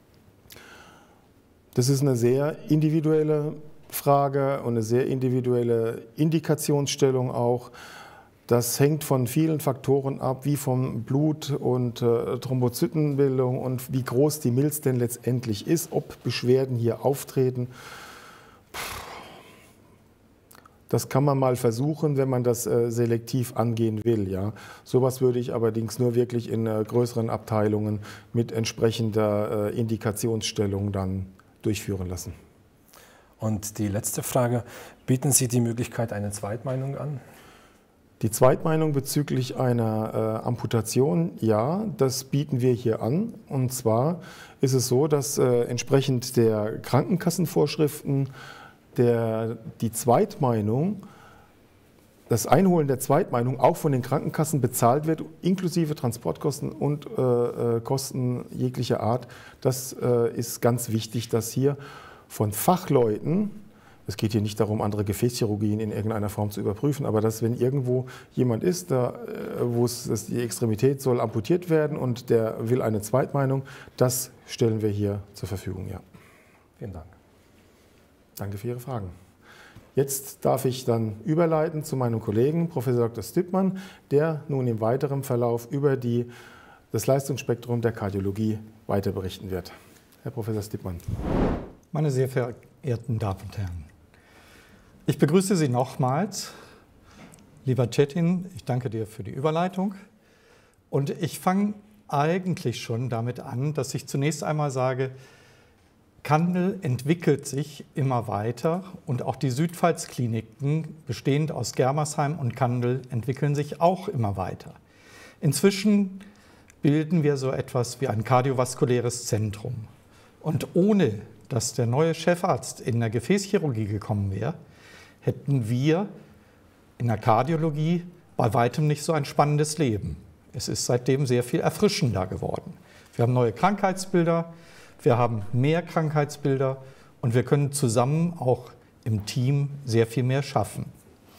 Das ist eine sehr individuelle Frage und eine sehr individuelle Indikationsstellung auch. Das hängt von vielen Faktoren ab, wie vom Blut- und Thrombozytenbildung und wie groß die Milz denn letztendlich ist, ob Beschwerden hier auftreten. Das kann man mal versuchen, wenn man das selektiv angehen will. Ja. Sowas würde ich allerdings nur wirklich in größeren Abteilungen mit entsprechender Indikationsstellung dann durchführen lassen. Und die letzte Frage: Bieten Sie die Möglichkeit einer Zweitmeinung an? Die Zweitmeinung bezüglich einer Amputation, ja, das bieten wir hier an. Und zwar ist es so, dass entsprechend der Krankenkassenvorschriften die Zweitmeinung das Einholen der Zweitmeinung auch von den Krankenkassen bezahlt wird, inklusive Transportkosten und Kosten jeglicher Art. Das ist ganz wichtig, dass hier von Fachleuten, es geht hier nicht darum, andere Gefäßchirurgien in irgendeiner Form zu überprüfen, aber dass, wenn irgendwo jemand ist, wo die Extremität soll amputiert werden und der will eine Zweitmeinung, das stellen wir hier zur Verfügung. Ja. Vielen Dank. Danke für Ihre Fragen. Jetzt darf ich dann überleiten zu meinem Kollegen, Professor Dr. Stüppmann, der nun im weiteren Verlauf über das Leistungsspektrum der Kardiologie weiter berichten wird. Herr Professor Stüppmann. Meine sehr verehrten Damen und Herren, ich begrüße Sie nochmals. Lieber Cetin, ich danke dir für die Überleitung. Und ich fange eigentlich schon damit an, dass ich zunächst einmal sage, Kandel entwickelt sich immer weiter und auch die Südpfalz-Kliniken, bestehend aus Germersheim und Kandel, entwickeln sich auch immer weiter. Inzwischen bilden wir so etwas wie ein kardiovaskuläres Zentrum. Und ohne dass der neue Chefarzt in der Gefäßchirurgie gekommen wäre, hätten wir in der Kardiologie bei weitem nicht so ein spannendes Leben. Es ist seitdem sehr viel erfrischender geworden. Wir haben neue Krankheitsbilder, wir haben mehr Krankheitsbilder und wir können zusammen auch im Team sehr viel mehr schaffen.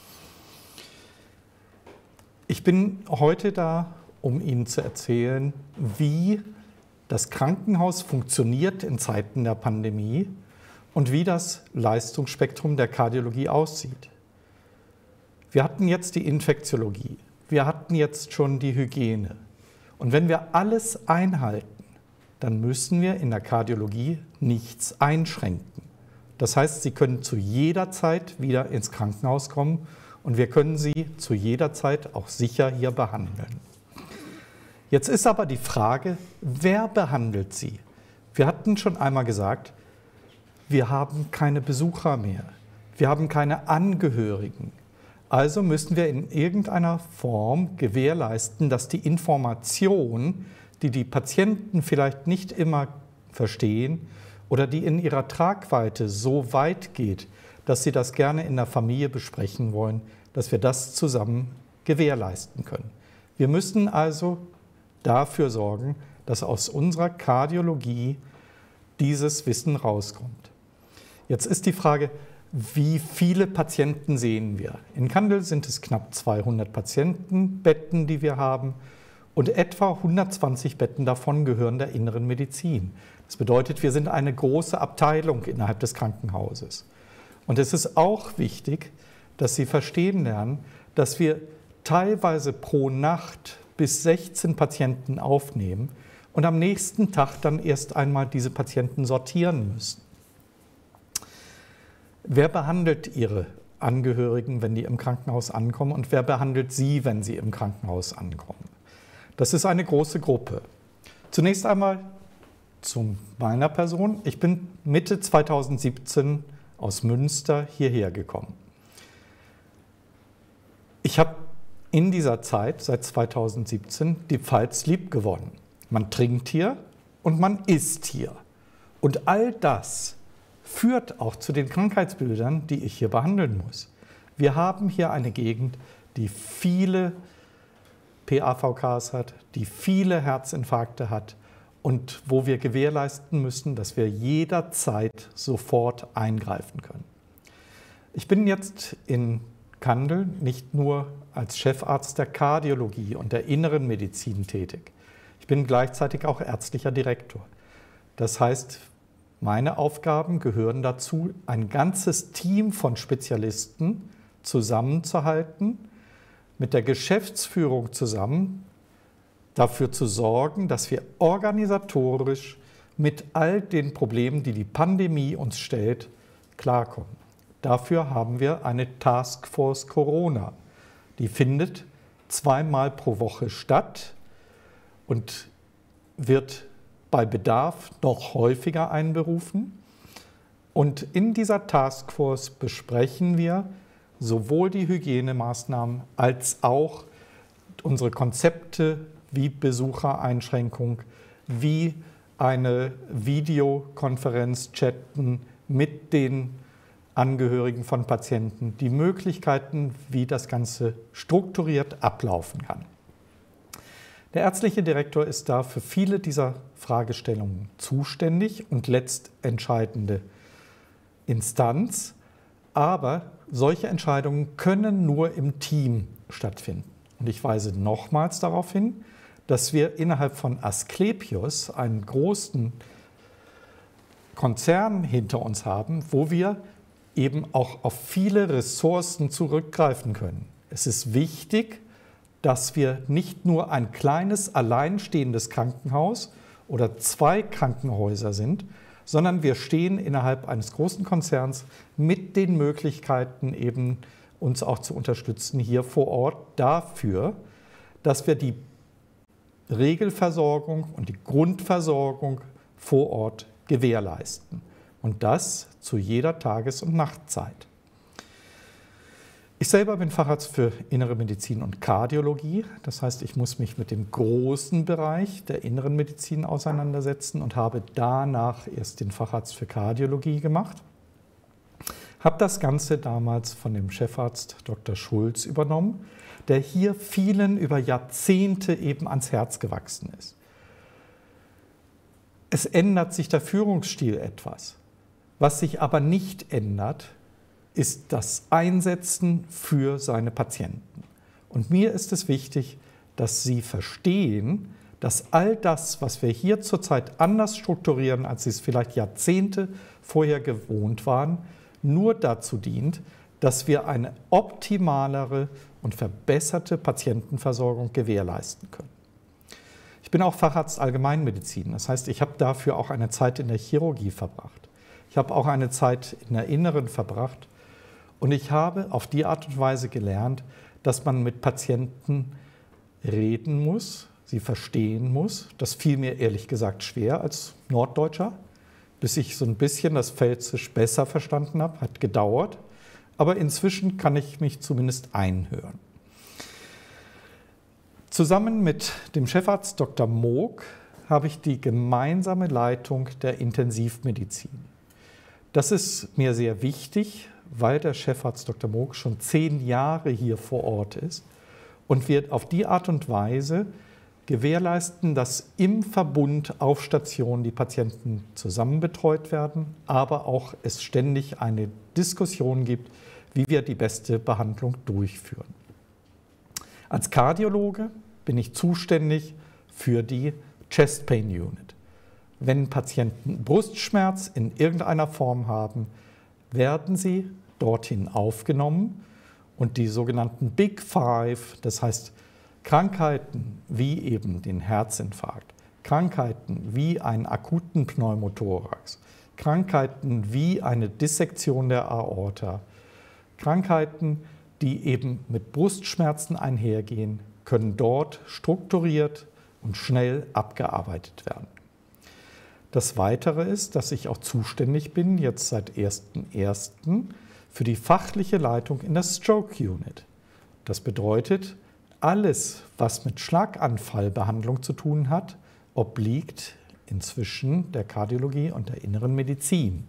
Ich bin heute da, um Ihnen zu erzählen, wie das Krankenhaus funktioniert in Zeiten der Pandemie und wie das Leistungsspektrum der Kardiologie aussieht. Wir hatten jetzt die Infektiologie, wir hatten jetzt schon die Hygiene. Und wenn wir alles einhalten, dann müssen wir in der Kardiologie nichts einschränken. Das heißt, Sie können zu jeder Zeit wieder ins Krankenhaus kommen und wir können Sie zu jeder Zeit auch sicher hier behandeln. Jetzt ist aber die Frage, wer behandelt Sie? Wir hatten schon einmal gesagt, wir haben keine Besucher mehr, wir haben keine Angehörigen. Also müssen wir in irgendeiner Form gewährleisten, dass die Information, die die Patienten vielleicht nicht immer verstehen oder die in ihrer Tragweite so weit geht, dass sie das gerne in der Familie besprechen wollen, dass wir das zusammen gewährleisten können. Wir müssen also dafür sorgen, dass aus unserer Kardiologie dieses Wissen rauskommt. Jetzt ist die Frage, wie viele Patienten sehen wir? In Kandel sind es knapp 200 Patientenbetten, die wir haben. Und etwa 120 Betten davon gehören der inneren Medizin. Das bedeutet, wir sind eine große Abteilung innerhalb des Krankenhauses. Und es ist auch wichtig, dass Sie verstehen lernen, dass wir teilweise pro Nacht bis 16 Patienten aufnehmen und am nächsten Tag dann erst einmal diese Patienten sortieren müssen. Wer behandelt Ihre Angehörigen, wenn die im Krankenhaus ankommen, und wer behandelt Sie, wenn Sie im Krankenhaus ankommen? Das ist eine große Gruppe. Zunächst einmal zu meiner Person. Ich bin Mitte 2017 aus Münster hierher gekommen. Ich habe in dieser Zeit, seit 2017, die Pfalz lieb gewonnen. Man trinkt hier und man isst hier. Und all das führt auch zu den Krankheitsbildern, die ich hier behandeln muss. Wir haben hier eine Gegend, die viele PAVKs hat, die viele Herzinfarkte hat und wo wir gewährleisten müssen, dass wir jederzeit sofort eingreifen können. Ich bin jetzt in Kandel nicht nur als Chefarzt der Kardiologie und der inneren Medizin tätig. Ich bin gleichzeitig auch ärztlicher Direktor. Das heißt, meine Aufgaben gehören dazu, ein ganzes Team von Spezialisten zusammenzuhalten, mit der Geschäftsführung zusammen dafür zu sorgen, dass wir organisatorisch mit all den Problemen, die die Pandemie uns stellt, klarkommen. Dafür haben wir eine Taskforce Corona. Die findet 2-mal pro Woche statt und wird bei Bedarf noch häufiger einberufen. Und in dieser Taskforce besprechen wir sowohl die Hygienemaßnahmen als auch unsere Konzepte wie Besuchereinschränkung, wie eine Videokonferenz chatten mit den Angehörigen von Patienten die Möglichkeiten, wie das Ganze strukturiert ablaufen kann. Der ärztliche Direktor ist da für viele dieser Fragestellungen zuständig und letztentscheidende Instanz, aber solche Entscheidungen können nur im Team stattfinden. Und ich weise nochmals darauf hin, dass wir innerhalb von Asklepios einen großen Konzern hinter uns haben, wo wir eben auch auf viele Ressourcen zurückgreifen können. Es ist wichtig, dass wir nicht nur ein kleines, alleinstehendes Krankenhaus oder 2 Krankenhäuser sind, sondern wir stehen innerhalb eines großen Konzerns mit den Möglichkeiten, eben uns auch zu unterstützen hier vor Ort dafür, dass wir die Regelversorgung und die Grundversorgung vor Ort gewährleisten. Und das zu jeder Tages- und Nachtzeit. Ich selber bin Facharzt für Innere Medizin und Kardiologie. Das heißt, ich muss mich mit dem großen Bereich der Inneren Medizin auseinandersetzen und habe danach erst den Facharzt für Kardiologie gemacht. Habe das Ganze damals von dem Chefarzt Dr. Schulz übernommen, der hier vielen über Jahrzehnte eben ans Herz gewachsen ist. Es ändert sich der Führungsstil etwas. Was sich aber nicht ändert, ist das Einsetzen für seine Patienten. Und mir ist es wichtig, dass Sie verstehen, dass all das, was wir hier zurzeit anders strukturieren, als Sie es vielleicht Jahrzehnte vorher gewohnt waren, nur dazu dient, dass wir eine optimalere und verbesserte Patientenversorgung gewährleisten können. Ich bin auch Facharzt Allgemeinmedizin. Das heißt, ich habe dafür auch eine Zeit in der Chirurgie verbracht. Ich habe auch eine Zeit in der Inneren verbracht. Und ich habe auf die Art und Weise gelernt, dass man mit Patienten reden muss, sie verstehen muss. Das fiel mir ehrlich gesagt schwer als Norddeutscher, bis ich so ein bisschen das Pfälzisch besser verstanden habe. Hat gedauert, aber inzwischen kann ich mich zumindest einhören. Zusammen mit dem Chefarzt Dr. Moog habe ich die gemeinsame Leitung der Intensivmedizin. Das ist mir sehr wichtig, weil der Chefarzt Dr. Moog schon 10 Jahre hier vor Ort ist und wir auf die Art und Weise gewährleisten, dass im Verbund auf Station die Patienten zusammen betreut werden, aber auch es ständig eine Diskussion gibt, wie wir die beste Behandlung durchführen. Als Kardiologe bin ich zuständig für die Chest Pain Unit. Wenn Patienten Brustschmerz in irgendeiner Form haben, werden sie dorthin aufgenommen und die sogenannten Big Five, das heißt Krankheiten wie eben den Herzinfarkt, Krankheiten wie einen akuten Pneumothorax, Krankheiten wie eine Dissektion der Aorta, Krankheiten, die eben mit Brustschmerzen einhergehen, können dort strukturiert und schnell abgearbeitet werden. Das Weitere ist, dass ich auch zuständig bin, jetzt seit 1.1. für die fachliche Leitung in der Stroke Unit. Das bedeutet, alles, was mit Schlaganfallbehandlung zu tun hat, obliegt inzwischen der Kardiologie und der Inneren Medizin.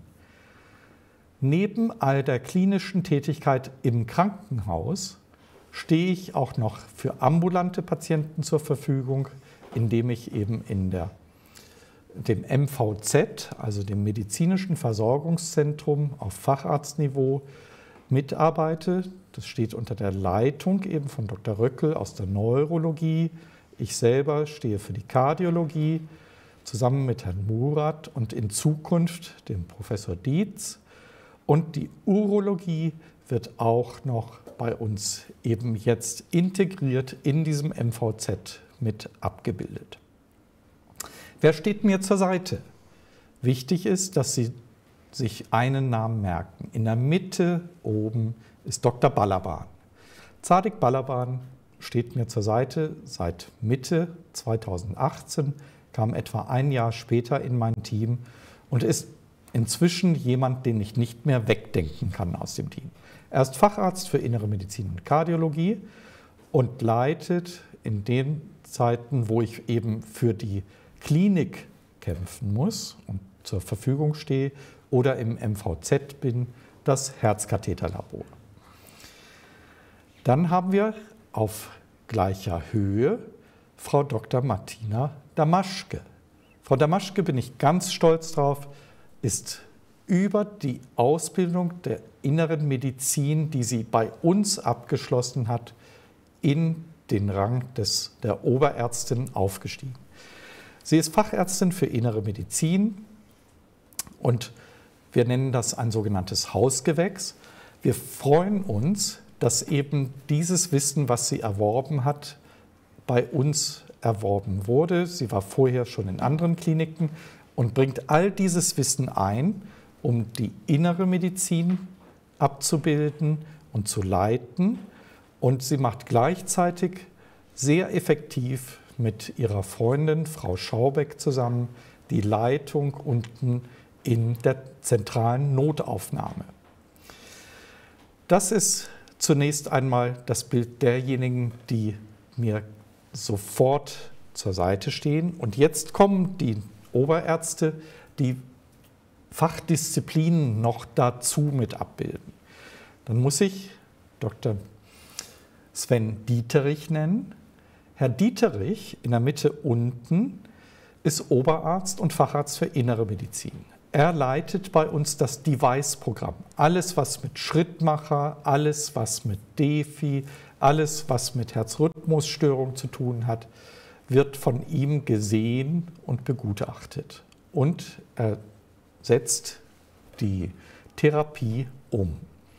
Neben all der klinischen Tätigkeit im Krankenhaus stehe ich auch noch für ambulante Patienten zur Verfügung, indem ich eben in dem MVZ, also dem Medizinischen Versorgungszentrum auf Facharztniveau, mitarbeite. Das steht unter der Leitung eben von Dr. Röckel aus der Neurologie. Ich selber stehe für die Kardiologie zusammen mit Herrn Murat und in Zukunft dem Professor Dietz. Und die Urologie wird auch noch bei uns eben jetzt integriert in diesem MVZ mit abgebildet. Wer steht mir zur Seite? Wichtig ist, dass Sie sich einen Namen merken. In der Mitte oben ist Dr. Balaban. Zadik Balaban steht mir zur Seite seit Mitte 2018, kam etwa ein Jahr später in mein Team und ist inzwischen jemand, den ich nicht mehr wegdenken kann aus dem Team. Er ist Facharzt für Innere Medizin und Kardiologie und leitet in den Zeiten, wo ich eben für die Klinik kämpfen muss und zur Verfügung stehe oder im MVZ bin, das Herzkatheterlabor. Dann haben wir auf gleicher Höhe Frau Dr. Martina Damaschke. Frau Damaschke, bin ich ganz stolz drauf, ist über die Ausbildung der inneren Medizin, die sie bei uns abgeschlossen hat, in den Rang der Oberärztin aufgestiegen. Sie ist Fachärztin für innere Medizin und wir nennen das ein sogenanntes Hausgewächs. Wir freuen uns, dass eben dieses Wissen, was sie erworben hat, bei uns erworben wurde. Sie war vorher schon in anderen Kliniken und bringt all dieses Wissen ein, um die innere Medizin abzubilden und zu leiten. Und sie macht gleichzeitig sehr effektiv mit ihrer Freundin Frau Schaubeck zusammen die Leitung unten in der zentralen Notaufnahme. Das ist zunächst einmal das Bild derjenigen, die mir sofort zur Seite stehen. Und jetzt kommen die Oberärzte, die Fachdisziplinen noch dazu mit abbilden. Dann muss ich Dr. Sven Dieterich nennen. Herr Dieterich in der Mitte unten ist Oberarzt und Facharzt für innere Medizin. Er leitet bei uns das Device-Programm. Alles, was mit Schrittmacher, alles, was mit Defi, alles, was mit Herzrhythmusstörung zu tun hat, wird von ihm gesehen und begutachtet. Und er setzt die Therapie um.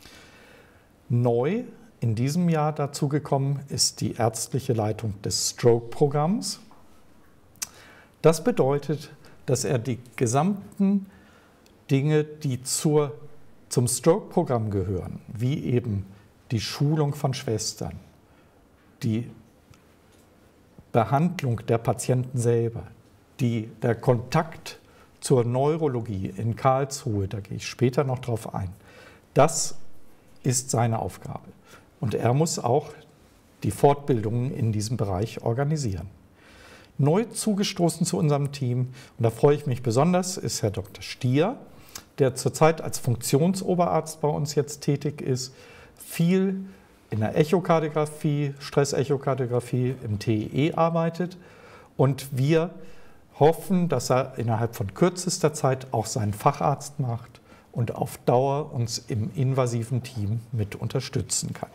Neu in diesem Jahr dazugekommen ist die ärztliche Leitung des Stroke-Programms. Das bedeutet, dass er die gesamten Dinge, die zum Stroke-Programm gehören, wie eben die Schulung von Schwestern, die Behandlung der Patienten selber, der Kontakt zur Neurologie in Karlsruhe, da gehe ich später noch drauf ein, das ist seine Aufgabe. Und er muss auch die Fortbildungen in diesem Bereich organisieren. Neu zugestoßen zu unserem Team, und da freue ich mich besonders, ist Herr Dr. Stier, der zurzeit als Funktionsoberarzt bei uns jetzt tätig ist, viel in der Echokardiographie, Stressechokardiographie im TEE arbeitet. Und wir hoffen, dass er innerhalb von kürzester Zeit auch seinen Facharzt macht und auf Dauer uns im invasiven Team mit unterstützen kann.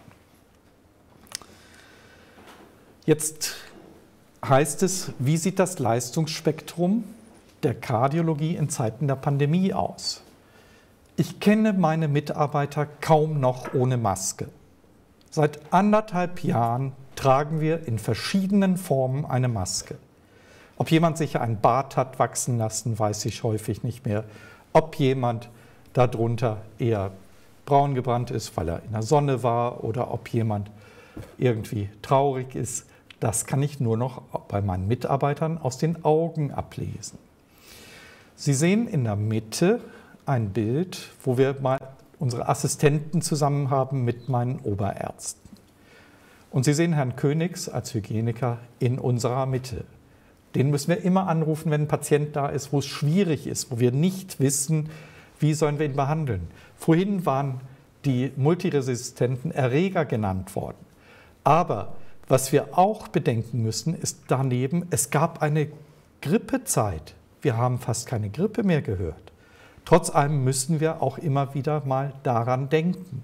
Jetzt heißt es, wie sieht das Leistungsspektrum der Kardiologie in Zeiten der Pandemie aus? Ich kenne meine Mitarbeiter kaum noch ohne Maske. Seit 1,5 Jahren tragen wir in verschiedenen Formen eine Maske. Ob jemand sich einen Bart hat wachsen lassen, weiß ich häufig nicht mehr. Ob jemand darunter eher braun gebrannt ist, weil er in der Sonne war, oder ob jemand irgendwie traurig ist, das kann ich nur noch bei meinen Mitarbeitern aus den Augen ablesen. Sie sehen in der Mitte ein Bild, wo wir mal unsere Assistenten zusammen haben mit meinen Oberärzten. Und Sie sehen Herrn Königs als Hygieniker in unserer Mitte. Den müssen wir immer anrufen, wenn ein Patient da ist, wo es schwierig ist, wo wir nicht wissen, wie sollen wir ihn behandeln. Vorhin waren die multiresistenten Erreger genannt worden. Aber was wir auch bedenken müssen, ist daneben, es gab eine Grippezeit. Wir haben fast keine Grippe mehr gehört. Trotz allem müssen wir auch immer wieder mal daran denken.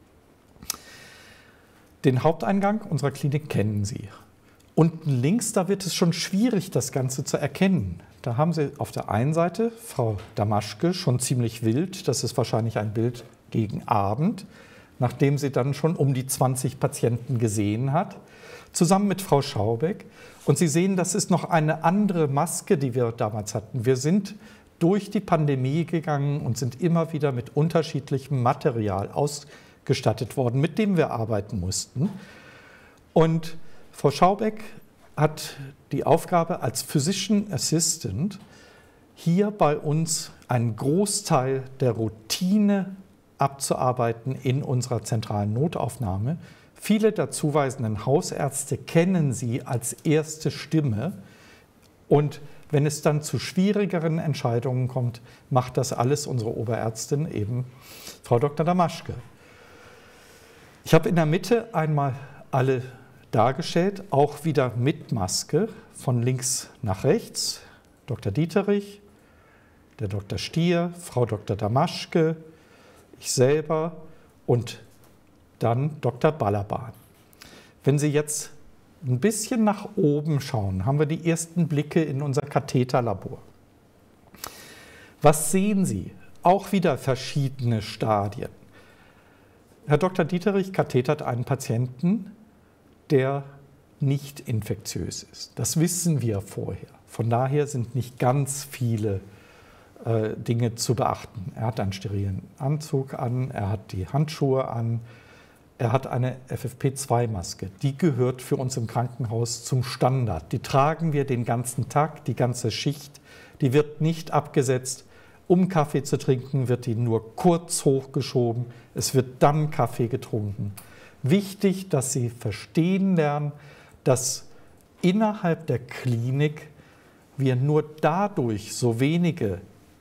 Den Haupteingang unserer Klinik kennen Sie. Unten links, da wird es schon schwierig, das Ganze zu erkennen. Da haben Sie auf der einen Seite Frau Damaschke, schon ziemlich wild. Das ist wahrscheinlich ein Bild gegen Abend, nachdem sie dann schon um die 20 Patienten gesehen hat, zusammen mit Frau Schaubeck. Und Sie sehen, das ist noch eine andere Maske, die wir damals hatten. Wir sind durch die Pandemie gegangen und sind immer wieder mit unterschiedlichem Material ausgestattet worden, mit dem wir arbeiten mussten. Und Frau Schaubeck hat die Aufgabe als Physician Assistant, hier bei uns einen Großteil der Routine abzuarbeiten in unserer zentralen Notaufnahme. Viele der zuweisenden Hausärzte kennen sie als erste Stimme und Wenn es dann zu schwierigeren Entscheidungen kommt, macht das alles unsere Oberärztin, eben Frau Dr. Damaschke. Ich habe in der Mitte einmal alle dargestellt, auch wieder mit Maske, von links nach rechts. Dr. Dieterich, der Dr. Stier, Frau Dr. Damaschke, ich selber und dann Dr. Balaban. Wenn Sie jetzt ein bisschen nach oben schauen, haben wir die ersten Blicke in unser Katheterlabor. Was sehen Sie? Auch wieder verschiedene Stadien. Herr Dr. Dieterich kathetert einen Patienten, der nicht infektiös ist. Das wissen wir vorher. Von daher sind nicht ganz viele Dinge zu beachten. Er hat einen sterilen Anzug an, er hat die Handschuhe an, er hat eine FFP2-Maske. Die gehört für uns im Krankenhaus zum Standard. Die tragen wir den ganzen Tag, die ganze Schicht. Die wird nicht abgesetzt. Um Kaffee zu trinken, wird die nur kurz hochgeschoben. Es wird dann Kaffee getrunken. Wichtig, dass Sie verstehen lernen, dass innerhalb der Klinik wir nur dadurch so wenige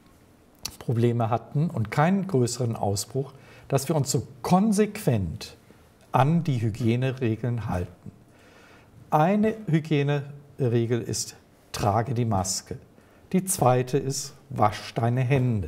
Probleme hatten und keinen größeren Ausbruch, dass wir uns so konsequent an die Hygieneregeln halten. Eine Hygieneregel ist, trage die Maske. Die zweite ist, wasch deine Hände.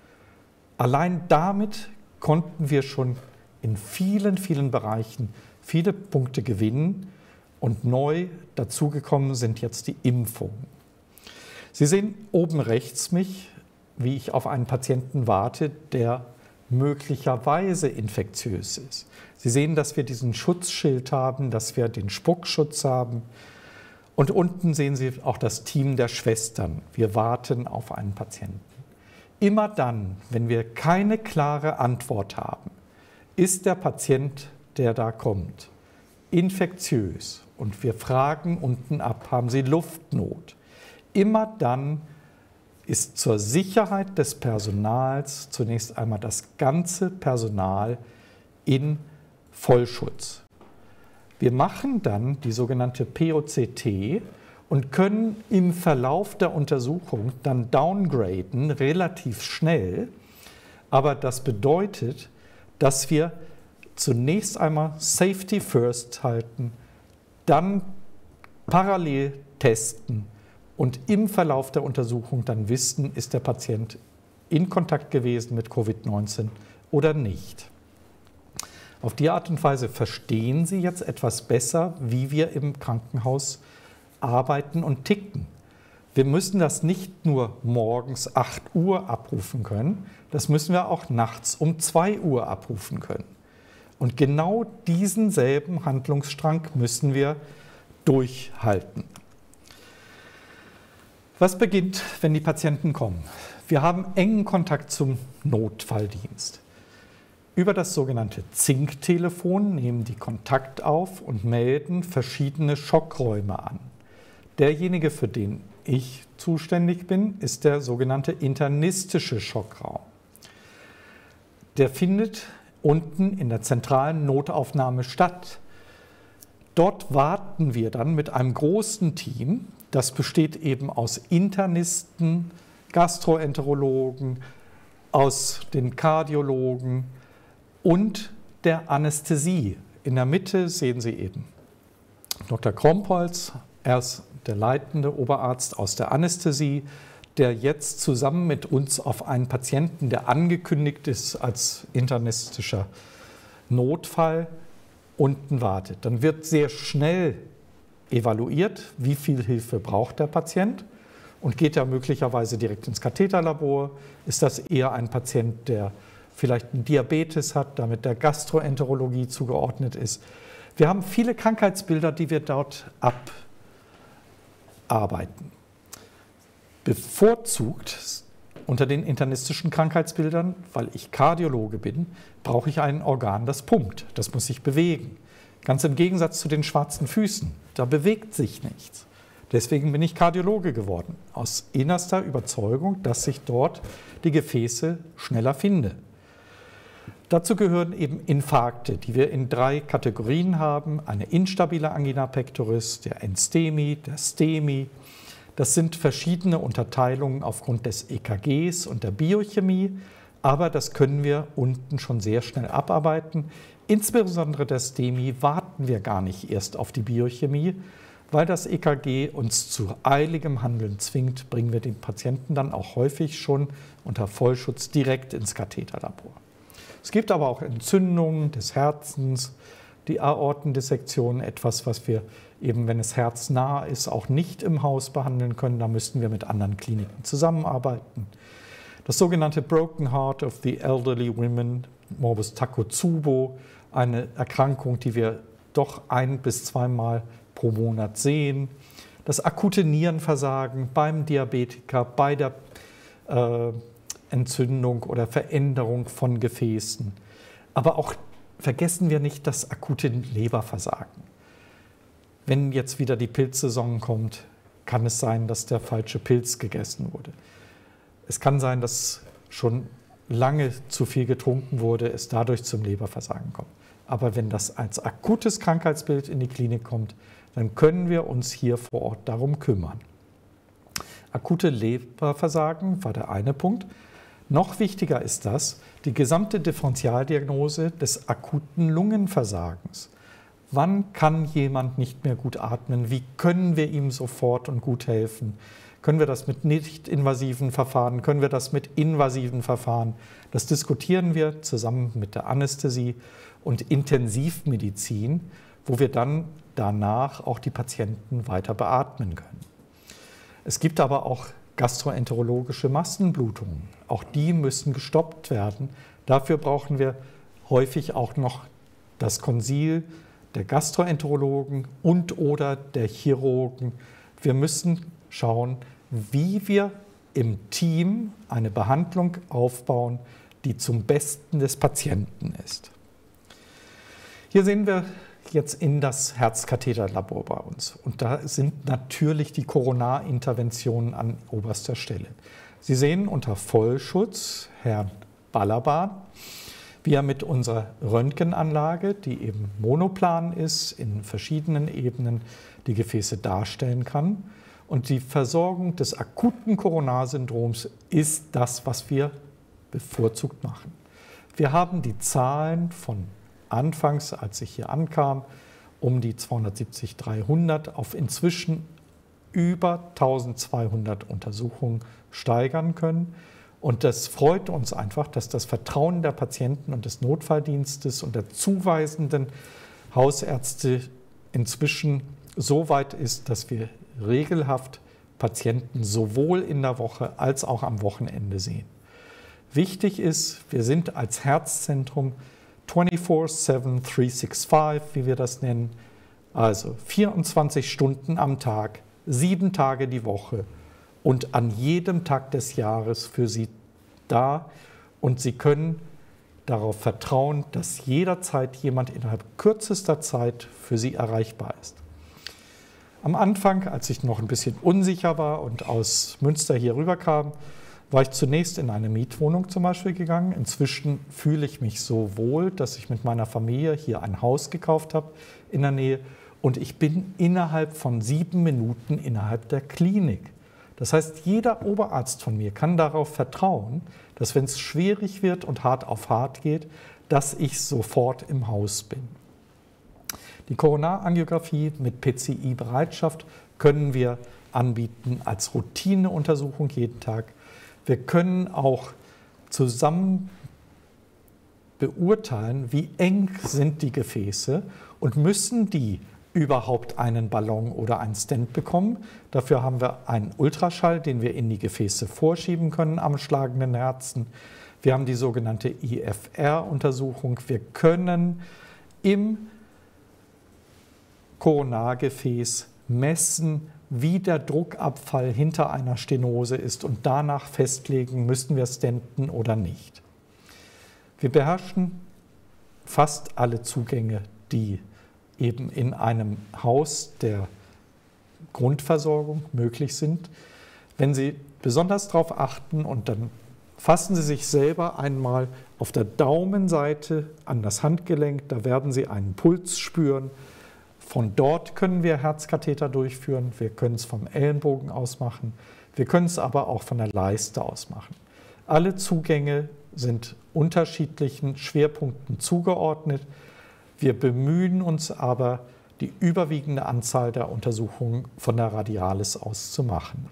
Allein damit konnten wir schon in vielen, vielen Bereichen viele Punkte gewinnen und neu dazugekommen sind jetzt die Impfungen. Sie sehen oben rechts mich, wie ich auf einen Patienten warte, der möglicherweise infektiös ist. Sie sehen, dass wir diesen Schutzschild haben, dass wir den Spuckschutz haben. Und unten sehen Sie auch das Team der Schwestern. Wir warten auf einen Patienten. Immer dann, wenn wir keine klare Antwort haben, ist der Patient, der da kommt, infektiös und wir fragen unten ab, haben Sie Luftnot? Immer dann ist zur Sicherheit des Personals zunächst einmal das ganze Personal in Vollschutz. Wir machen dann die sogenannte POCT und können im Verlauf der Untersuchung dann downgraden, relativ schnell. Aber das bedeutet, dass wir zunächst einmal Safety First halten, dann parallel testen und im Verlauf der Untersuchung dann wissen, ist der Patient in Kontakt gewesen mit Covid-19 oder nicht. Auf die Art und Weise verstehen Sie jetzt etwas besser, wie wir im Krankenhaus arbeiten und ticken. Wir müssen das nicht nur morgens 8 Uhr abrufen können, das müssen wir auch nachts um 2 Uhr abrufen können. Und genau diesen selben Handlungsstrang müssen wir durchhalten. Was beginnt, wenn die Patienten kommen? Wir haben engen Kontakt zum Notfalldienst. Über das sogenannte Zinktelefon nehmen die Kontakt auf und melden verschiedene Schockräume an. Derjenige, für den ich zuständig bin, ist der sogenannte internistische Schockraum. Der findet unten in der zentralen Notaufnahme statt. Dort warten wir dann mit einem großen Team, das besteht eben aus Internisten, Gastroenterologen, aus den Kardiologen und der Anästhesie. In der Mitte sehen Sie eben Dr. Krompholz, er ist der leitende Oberarzt aus der Anästhesie, der jetzt zusammen mit uns auf einen Patienten, der angekündigt ist als internistischer Notfall, unten wartet. Dann wird sehr schnell evaluiert, wie viel Hilfe braucht der Patient und geht er möglicherweise direkt ins Katheterlabor. Ist das eher ein Patient, der vielleicht einen Diabetes hat, damit der Gastroenterologie zugeordnet ist? Wir haben viele Krankheitsbilder, die wir dort abarbeiten. Bevorzugt unter den internistischen Krankheitsbildern, weil ich Kardiologe bin, brauche ich ein Organ, das pumpt, das muss sich bewegen. Ganz im Gegensatz zu den schwarzen Füßen, da bewegt sich nichts. Deswegen bin ich Kardiologe geworden, aus innerster Überzeugung, dass ich dort die Gefäße schneller finde. Dazu gehören eben Infarkte, die wir in 3 Kategorien haben. Eine instabile Angina pectoris, der Ensthemi, der Sthemi. Das sind verschiedene Unterteilungen aufgrund des EKGs und der Biochemie, aber das können wir unten schon sehr schnell abarbeiten. Insbesondere der STEMI warten wir gar nicht erst auf die Biochemie, weil das EKG uns zu eiligem Handeln zwingt, bringen wir den Patienten dann auch häufig schon unter Vollschutz direkt ins Katheterlabor. Es gibt aber auch Entzündungen des Herzens, die Aortendissektion, etwas, was wir eben, wenn es herznah ist, auch nicht im Haus behandeln können. Da müssten wir mit anderen Kliniken zusammenarbeiten. Das sogenannte Broken Heart of the Elderly Women, Morbus Takotsubo, eine Erkrankung, die wir doch 1- bis 2-mal pro Monat sehen. Das akute Nierenversagen beim Diabetiker, bei der Entzündung oder Veränderung von Gefäßen. Aber auch vergessen wir nicht das akute Leberversagen. Wenn jetzt wieder die Pilzsaison kommt, kann es sein, dass der falsche Pilz gegessen wurde. Es kann sein, dass schon lange zu viel getrunken wurde, es dadurch zum Leberversagen kommt. Aber wenn das als akutes Krankheitsbild in die Klinik kommt, dann können wir uns hier vor Ort darum kümmern. Akute Leberversagen war der eine Punkt. Noch wichtiger ist das, die gesamte Differentialdiagnose des akuten Lungenversagens. Wann kann jemand nicht mehr gut atmen? Wie können wir ihm sofort und gut helfen? Können wir das mit nicht-invasiven Verfahren? Können wir das mit invasiven Verfahren? Das diskutieren wir zusammen mit der Anästhesie und Intensivmedizin, wo wir dann danach auch die Patienten weiter beatmen können. Es gibt aber auch gastroenterologische Massenblutungen. Auch die müssen gestoppt werden. Dafür brauchen wir häufig auch noch das Konsil der Gastroenterologen und oder der Chirurgen. Wir müssen schauen, wie wir im Team eine Behandlung aufbauen, die zum Besten des Patienten ist. Hier sehen wir jetzt in das Herzkatheterlabor bei uns. Und da sind natürlich die Coronarinterventionen an oberster Stelle. Sie sehen unter Vollschutz Herrn Balaban, wie er mit unserer Röntgenanlage, die eben monoplan ist, in verschiedenen Ebenen die Gefäße darstellen kann. Und die Versorgung des akuten Coronarsyndroms ist das, was wir bevorzugt machen. Wir haben die Zahlen von anfangs, als ich hier ankam, um die 270, 300 auf inzwischen über 1200 Untersuchungen steigern können. Und das freut uns einfach, dass das Vertrauen der Patienten und des Notfalldienstes und der zuweisenden Hausärzte inzwischen so weit ist, dass wir regelhaft Patienten sowohl in der Woche als auch am Wochenende sehen. Wichtig ist, wir sind als Herzzentrum 24/7, 365, wie wir das nennen, also 24 Stunden am Tag, 7 Tage die Woche und an jedem Tag des Jahres für Sie da. Und Sie können darauf vertrauen, dass jederzeit jemand innerhalb kürzester Zeit für Sie erreichbar ist. Am Anfang, als ich noch ein bisschen unsicher war und aus Münster hier rüberkam, war ich zunächst in eine Mietwohnung zum Beispiel gegangen. Inzwischen fühle ich mich so wohl, dass ich mit meiner Familie hier ein Haus gekauft habe in der Nähe. Und ich bin innerhalb von 7 Minuten innerhalb der Klinik. Das heißt, jeder Oberarzt von mir kann darauf vertrauen, dass wenn es schwierig wird und hart auf hart geht, dass ich sofort im Haus bin. Die Koronarangiographie mit PCI-Bereitschaft können wir anbieten als Routineuntersuchung jeden Tag. Wir können auch zusammen beurteilen, wie eng sind die Gefäße und müssen die überhaupt einen Ballon oder einen Stent bekommen. Dafür haben wir einen Ultraschall, den wir in die Gefäße vorschieben können am schlagenden Herzen. Wir haben die sogenannte IFR-Untersuchung. Wir können im Koronargefäß messen, wie der Druckabfall hinter einer Stenose ist und danach festlegen, müssen wir stenten oder nicht. Wir beherrschen fast alle Zugänge, die eben in einem Haus der Grundversorgung möglich sind. Wenn Sie besonders darauf achten und dann fassen Sie sich selber einmal auf der Daumenseite an das Handgelenk, da werden Sie einen Puls spüren Von dort können wir Herzkatheter durchführen, wir können es vom Ellenbogen aus machen, wir können es aber auch von der Leiste aus machen. Alle Zugänge sind unterschiedlichen Schwerpunkten zugeordnet. Wir bemühen uns aber, die überwiegende Anzahl der Untersuchungen von der Radialis aus zu machen.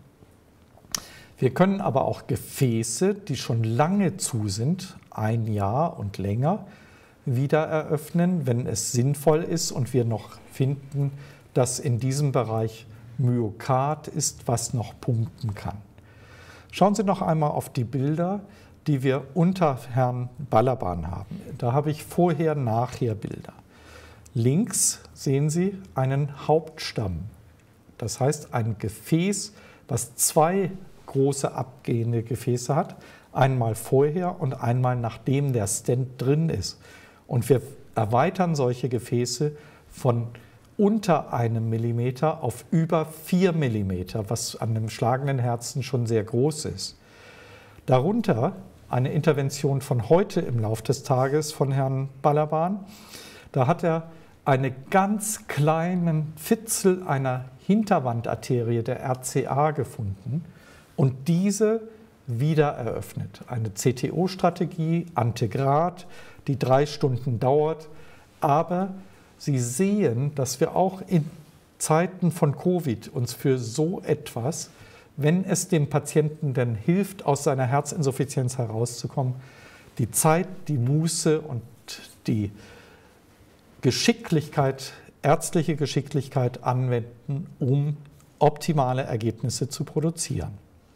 Wir können aber auch Gefäße, die schon lange zu sind, 1 Jahr und länger, wieder eröffnen, wenn es sinnvoll ist und wir noch finden, dass in diesem Bereich Myokard ist, was noch pumpen kann. Schauen Sie noch einmal auf die Bilder, die wir unter Herrn Balaban haben. Da habe ich Vorher-Nachher-Bilder. Links sehen Sie einen Hauptstamm, das heißt ein Gefäß, was 2 große abgehende Gefäße hat, einmal vorher und einmal nachdem der Stent drin ist. Und wir erweitern solche Gefäße von unter 1 Millimeter auf über 4 Millimeter, was an einem schlagenden Herzen schon sehr groß ist. Darunter eine Intervention von heute im Laufe des Tages von Herrn Balaban. Da hat er einen ganz kleinen Fitzel einer Hinterwandarterie der RCA gefunden und diese wieder eröffnet. Eine CTO-Strategie, Antegrad, die 3 Stunden dauert, aber Sie sehen, dass wir auch in Zeiten von Covid uns für so etwas, wenn es dem Patienten denn hilft, aus seiner Herzinsuffizienz herauszukommen, die Zeit, die Muße und die Geschicklichkeit, ärztliche Geschicklichkeit anwenden, um optimale Ergebnisse zu produzieren.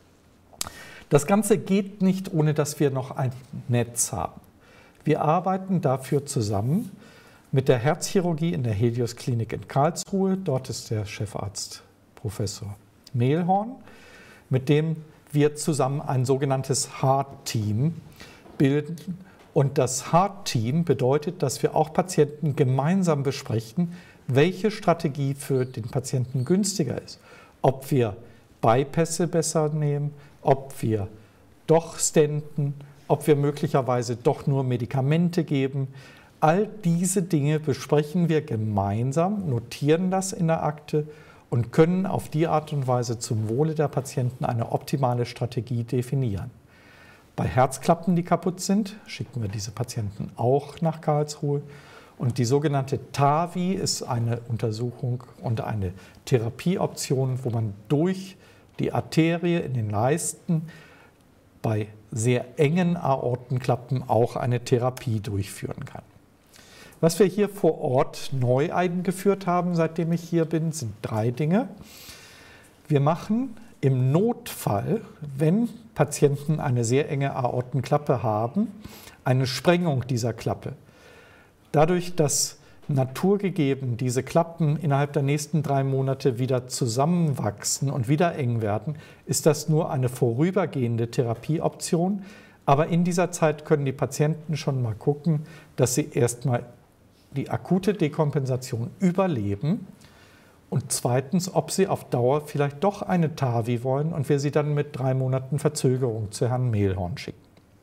Das Ganze geht nicht, ohne dass wir noch ein Netz haben. Wir arbeiten dafür zusammen mit der Herzchirurgie in der Helios Klinik in Karlsruhe. Dort ist der Chefarzt Professor Mehlhorn, mit dem wir zusammen ein sogenanntes Heart-Team bilden. Und das Heart-Team bedeutet, dass wir auch Patienten gemeinsam besprechen, welche Strategie für den Patienten günstiger ist. Ob wir Bypässe besser nehmen, ob wir doch stenten, ob wir möglicherweise doch nur Medikamente geben. All diese Dinge besprechen wir gemeinsam, notieren das in der Akte und können auf die Art und Weise zum Wohle der Patienten eine optimale Strategie definieren. Bei Herzklappen, die kaputt sind, schicken wir diese Patienten auch nach Karlsruhe. Und die sogenannte TAVI ist eine Untersuchung und eine Therapieoption, wo man durch die Arterie in den Leisten bei sehr engen Aortenklappen auch eine Therapie durchführen kann. Was wir hier vor Ort neu eingeführt haben, seitdem ich hier bin, sind 3 Dinge. Wir machen im Notfall, wenn Patienten eine sehr enge Aortenklappe haben, eine Sprengung dieser Klappe. Dadurch, dass naturgegeben diese Klappen innerhalb der nächsten 3 Monate wieder zusammenwachsen und wieder eng werden, ist das nur eine vorübergehende Therapieoption. Aber in dieser Zeit können die Patienten schon mal gucken, dass sie erstmal die akute Dekompensation überleben und zweitens, ob sie auf Dauer vielleicht doch eine TAVI wollen und wir sie dann mit 3 Monaten Verzögerung zu Herrn Mehlhorn schicken.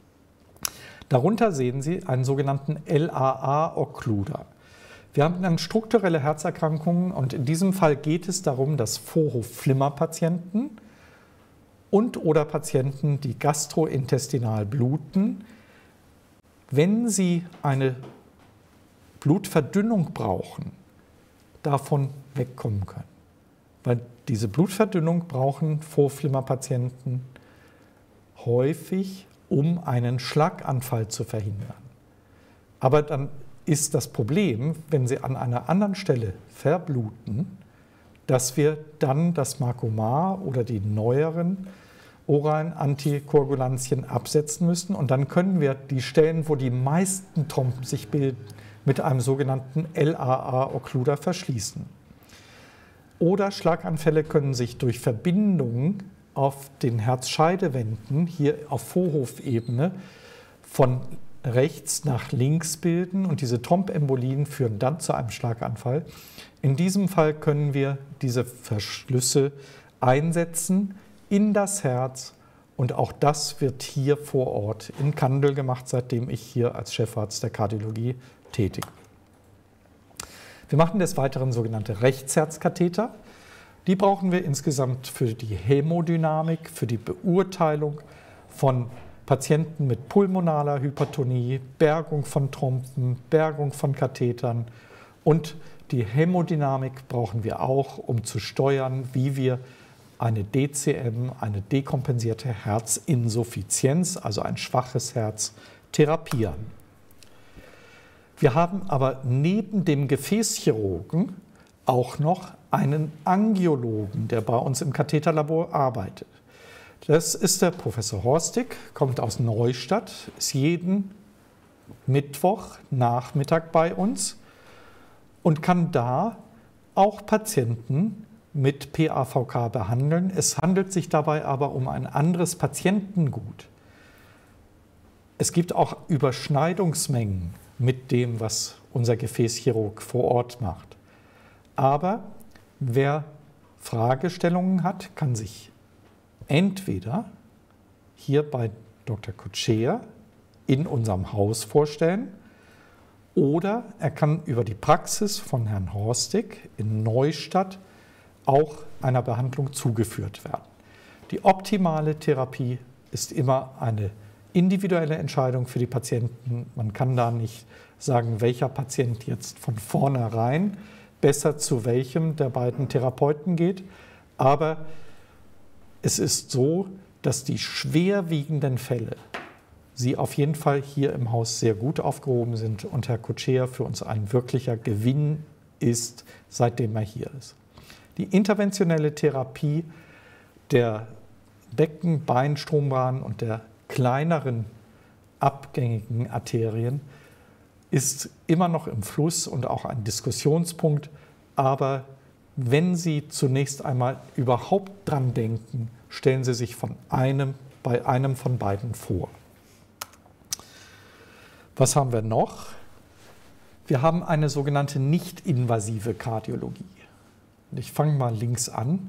Darunter sehen Sie einen sogenannten LAA-Okkluder. Wir haben dann strukturelle Herzerkrankungen und in diesem Fall geht es darum, dass Vorhof-Flimmer-Patienten und/oder Patienten, die gastrointestinal bluten, wenn sie eine Blutverdünnung brauchen, davon wegkommen können. Weil diese Blutverdünnung brauchen Vorhofflimmer-Patienten häufig, um einen Schlaganfall zu verhindern. Aber dann ist das Problem, wenn sie an einer anderen Stelle verbluten, dass wir dann das Marcumar oder die neueren oralen Antikoagulantien absetzen müssen. Und dann können wir die Stellen, wo die meisten Trompen sich bilden, mit einem sogenannten LAA-Okkluder verschließen. Oder Schlaganfälle können sich durch Verbindungen auf den Herzscheidewänden, hier auf Vorhofebene, von rechts nach links bilden und diese Trombembolien führen dann zu einem Schlaganfall. In diesem Fall können wir diese Verschlüsse einsetzen in das Herz und auch das wird hier vor Ort in Kandel gemacht, seitdem ich hier als Chefarzt der Kardiologie tätig bin. Wir machen des Weiteren sogenannte Rechtsherzkatheter. Die brauchen wir insgesamt für die Hämodynamik, für die Beurteilung von Patienten mit pulmonaler Hypertonie, Bergung von Trompen, Bergung von Kathetern, und die Hämodynamik brauchen wir auch, um zu steuern, wie wir eine DCM, eine dekompensierte Herzinsuffizienz, also ein schwaches Herz, therapieren. Wir haben aber neben dem Gefäßchirurgen auch noch einen Angiologen, der bei uns im Katheterlabor arbeitet. Das ist der Professor Horstig, kommt aus Neustadt, ist jeden Mittwochnachmittag bei uns und kann da auch Patienten mit PAVK behandeln. Es handelt sich dabei aber um ein anderes Patientengut. Es gibt auch Überschneidungsmengen mit dem, was unser Gefäßchirurg vor Ort macht. Aber wer Fragestellungen hat, kann sich entweder hier bei Dr. Kutschea in unserem Haus vorstellen, oder er kann über die Praxis von Herrn Horstig in Neustadt auch einer Behandlung zugeführt werden. Die optimale Therapie ist immer eine individuelle Entscheidung für die Patienten. Man kann da nicht sagen, welcher Patient jetzt von vornherein besser zu welchem der beiden Therapeuten geht. Aber es ist so, dass die schwerwiegenden Fälle, Sie auf jeden Fall hier im Haus sehr gut aufgehoben sind und Herr Kutschea für uns ein wirklicher Gewinn ist, seitdem er hier ist. Die interventionelle Therapie der Becken-Beinstrombahn und der kleineren abgängigen Arterien ist immer noch im Fluss und auch ein Diskussionspunkt. Aber wenn Sie zunächst einmal überhaupt dran denken, stellen Sie sich bei einem von beiden vor. Was haben wir noch? Wir haben eine sogenannte nicht-invasive Kardiologie. Ich fange mal links an.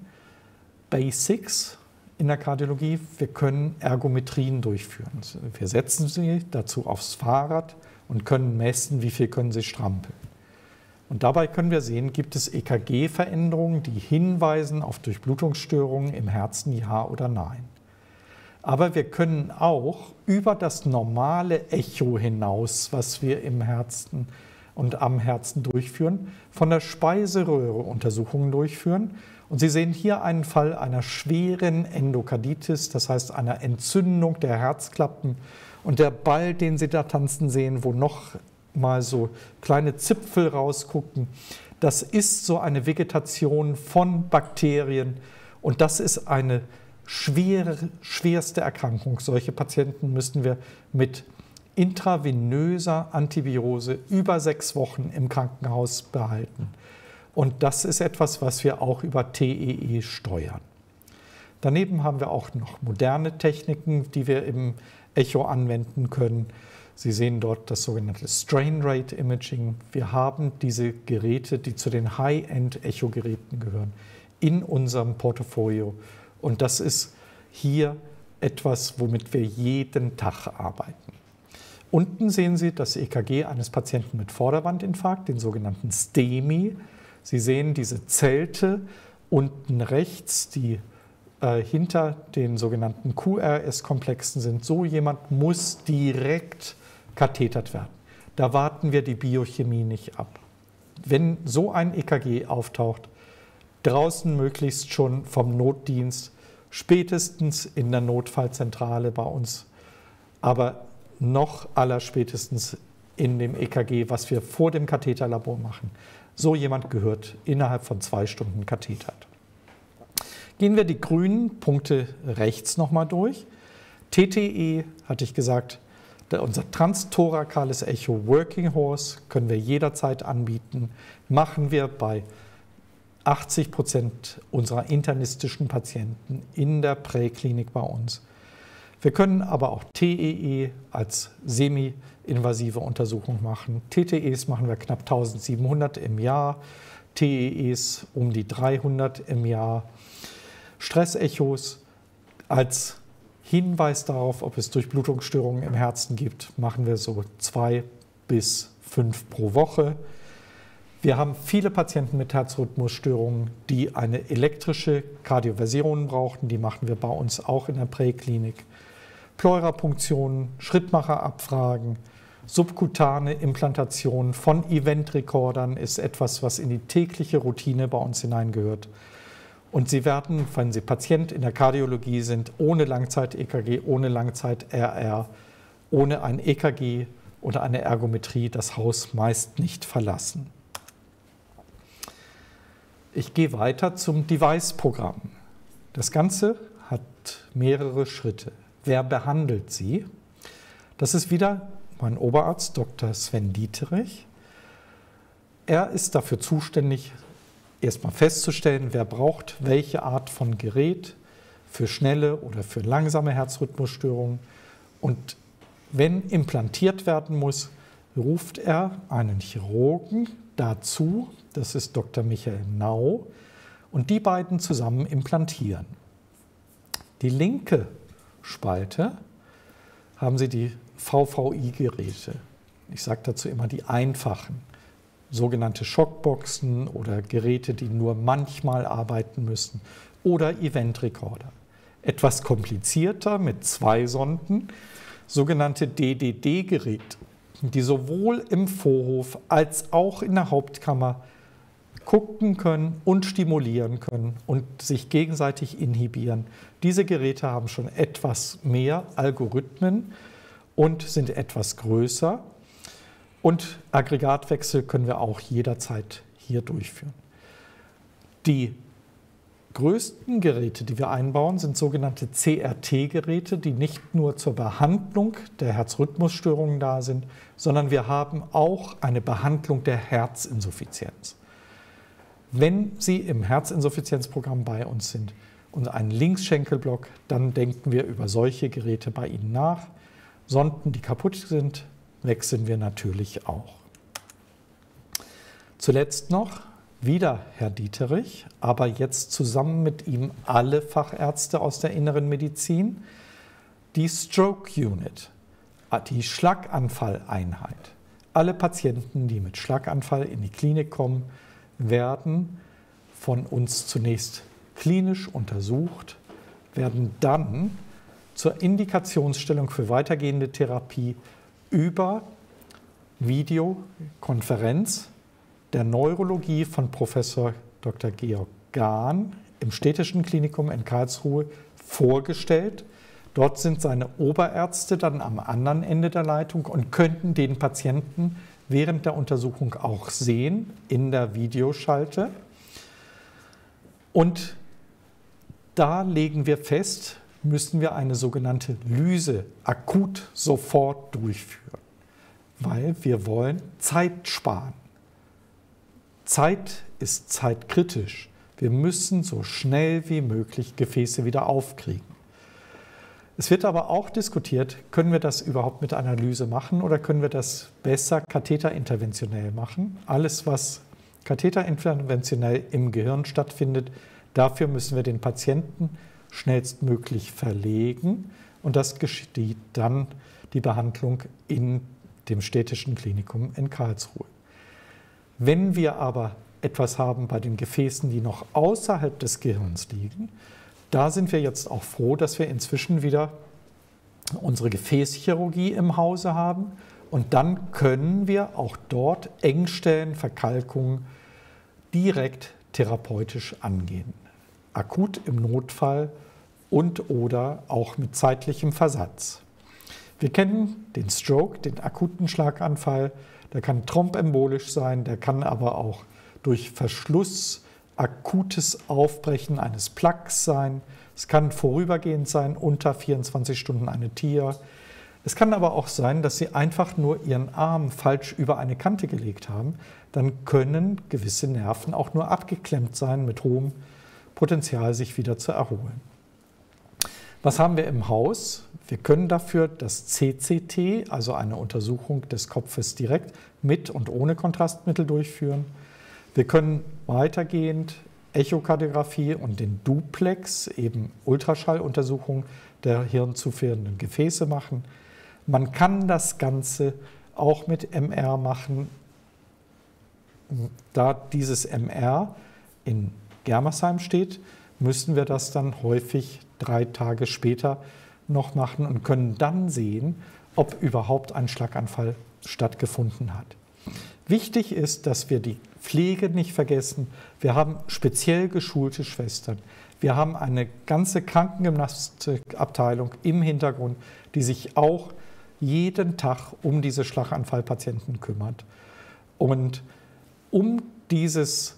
Basics in der Kardiologie: Wir können Ergometrien durchführen. Wir setzen Sie dazu aufs Fahrrad und können messen, wie viel können Sie strampeln. Und dabei können wir sehen, gibt es EKG-Veränderungen, die hinweisen auf Durchblutungsstörungen im Herzen, ja oder nein. Aber wir können auch über das normale Echo hinaus, was wir im Herzen und am Herzen durchführen, von der Speiseröhre Untersuchungen durchführen. Und Sie sehen hier einen Fall einer schweren Endokarditis, das heißt einer Entzündung der Herzklappen. Und der Ball, den Sie da tanzen sehen, wo noch mal so kleine Zipfel rausgucken, das ist so eine Vegetation von Bakterien. Und das ist eine schwerste Erkrankung. Solche Patienten müssen wir mit intravenöser Antibiose über 6 Wochen im Krankenhaus behalten. Und das ist etwas, was wir auch über TEE steuern. Daneben haben wir auch noch moderne Techniken, die wir im Echo anwenden können. Sie sehen dort das sogenannte Strain Rate Imaging. Wir haben diese Geräte, die zu den High-End-Echo-Geräten gehören, in unserem Portfolio. Und das ist hier etwas, womit wir jeden Tag arbeiten. Unten sehen Sie das EKG eines Patienten mit Vorderwandinfarkt, den sogenannten STEMI. Sie sehen diese Zelte unten rechts, die hinter den sogenannten QRS-Komplexen sind. So jemand muss direkt kathetert werden. Da warten wir die Biochemie nicht ab. Wenn so ein EKG auftaucht, draußen möglichst schon vom Notdienst, spätestens in der Notfallzentrale bei uns, aber noch allerspätestens in dem EKG, was wir vor dem Katheterlabor machen. So jemand gehört innerhalb von 2 Stunden kathetert. Gehen wir die grünen Punkte rechts nochmal durch. TTE, hatte ich gesagt, unser transtorakales Echo Working Horse können wir jederzeit anbieten. Machen wir bei 80% unserer internistischen Patienten in der Präklinik bei uns. Wir können aber auch TEE als semi-invasive Untersuchung machen. TTEs machen wir knapp 1700 im Jahr, TEEs um die 300 im Jahr. Stressechos als Hinweis darauf, ob es Durchblutungsstörungen im Herzen gibt, machen wir so 2 bis 5 pro Woche. Wir haben viele Patienten mit Herzrhythmusstörungen, die eine elektrische Kardioversion brauchen. Die machen wir bei uns auch in der Präklinik. Pleurapunktionen, Schrittmacherabfragen, subkutane Implantation von Eventrekordern ist etwas, was in die tägliche Routine bei uns hineingehört. Und Sie werden, wenn Sie Patient in der Kardiologie sind, ohne Langzeit-EKG, ohne Langzeit-RR, ohne ein EKG oder eine Ergometrie das Haus meist nicht verlassen. Ich gehe weiter zum Device-Programm. Das Ganze hat mehrere Schritte. Wer behandelt Sie? Das ist wieder mein Oberarzt, Dr. Sven Dieterich. Er ist dafür zuständig, erstmal festzustellen, wer braucht welche Art von Gerät für schnelle oder für langsame Herzrhythmusstörungen. Und wenn implantiert werden muss, ruft er einen Chirurgen dazu, das ist Dr. Michael Nau, und die beiden zusammen implantieren. Die linke Spalte haben Sie die VVI-Geräte. Ich sage dazu immer die einfachen, sogenannte Schockboxen oder Geräte, die nur manchmal arbeiten müssen, oder Eventrekorder. Etwas komplizierter mit 2 Sonden, sogenannte DDD-Geräte, die sowohl im Vorhof als auch in der Hauptkammer gucken können und stimulieren können und sich gegenseitig inhibieren. Diese Geräte haben schon etwas mehr Algorithmen und sind etwas größer. Und Aggregatwechsel können wir auch jederzeit hier durchführen. Die größten Geräte, die wir einbauen, sind sogenannte CRT-Geräte, die nicht nur zur Behandlung der Herzrhythmusstörungen da sind, sondern wir haben auch eine Behandlung der Herzinsuffizienz. Wenn Sie im Herzinsuffizienzprogramm bei uns sind und einen Linksschenkelblock, dann denken wir über solche Geräte bei Ihnen nach. Sonden, die kaputt sind, wechseln wir natürlich auch. Zuletzt noch wieder Herr Dieterich, aber jetzt zusammen mit ihm alle Fachärzte aus der inneren Medizin, die Stroke Unit, die Schlaganfalleinheit. Alle Patienten, die mit Schlaganfall in die Klinik kommen, werden von uns zunächst klinisch untersucht, werden dann zur Indikationsstellung für weitergehende Therapie über Videokonferenz der Neurologie von Professor Dr. Georg Gahn im Städtischen Klinikum in Karlsruhe vorgestellt. Dort sind seine Oberärzte dann am anderen Ende der Leitung und könnten den Patienten während der Untersuchung auch sehen in der Videoschalte. Und da legen wir fest, müssen wir eine sogenannte Lyse akut sofort durchführen, weil wir wollen Zeit sparen. Zeit ist zeitkritisch. Wir müssen so schnell wie möglich Gefäße wieder aufkriegen. Es wird aber auch diskutiert, können wir das überhaupt mit einer Lyse machen oder können wir das besser katheterinterventionell machen? Alles, was katheterinterventionell im Gehirn stattfindet, dafür müssen wir den Patienten schnellstmöglich verlegen und das geschieht dann die Behandlung in dem Städtischen Klinikum in Karlsruhe. Wenn wir aber etwas haben bei den Gefäßen, die noch außerhalb des Gehirns liegen, da sind wir jetzt auch froh, dass wir inzwischen wieder unsere Gefäßchirurgie im Hause haben und dann können wir auch dort Engstellen, Verkalkungen direkt therapeutisch angehen. Akut im Notfall und oder auch mit zeitlichem Versatz. Wir kennen den Stroke, den akuten Schlaganfall, der kann thrombembolisch sein, der kann aber auch durch Verschluss akutes Aufbrechen eines Plaques sein. Es kann vorübergehend sein, unter 24 Stunden eine TIA. Es kann aber auch sein, dass Sie einfach nur Ihren Arm falsch über eine Kante gelegt haben. Dann können gewisse Nerven auch nur abgeklemmt sein, mit hohem Potenzial sich wieder zu erholen. Was haben wir im Haus? Wir können dafür das CCT, also eine Untersuchung des Kopfes direkt mit und ohne Kontrastmittel durchführen. Wir können weitergehend Echokardiographie und den Duplex, eben Ultraschalluntersuchung der hirnzuführenden Gefäße machen. Man kann das Ganze auch mit MR machen, Da dieses MR in Germersheim steht, müssen wir das dann häufig 3 Tage später noch machen und können dann sehen, ob überhaupt ein Schlaganfall stattgefunden hat. Wichtig ist, dass wir die Pflege nicht vergessen. Wir haben speziell geschulte Schwestern. Wir haben eine ganze Krankengymnastikabteilung im Hintergrund, die sich auch jeden Tag um diese Schlaganfallpatienten kümmert. Und um dieses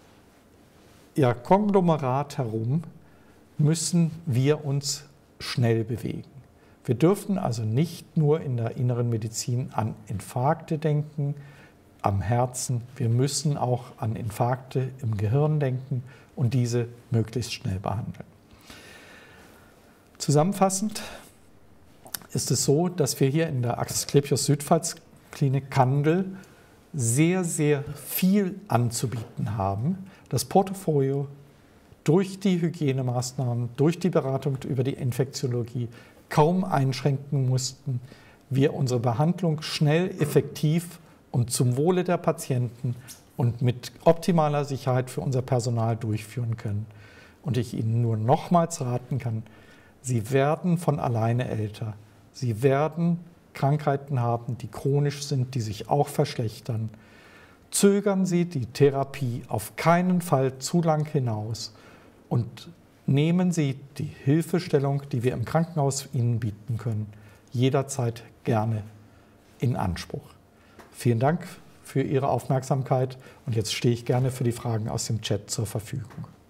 Konglomerat herum müssen wir uns schnell bewegen. Wir dürfen also nicht nur in der inneren Medizin an Infarkte denken, am Herzen. Wir müssen auch an Infarkte im Gehirn denken und diese möglichst schnell behandeln. Zusammenfassend ist es so, dass wir hier in der Asklepios Südpfalz Klinik Kandel sehr, sehr viel anzubieten haben. Das Portfolio durch die Hygienemaßnahmen, durch die Beratung über die Infektiologie kaum einschränken mussten. Wir unsere Behandlung schnell, effektiv und zum Wohle der Patienten und mit optimaler Sicherheit für unser Personal durchführen können. Und ich Ihnen nur nochmals raten kann, Sie werden von alleine älter. Sie werden Krankheiten haben, die chronisch sind, die sich auch verschlechtern. Zögern Sie die Therapie auf keinen Fall zu lang hinaus und nehmen Sie die Hilfestellung, die wir im Krankenhaus Ihnen bieten können, jederzeit gerne in Anspruch. Vielen Dank für Ihre Aufmerksamkeit und jetzt stehe ich gerne für die Fragen aus dem Chat zur Verfügung.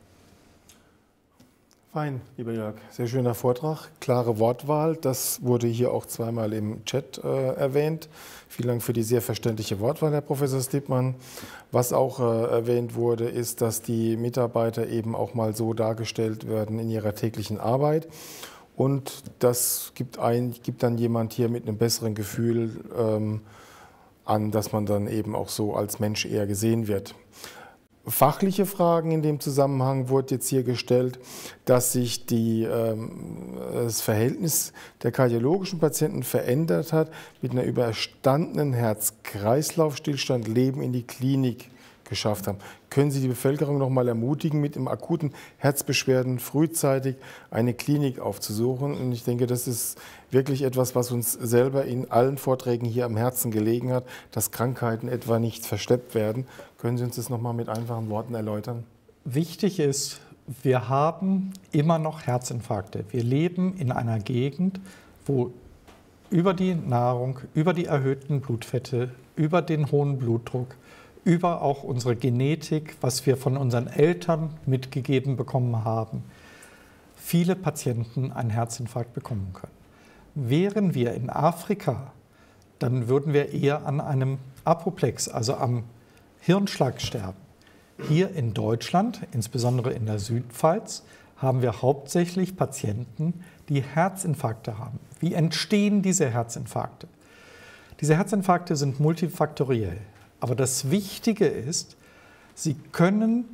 Fein, lieber Jörg. Sehr schöner Vortrag, klare Wortwahl. Das wurde hier auch zweimal im Chat erwähnt. Vielen Dank für die sehr verständliche Wortwahl, Herr Professor Stippmann. Was auch erwähnt wurde, ist, dass die Mitarbeiter eben auch mal so dargestellt werden in ihrer täglichen Arbeit. Und das gibt dann jemand hier mit einem besseren Gefühl an, dass man dann eben auch so als Mensch eher gesehen wird. Fachliche Fragen in dem Zusammenhang wurde jetzt hier gestellt, dass sich das Verhältnis der kardiologischen Patienten verändert hat, mit einer überstandenen Herz-Kreislauf-Stillstand Leben in die Klinik geschafft haben. Können Sie die Bevölkerung noch mal ermutigen, mit dem akuten Herzbeschwerden frühzeitig eine Klinik aufzusuchen? Und ich denke, das ist wirklich etwas, was uns selber in allen Vorträgen hier am Herzen gelegen hat, dass Krankheiten etwa nicht versteppt werden. Können Sie uns das noch mal mit einfachen Worten erläutern? Wichtig ist, wir haben immer noch Herzinfarkte. Wir leben in einer Gegend, wo über die Nahrung, über die erhöhten Blutfette, über den hohen Blutdruck, über auch unsere Genetik, was wir von unseren Eltern mitgegeben bekommen haben, viele Patienten einen Herzinfarkt bekommen können. Wären wir in Afrika, dann würden wir eher an einem Apoplex, also am Hirnschlag sterben. Hier in Deutschland, insbesondere in der Südpfalz, haben wir hauptsächlich Patienten, die Herzinfarkte haben. Wie entstehen diese Herzinfarkte? Diese Herzinfarkte sind multifaktoriell. Aber das Wichtige ist, sie können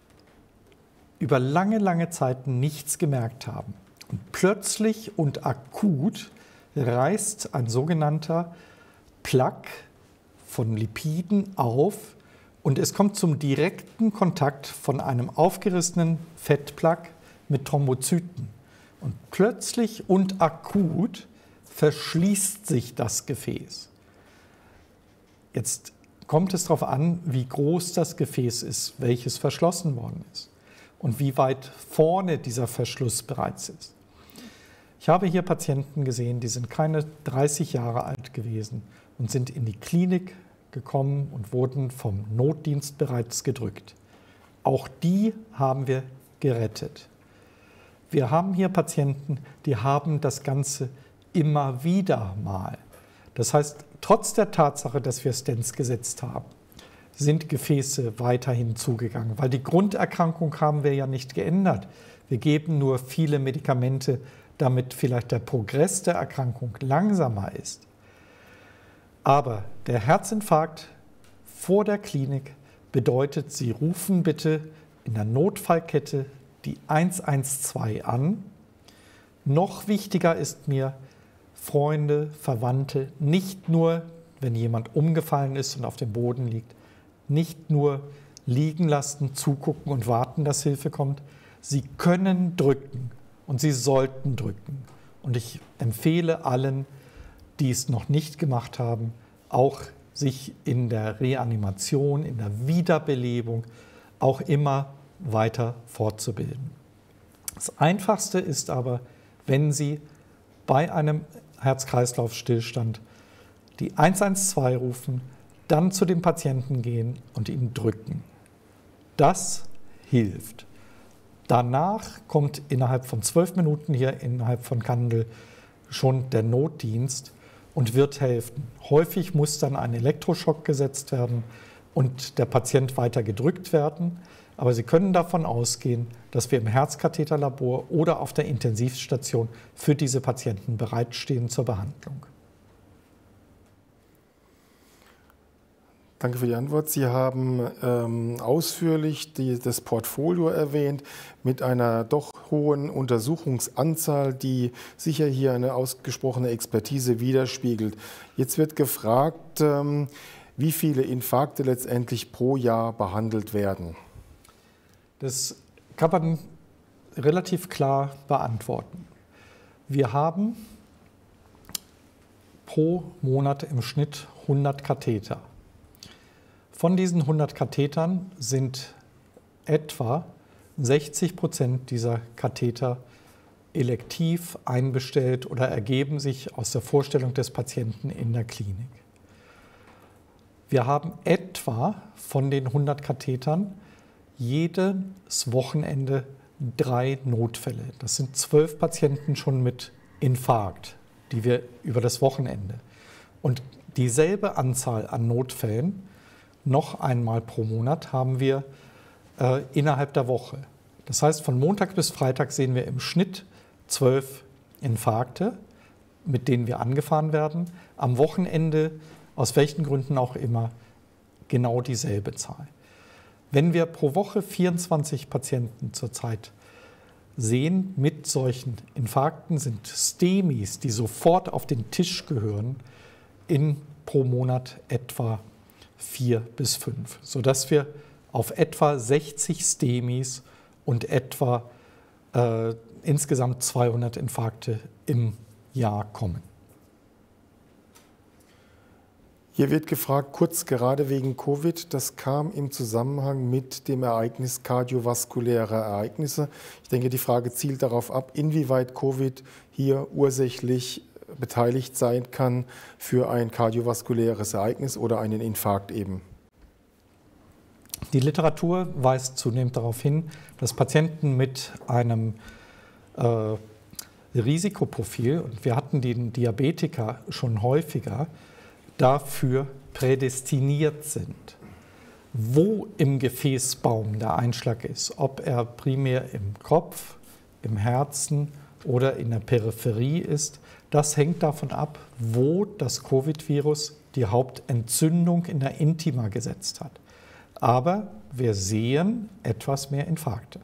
über lange, lange Zeit nichts gemerkt haben. Und plötzlich und akut reißt ein sogenannter Plaque von Lipiden auf und es kommt zum direkten Kontakt von einem aufgerissenen Fettplaque mit Thrombozyten. Und plötzlich und akut verschließt sich das Gefäß. Jetzt kommt es darauf an, wie groß das Gefäß ist, welches verschlossen worden ist und wie weit vorne dieser Verschluss bereits ist. Ich habe hier Patienten gesehen, die sind keine 30 Jahre alt gewesen und sind in die Klinik gekommen und wurden vom Notdienst bereits gedrückt. Auch die haben wir gerettet. Wir haben hier Patienten, die haben das Ganze immer wieder mal. Das heißt, trotz der Tatsache, dass wir Stents gesetzt haben, sind Gefäße weiterhin zugegangen, weil die Grunderkrankung haben wir ja nicht geändert. Wir geben nur viele Medikamente, damit vielleicht der Progress der Erkrankung langsamer ist. Aber der Herzinfarkt vor der Klinik bedeutet, Sie rufen bitte in der Notfallkette die 112 an. Noch wichtiger ist mir, Freunde, Verwandte, nicht nur, wenn jemand umgefallen ist und auf dem Boden liegt, nicht nur liegen lassen, zugucken und warten, dass Hilfe kommt. Sie können drücken und Sie sollten drücken. Und ich empfehle allen, die es noch nicht gemacht haben, auch sich in der Reanimation, in der Wiederbelebung auch immer weiter fortzubilden. Das Einfachste ist aber, wenn Sie bei einem Herz-Kreislauf-Stillstand die 112 rufen, dann zu dem Patienten gehen und ihn drücken. Das hilft. Danach kommt innerhalb von 12 Minuten hier innerhalb von Kandel schon der Notdienst und wird helfen. Häufig muss dann ein Elektroschock gesetzt werden und der Patient weiter gedrückt werden. Aber Sie können davon ausgehen, dass wir im Herzkatheterlabor oder auf der Intensivstation für diese Patienten bereitstehen zur Behandlung. Danke für die Antwort. Sie haben ausführlich das Portfolio erwähnt mit einer doch hohen Untersuchungsanzahl, die sicher hier eine ausgesprochene Expertise widerspiegelt. Jetzt wird gefragt, wie viele Infarkte letztendlich pro Jahr behandelt werden. Das kann man relativ klar beantworten. Wir haben pro Monat im Schnitt 100 Katheter. Von diesen 100 Kathetern sind etwa 60% dieser Katheter elektiv einbestellt oder ergeben sich aus der Vorstellung des Patienten in der Klinik. Wir haben etwa von den 100 Kathetern jedes Wochenende 3 Notfälle. Das sind 12 Patienten schon mit Infarkt, die wir über das Wochenende. Und dieselbe Anzahl an Notfällen noch einmal pro Monat haben wir innerhalb der Woche. Das heißt, von Montag bis Freitag sehen wir im Schnitt 12 Infarkte, mit denen wir angefahren werden. Am Wochenende, aus welchen Gründen auch immer, genau dieselbe Zahl. Wenn wir pro Woche 24 Patienten zurzeit sehen mit solchen Infarkten, sind STEMIs, die sofort auf den Tisch gehören, pro Monat etwa 4 bis 5, sodass wir auf etwa 60 STEMIs und etwa insgesamt 200 Infarkte im Jahr kommen. Hier wird gefragt, kurz gerade wegen Covid, das kam im Zusammenhang mit dem Ereignis kardiovaskulärer Ereignisse. Ich denke, die Frage zielt darauf ab, inwieweit Covid hier ursächlich beteiligt sein kann für ein kardiovaskuläres Ereignis oder einen Infarkt eben. Die Literatur weist zunehmend darauf hin, dass Patienten mit einem Risikoprofil, und wir hatten den Diabetiker schon häufiger, dafür prädestiniert sind. Wo im Gefäßbaum der Einschlag ist, ob er primär im Kopf, im Herzen oder in der Peripherie ist, das hängt davon ab, wo das Covid-Virus die Hauptentzündung in der Intima gesetzt hat. Aber wir sehen etwas mehr Infarkte.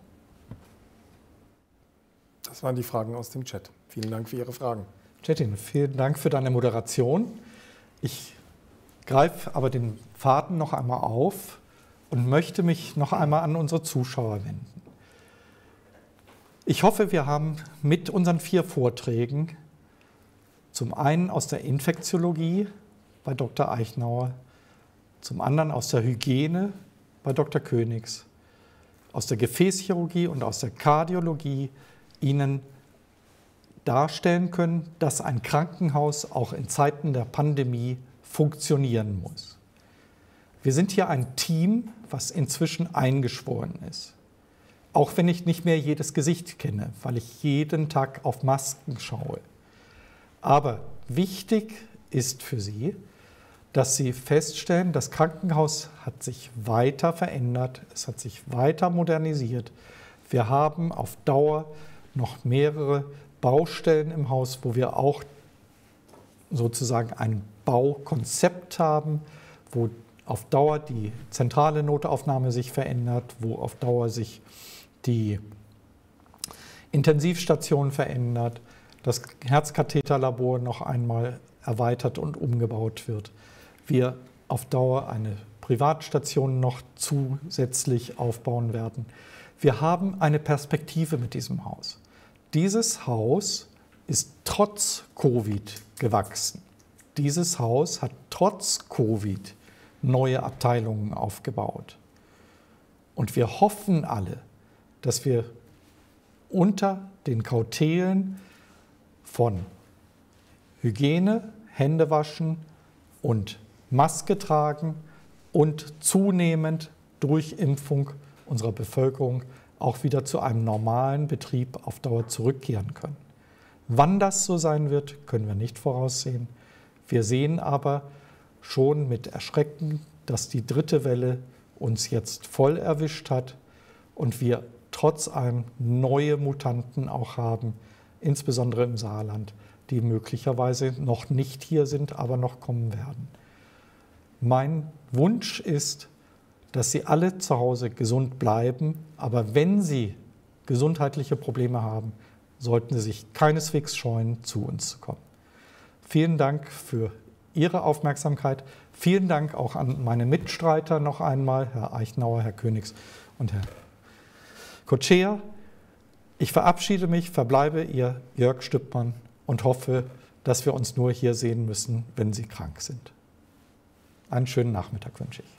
Das waren die Fragen aus dem Chat. Vielen Dank für Ihre Fragen. Cetin, vielen Dank für deine Moderation. Ich greife aber den Faden noch einmal auf und möchte mich noch einmal an unsere Zuschauer wenden. Ich hoffe, wir haben mit unseren 4 Vorträgen zum einen aus der Infektiologie bei Dr. Eichenauer, zum anderen aus der Hygiene bei Dr. Königs, aus der Gefäßchirurgie und aus der Kardiologie Ihnen darstellen können, dass ein Krankenhaus auch in Zeiten der Pandemie funktionieren muss. Wir sind hier ein Team, was inzwischen eingeschworen ist. Auch wenn ich nicht mehr jedes Gesicht kenne, weil ich jeden Tag auf Masken schaue. Aber wichtig ist für Sie, dass Sie feststellen, das Krankenhaus hat sich weiter verändert, es hat sich weiter modernisiert. Wir haben auf Dauer noch mehrere Baustellen im Haus, wo wir auch sozusagen ein Baukonzept haben, wo auf Dauer die zentrale Notaufnahme sich verändert, wo auf Dauer sich die Intensivstation verändert, das Herzkatheterlabor noch einmal erweitert und umgebaut wird. Wir auf Dauer eine Privatstationen noch zusätzlich aufbauen werden. Wir haben eine Perspektive mit diesem Haus. Dieses Haus ist trotz Covid gewachsen. Dieses Haus hat trotz Covid neue Abteilungen aufgebaut. Und wir hoffen alle, dass wir unter den Kautelen von Hygiene, Händewaschen und Maske tragen und zunehmend durch Impfung unserer Bevölkerung auch wieder zu einem normalen Betrieb auf Dauer zurückkehren können. Wann das so sein wird, können wir nicht voraussehen. Wir sehen aber schon mit Erschrecken, dass die dritte Welle uns jetzt voll erwischt hat und wir trotz allem neue Mutanten auch haben, insbesondere im Saarland, die möglicherweise noch nicht hier sind, aber noch kommen werden. Mein Wunsch ist, dass Sie alle zu Hause gesund bleiben, aber wenn Sie gesundheitliche Probleme haben, sollten Sie sich keineswegs scheuen, zu uns zu kommen. Vielen Dank für Ihre Aufmerksamkeit. Vielen Dank auch an meine Mitstreiter noch einmal, Herr Eichenauer, Herr Königs und Herr Kotschea. Ich verabschiede mich, verbleibe Ihr Jörg Stüppmann und hoffe, dass wir uns nur hier sehen müssen, wenn Sie krank sind. Einen schönen Nachmittag wünsche ich.